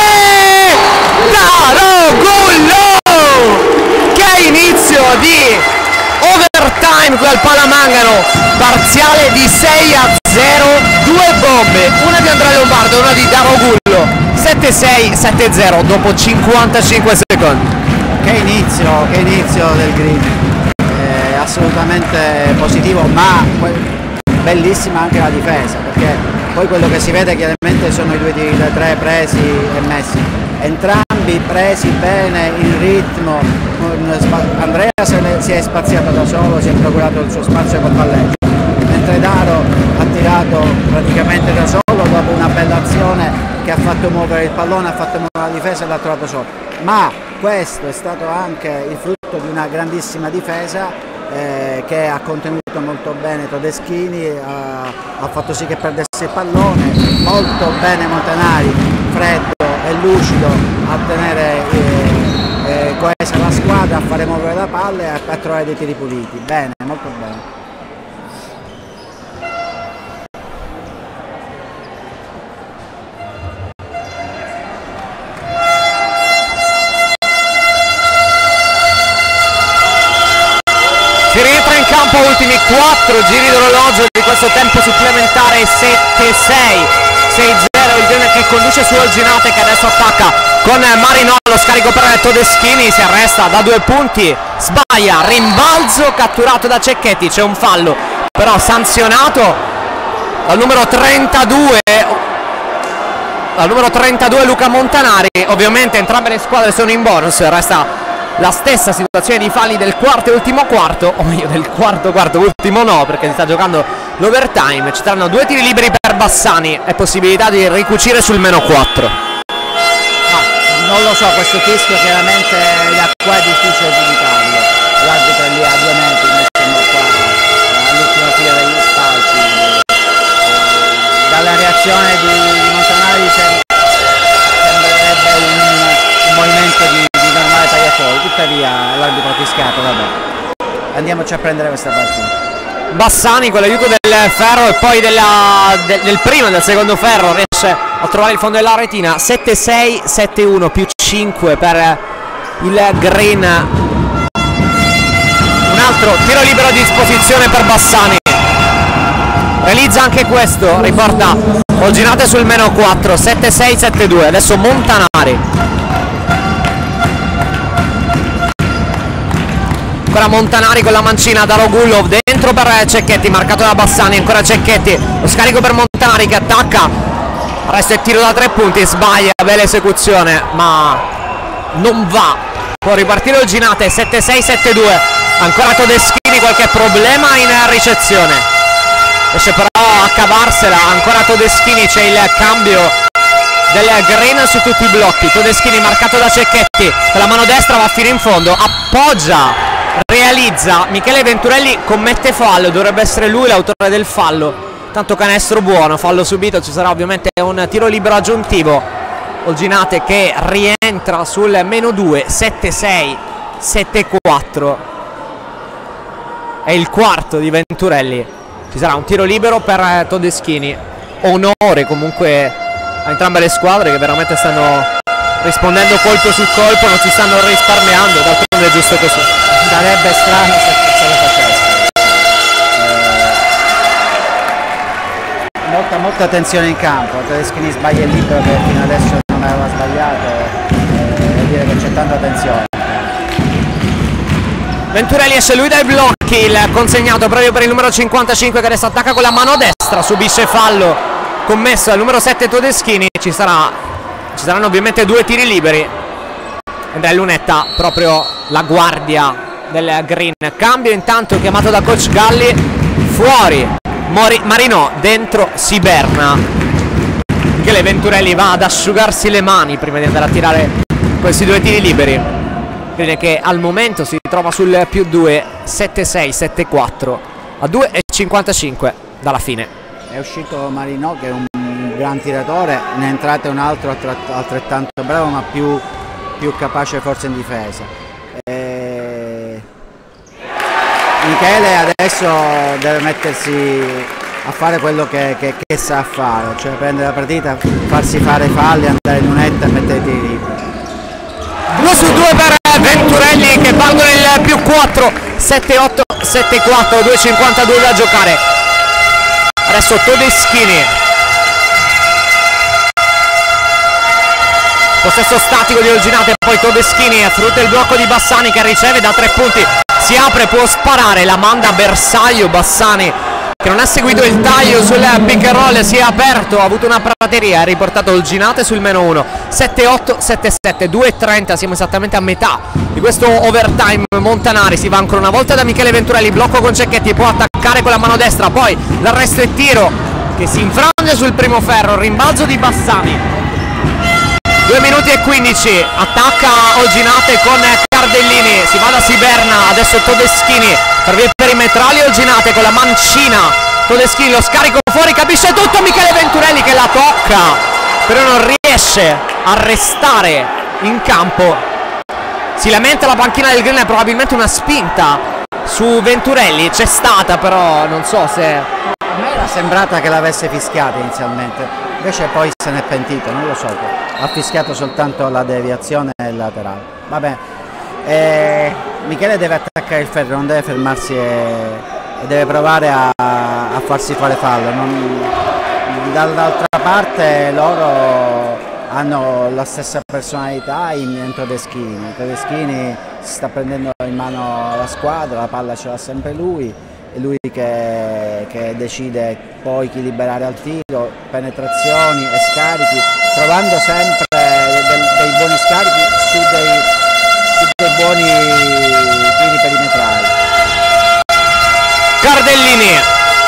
Darogullo! Che inizio di overtime qui al Palamangano, parziale di sei a zero, due bombe, una di Andrea Lombardo e una di Darogullo, sette sei, sette zero dopo cinquantacinque secondi. Che inizio, che inizio del Green, eh, assolutamente positivo, ma bellissima anche la difesa, perché poi quello che si vede chiaramente sono i due tiri da tre presi e messi, entrambi presi bene, in ritmo. Andrea se ne, si è spaziato da solo, si è procurato il suo spazio col palleggio, mentre Daro ha tirato praticamente da solo dopo una bella azione che ha fatto muovere il pallone, ha fatto muovere la difesa e l'ha trovato solo. Ma questo è stato anche il frutto di una grandissima difesa eh, che ha contenuto molto bene Todeschini, ha, ha fatto sì che perdesse il pallone, molto bene Montanari, freddo e lucido a tenere eh, eh, coesa la squadra, a fare muovere la palla e a, a trovare dei tiri puliti. Bene, molto bene. Si rientra in campo, ultimi quattro giri d'orologio di questo tempo supplementare, sette sei, sei zero, il Green che conduce su Olginate che adesso attacca con Marinò, lo scarico per Todeschini, si arresta da due punti, sbaglia, rimbalzo catturato da Cecchetti, c'è un fallo però sanzionato dal numero trentadue, dal numero trentadue Luca Montanari. Ovviamente entrambe le squadre sono in bonus, resta la stessa situazione di falli del quarto e ultimo quarto, o meglio del quarto quarto ultimo no, perché si sta giocando l'overtime. Ci saranno due tiri liberi per Bassani e possibilità di ricucire sul meno quattro. No, non lo so, questo fischio chiaramente da qua è difficile giudicarlo. L'arbitro è lì a due metri, noi siamo qua all'ultima fila degli spalti. Dalla reazione di Montanari sembrerebbe un, un movimento di, di normale tagliafuori, tuttavia l'arbitro ha fischiato, vabbè. Andiamoci a prendere questa partita. Bassani con l'aiuto del ferro e poi della, del, del primo e del secondo ferro riesce a trovare il fondo della retina. Sette sei sette uno più cinque per il Green. Un altro tiro libero a disposizione per Bassani, realizza anche questo, riporta Olginate sul meno quattro. Sette sei sette due. Adesso Montanari, ancora Montanari con la mancina da Rogulov, dentro per Cecchetti, marcato da Bassani, ancora Cecchetti, lo scarico per Montanari che attacca, resta il tiro da tre punti, sbaglia, bella esecuzione ma non va, può ripartire Olginate. Sette sei sette due. Ancora Todeschini, qualche problema in ricezione, riesce però a cavarsela, ancora Todeschini, c'è il cambio del Green su tutti i blocchi. Todeschini marcato da Cecchetti, con la mano destra va fino in fondo, appoggia, realizza, Michele Venturelli commette fallo, dovrebbe essere lui l'autore del fallo, tanto canestro buono, fallo subito, ci sarà ovviamente un tiro libero aggiuntivo. Olginate che rientra sul meno due. Sette sei sette quattro, è il quarto di Venturelli, ci sarà un tiro libero per Todeschini. Onore comunque a entrambe le squadre che veramente stanno rispondendo colpo su colpo, non si stanno risparmiando, d'altronde è giusto così. Sarebbe strano se, se lo facessero. Eh, molta, molta tensione in campo, Todeschini sbaglia il libero che fino adesso non aveva sbagliato, eh, vuol dire che c'è tanta tensione. Venturelli esce lui dai blocchi, il consegnato proprio per il numero cinquantacinque che adesso attacca con la mano destra, subisce fallo commesso al numero sette Todeschini. Ci sarà, ci saranno ovviamente due tiri liberi. Andrea Lunetta, proprio la guardia del Green. Cambio intanto chiamato da coach Galli, fuori Mori, Marinò, dentro Siberna. Michele Venturelli va ad asciugarsi le mani prima di andare a tirare questi due tiri liberi. Green che al momento si trova sul più due. Sette sei sette quattro a due e cinquantacinque dalla fine. È uscito Marinò che è un gran tiratore, ne è entrato un altro altrettanto bravo ma più, più capace forse in difesa. E... Michele adesso deve mettersi a fare quello che, che, che sa fare, cioè prendere la partita, farsi fare falli, andare in lunetta e mettere i tiri liberi. due su due per Venturelli che valgono il più quattro. Sette otto sette quattro, due e cinquantadue da giocare. Adesso Todeschini, possesso statico di Olginate, poi Todeschini frutta il blocco di Bassani che riceve da tre punti, si apre, può sparare, la manda a bersaglio Bassani che non ha seguito il taglio sul pick and roll, si è aperto, ha avuto una prateria, ha riportato Olginate sul meno uno. Sette otto sette sette, due e trenta, siamo esattamente a metà di questo overtime. Montanari si va ancora una volta da Michele Venturelli, blocco con Cecchetti, può attaccare con la mano destra, poi l'arresto e tiro che si infrange sul primo ferro, rimbalzo di Bassani. due minuti e quindici, attacca Olginate con Cardellini, si va da Siberna, adesso Todeschini per vie perimetrali, Olginate con la mancina, Todeschini lo scarico fuori, capisce tutto Michele Venturelli che la tocca, però non riesce a restare in campo. Si lamenta la panchina del Green, probabilmente una spinta su Venturelli, c'è stata però non so se... A me era sembrata che l'avesse fischiata inizialmente, invece poi se n'è pentito, non lo so, ha fischiato soltanto la deviazione e il laterale. Vabbè, eh, Michele deve attaccare il ferro, non deve fermarsi e, e deve provare a, a farsi fare fallo. Dall'altra parte loro hanno la stessa personalità in, in Todeschini. Todeschini si sta prendendo in mano la squadra, la palla ce l'ha sempre lui, è lui che, che decide poi chi liberare al tiro, penetrazioni e scarichi, trovando sempre dei, dei buoni scarichi su dei, su dei buoni tiri perimetrali. Cardellini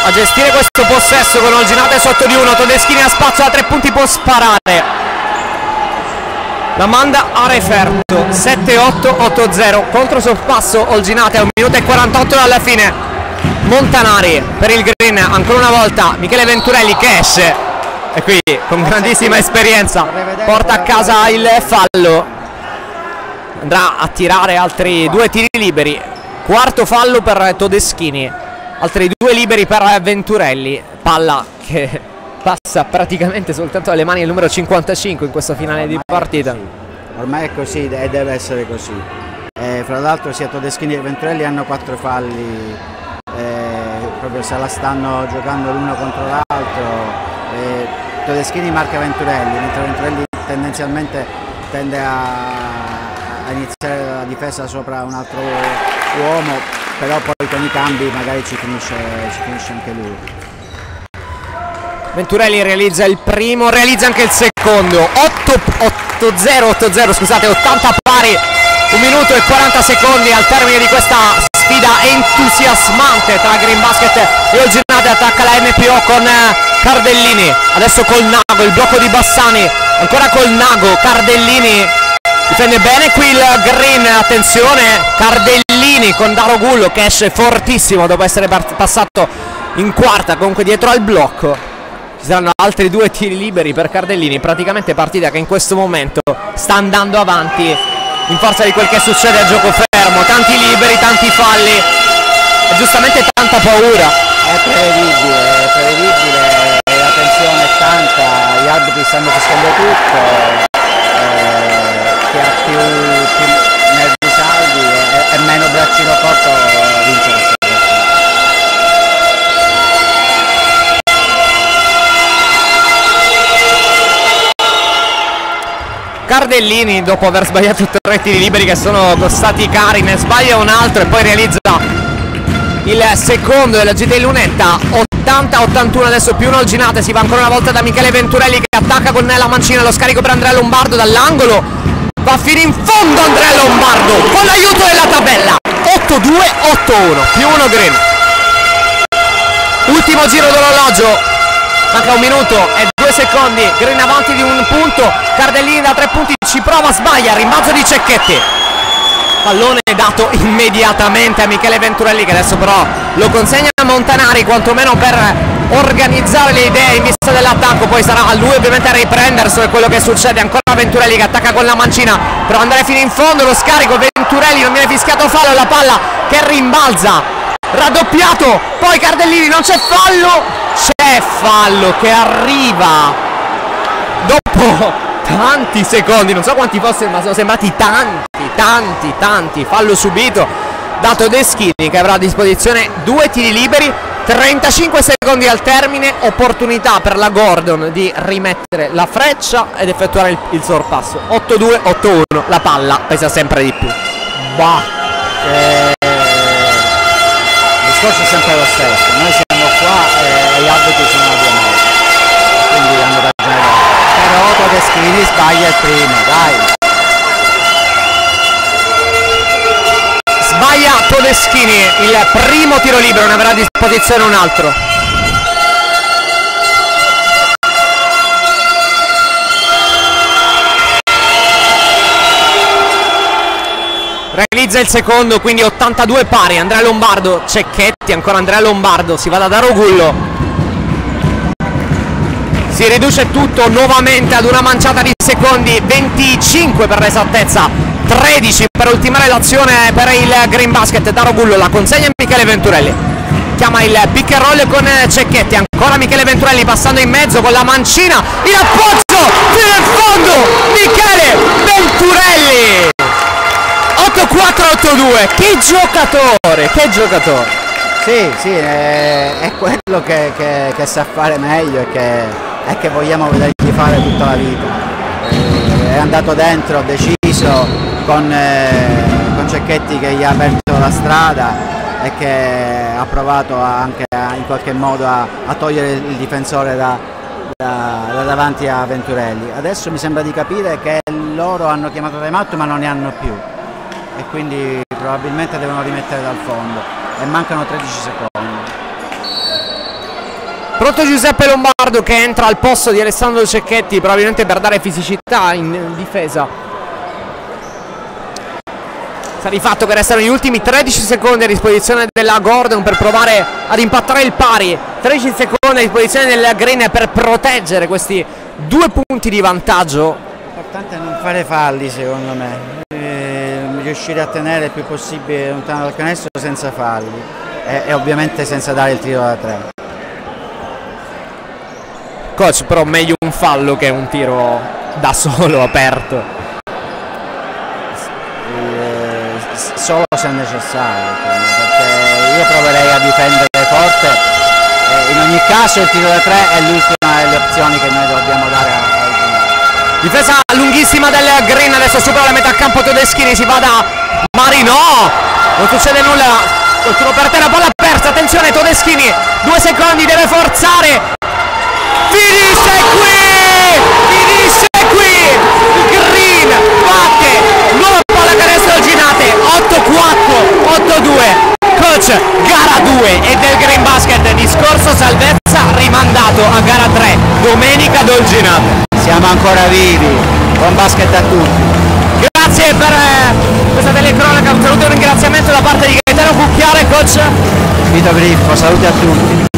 a gestire questo possesso con Olginate sotto di uno. Todeschini ha spazio da tre punti, può sparare, la manda a referto. Sette otto otto zero, contro sorpasso Olginate a un minuto e quarantotto dalla fine. Montanari per il green, ancora una volta Michele Venturelli che esce e qui con grandissima esperienza porta a casa il fallo. Andrà a tirare altri due tiri liberi, quarto fallo per Todeschini, altri due liberi per Venturelli. Palla che passa praticamente soltanto alle mani del numero cinquantacinque in questa finale di partita. Ormai è così e deve essere così. Eh, fra l'altro sia Todeschini che Venturelli hanno quattro falli, eh, proprio se la stanno giocando l'uno contro l'altro. Eh, Todeschini marca Venturelli, mentre Venturelli tendenzialmente tende a, a iniziare la difesa sopra un altro uomo, però poi con i cambi magari ci finisce, ci finisce anche lui. Venturelli realizza il primo, realizza anche il secondo. otto zero otto zero, scusate, ottanta pari, un minuto e quaranta secondi al termine di questa sfida entusiasmante tra Green Basket e Olginate. Attacca la M P O con Cardellini, adesso col Nago, il blocco di Bassani, ancora col Nago, Cardellini difende bene qui il Green, attenzione Cardellini con Darogullo che esce fortissimo dopo essere passato in quarta, comunque dietro al blocco. Ci saranno altri due tiri liberi per Cardellini, praticamente partita che in questo momento sta andando avanti in forza di quel che succede a gioco fermo, tanti liberi, tanti falli e giustamente tanta paura. È prevedibile, è prevedibile, la tensione è tanta, gli arbitri stanno fischiando tutto, eh, chi ha più, più nervi saldi e, e meno braccino corto vince la serie. Cardellini, dopo aver sbagliato tre tiri liberi che sono costati cari, ne sbaglia un altro e poi realizza il secondo della G T Lunetta. Ottanta ottantuno adesso, più un Olginate, si va ancora una volta da Michele Venturelli che attacca con la mancina, lo scarico per Andrea Lombardo dall'angolo, va fino in fondo Andrea Lombardo con l'aiuto della tabella. Otto due otto uno, più uno Green. Ultimo giro d'orologio, manca un minuto e due secondi, Green avanti di un punto, Cardellini da tre punti ci prova, sbaglia, rimbalzo di Cecchetti, pallone dato immediatamente a Michele Venturelli che adesso però lo consegna a Montanari, quantomeno per organizzare le idee in vista dell'attacco. Poi sarà a lui ovviamente a riprendersi è quello che succede. Ancora Venturelli che attacca con la mancina per andare fino in fondo, lo scarico, Venturelli non viene fischiato fallo, la palla che rimbalza, raddoppiato, poi Cardellini, non c'è fallo, c'è fallo che arriva dopo tanti secondi, non so quanti fossero ma sono sembrati tanti tanti tanti. Fallo subito da Todeschini che avrà a disposizione due tiri liberi, trentacinque secondi al termine, opportunità per la Gordon di rimettere la freccia ed effettuare il, il sorpasso. Otto due otto uno, la palla pesa sempre di più. Bah. Eh, il discorso è sempre lo stesso, noi siamo qua e gli arbitri sono a due metri, quindi hanno ragione loro. Però Todeschini sbaglia il primo, dai. Sbaglia Todeschini il primo tiro libero, ne avrà a disposizione un altro. Realizza il secondo, quindi ottantadue pari. Andrea Lombardo, Cecchetti, ancora Andrea Lombardo, si va da Darogullo. Si riduce tutto nuovamente ad una manciata di secondi, venticinque per l'esattezza, tredici per ultimare l'azione per il Green Basket. Darogullo la consegna a Michele Venturelli, chiama il pick and roll con Cecchetti, ancora Michele Venturelli passando in mezzo con la mancina, il appoggio fino in fondo, Michele Venturelli. Otto quattro otto due, che giocatore, che giocatore. Sì, sì, è, è quello che, che, che sa fare meglio e che, e che vogliamo vedergli fare tutta la vita. È andato dentro, deciso, con, eh, con Cecchetti che gli ha aperto la strada e che ha provato anche a, in qualche modo a, a togliere il difensore da, da, da davanti a Venturelli. Adesso mi sembra di capire che loro hanno chiamato timeout ma non ne hanno più e quindi probabilmente devono rimettere dal fondo e mancano tredici secondi. Pronto Giuseppe Lombardo che entra al posto di Alessandro Cecchetti, probabilmente per dare fisicità in difesa. Sta di fatto che restano gli ultimi tredici secondi a disposizione della Gordon per provare ad impattare il pari. tredici secondi a disposizione della Green per proteggere questi due punti di vantaggio. L'importante è non fare falli, secondo me, e riuscire a tenere il più possibile lontano dal canestro senza falli e, e ovviamente senza dare il tiro da tre. Coach, però meglio un fallo che un tiro da solo aperto. Solo se necessario, perché io proverei a difendere forte, eh, in ogni caso il tiro da tre è l'ultima delle opzioni che noi dobbiamo dare al difesa lunghissima del Green, adesso supera la metà campo Todeschini, si va da Marino, non succede nulla, col tiro per terra, palla persa, attenzione Todeschini, due secondi, deve forzare, finisce qui, finisce qui, il Green batte, nuova palla canestro Ginate, otto quattro, otto due, coach, gara due e del Green Basket, discorso salvezza rimandato a gara tre, domenica Dolginate. Siamo ancora vivi, buon basket a tutti. Grazie per eh, questa telecronaca, un saluto e un ringraziamento da parte di Gaetano Cucchiare, coach. Vito Griffo, saluti a tutti.